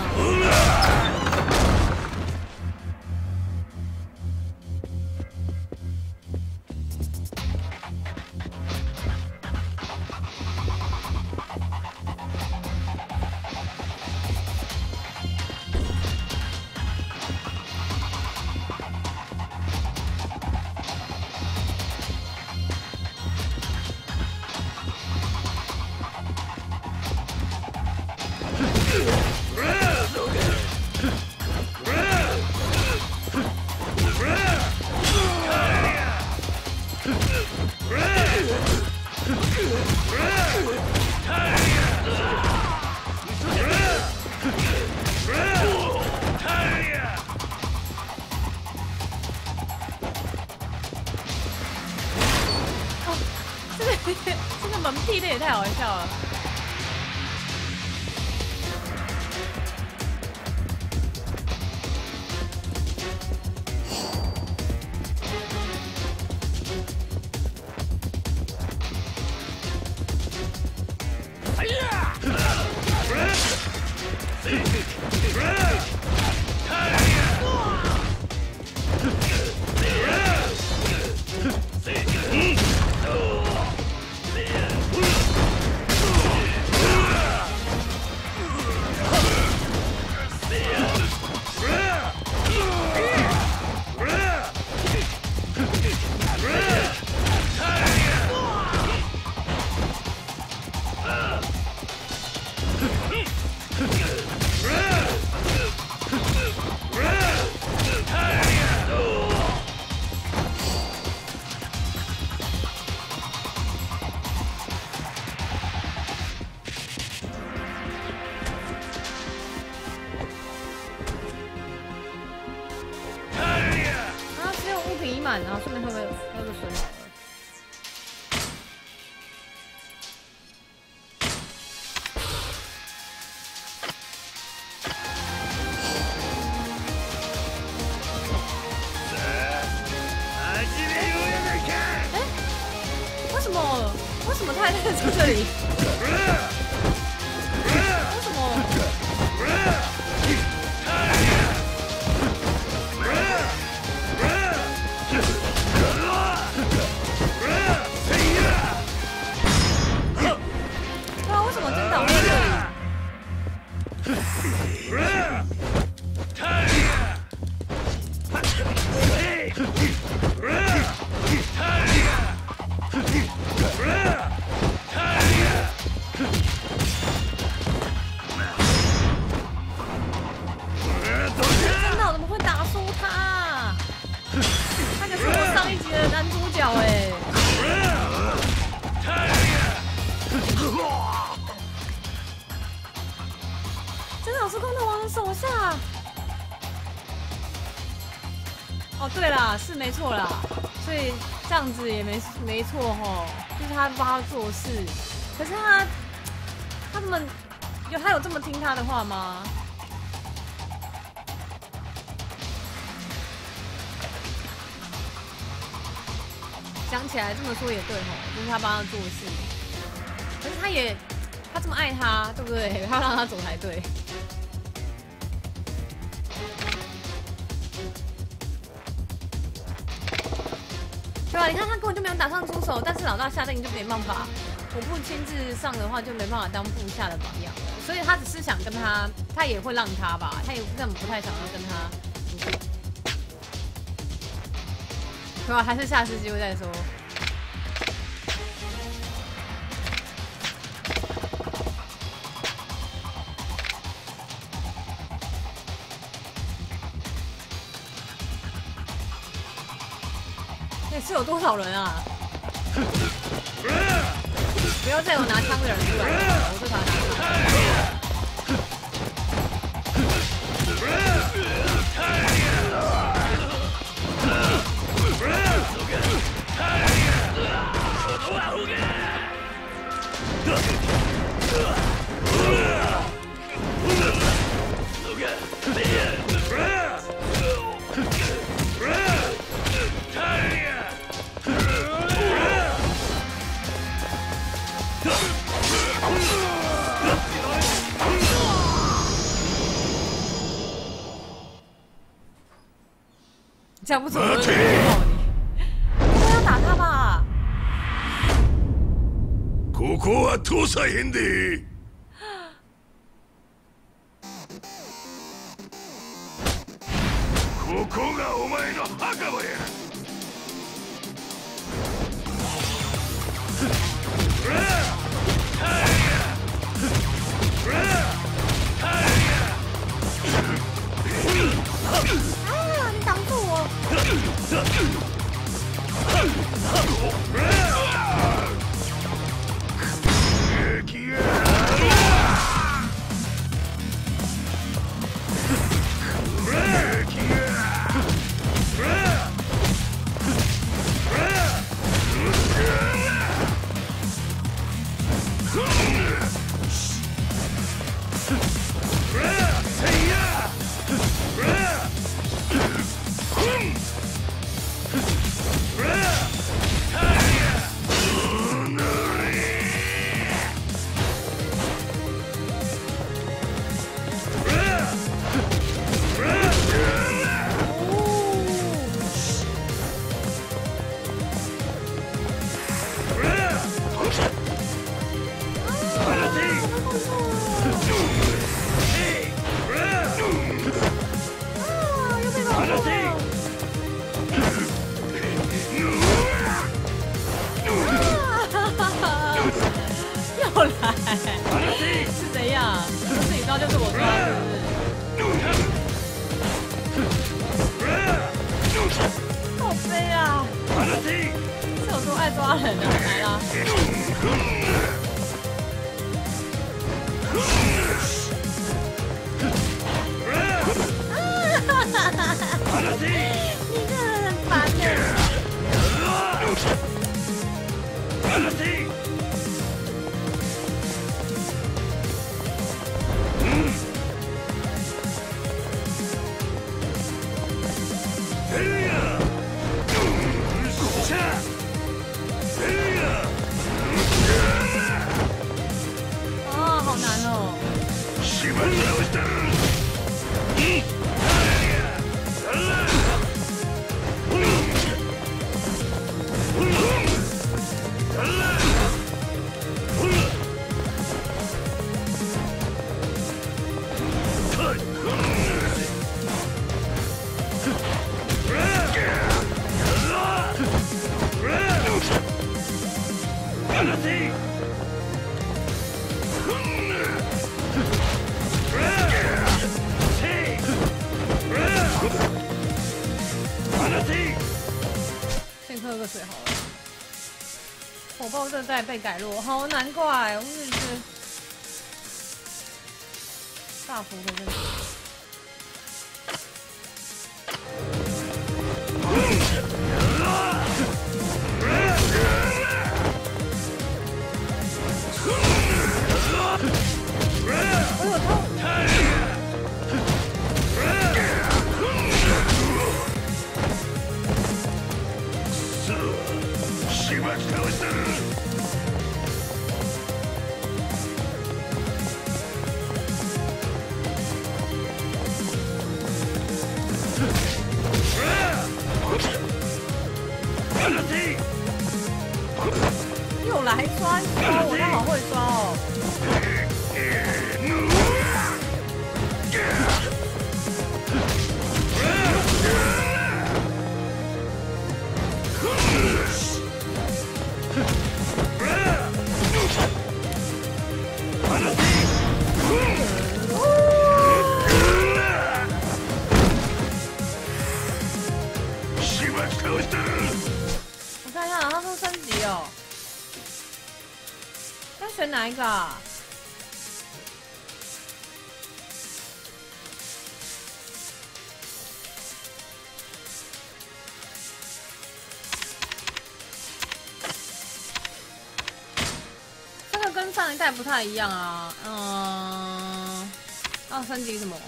这个门劈的也太好笑了。然后顺便喝个水好了。为什么太太在这里？为什么？哦，对啦，是没错啦，所以这样子也没错吼，就是他帮他做事，可是他有这么听他的话吗？讲起来这么说也对吼，就是他帮他做事，可是他这么爱他，对不对？他要让他走才对。对吧？你看他根本就没有打算出手，但是老大下令就没办法。我不亲自上的话，就没办法当部下的榜样了。所以他只是想跟他也会让他吧，他也根本不太想要跟他。对吧？还是下次机会再说。是有多少人啊？不要再有拿枪的人出来了，我就把他拿枪。 这样不准我就爆你。不要打他吧。 ここは通さへんで。ここがお前の墓場や。 啊！你挡住我！是怎样？不是你抓就是我抓，好悲啊！是有多爱抓人啊？来啦！你这人很烦的。哦，好难哦。先喝个水好了。火爆热带被改弱，好难怪，我真的是大幅的认识。我有痛。又来抓我，他好会抓哦。我看一下，他说升级哦，要选哪一个啊？这个跟上一代不太一样啊，要升级什么？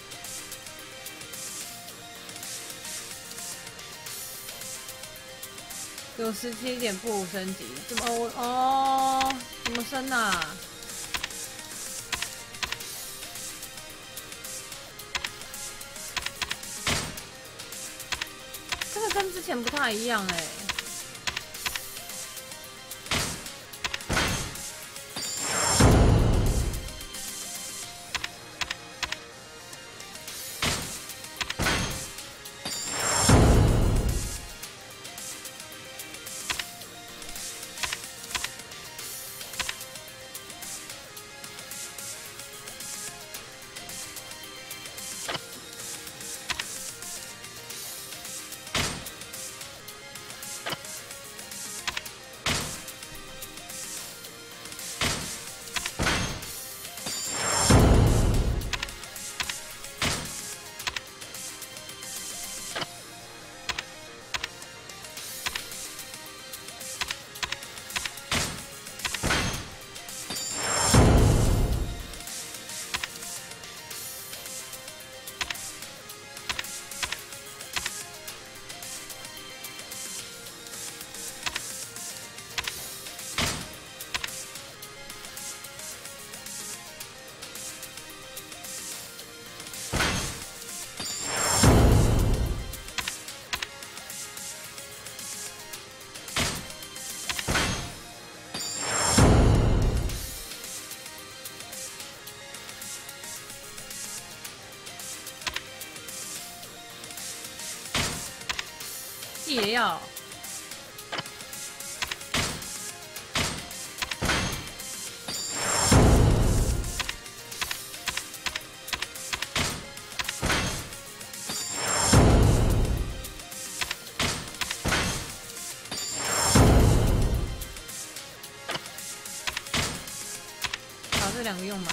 有17点不升级，怎么怎么升啊？ 前不太一样哎。也要。把这两个用满。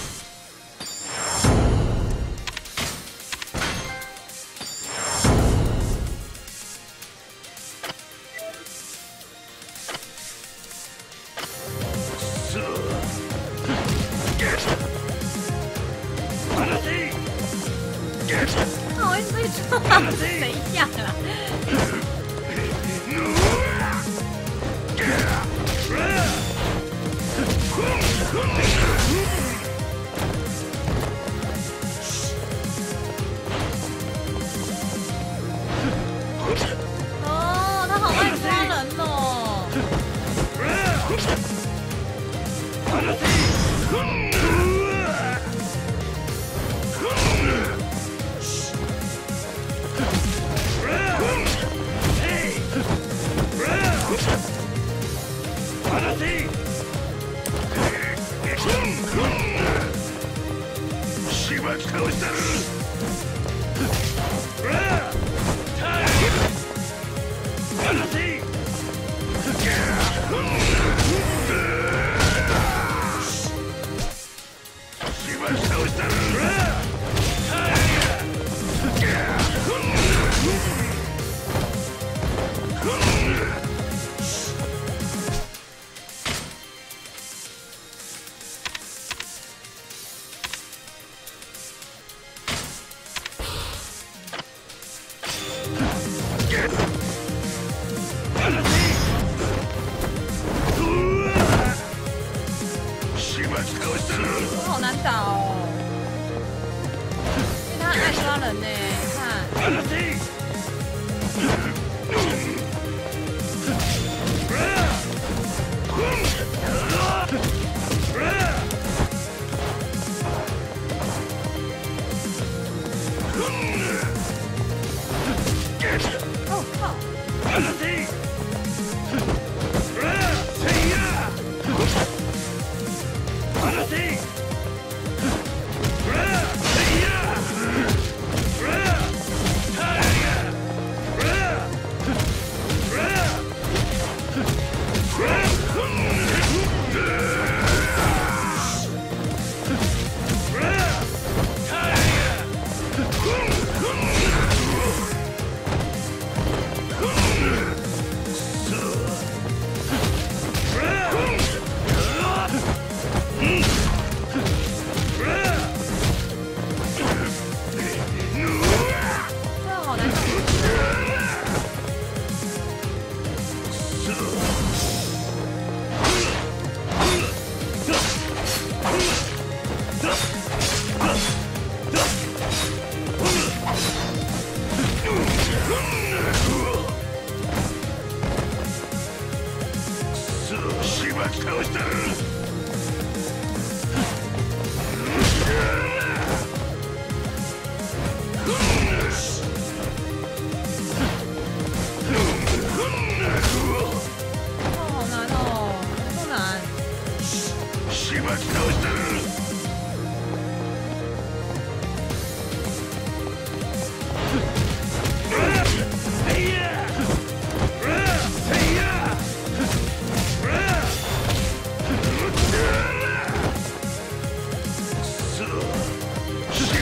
谁呀？哦，他好爱抓人哦。好难打哦，因为他爱抓人呢，看。哦靠！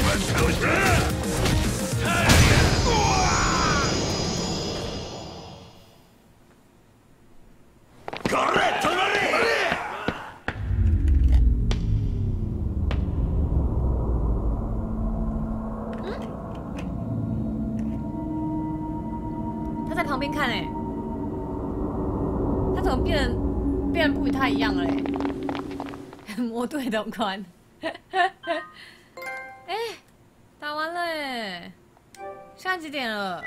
倒したこれ止まれ他在旁边看哎，他怎么变得不与他一样了哎？魔对的宽，哎，打完了哎，现在几点了？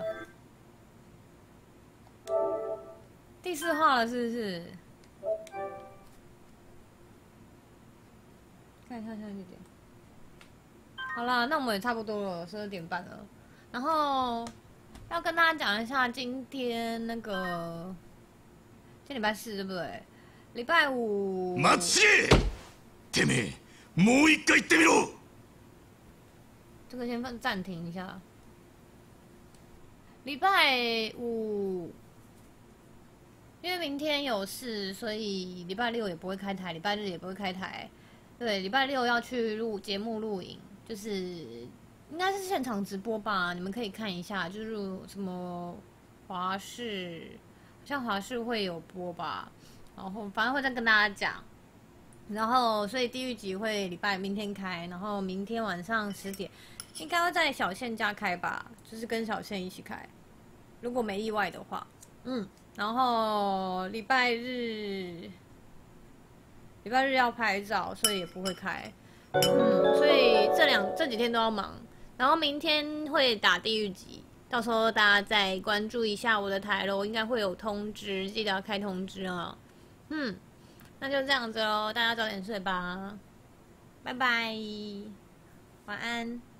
第4话了是不是？看一下现在几点？好啦，那我们也差不多了，12点半了。然后要跟大家讲一下，今天那个，今天礼拜4对不对？礼拜5。 待ち！てめえ、もう一回言ってみろ。 这个先放暂停一下。礼拜5，因为明天有事，所以礼拜6也不会开台，礼拜日也不会开台。对，礼拜6要去录节目录影，就是应该是现场直播吧，你们可以看一下，就是什么华视，好像华视会有播吧，然后反正会再跟大家讲。然后，所以地狱集会明天开，然后明天晚上10点，应该会在小线家开吧，就是跟小线一起开，如果没意外的话，然后礼拜日要拍照，所以也不会开，所以这几天都要忙，然后明天会打地狱集，到时候大家再关注一下我的台咯，应该会有通知，记得要开通知啊，那就这样子咯，大家早点睡吧，拜拜，晚安。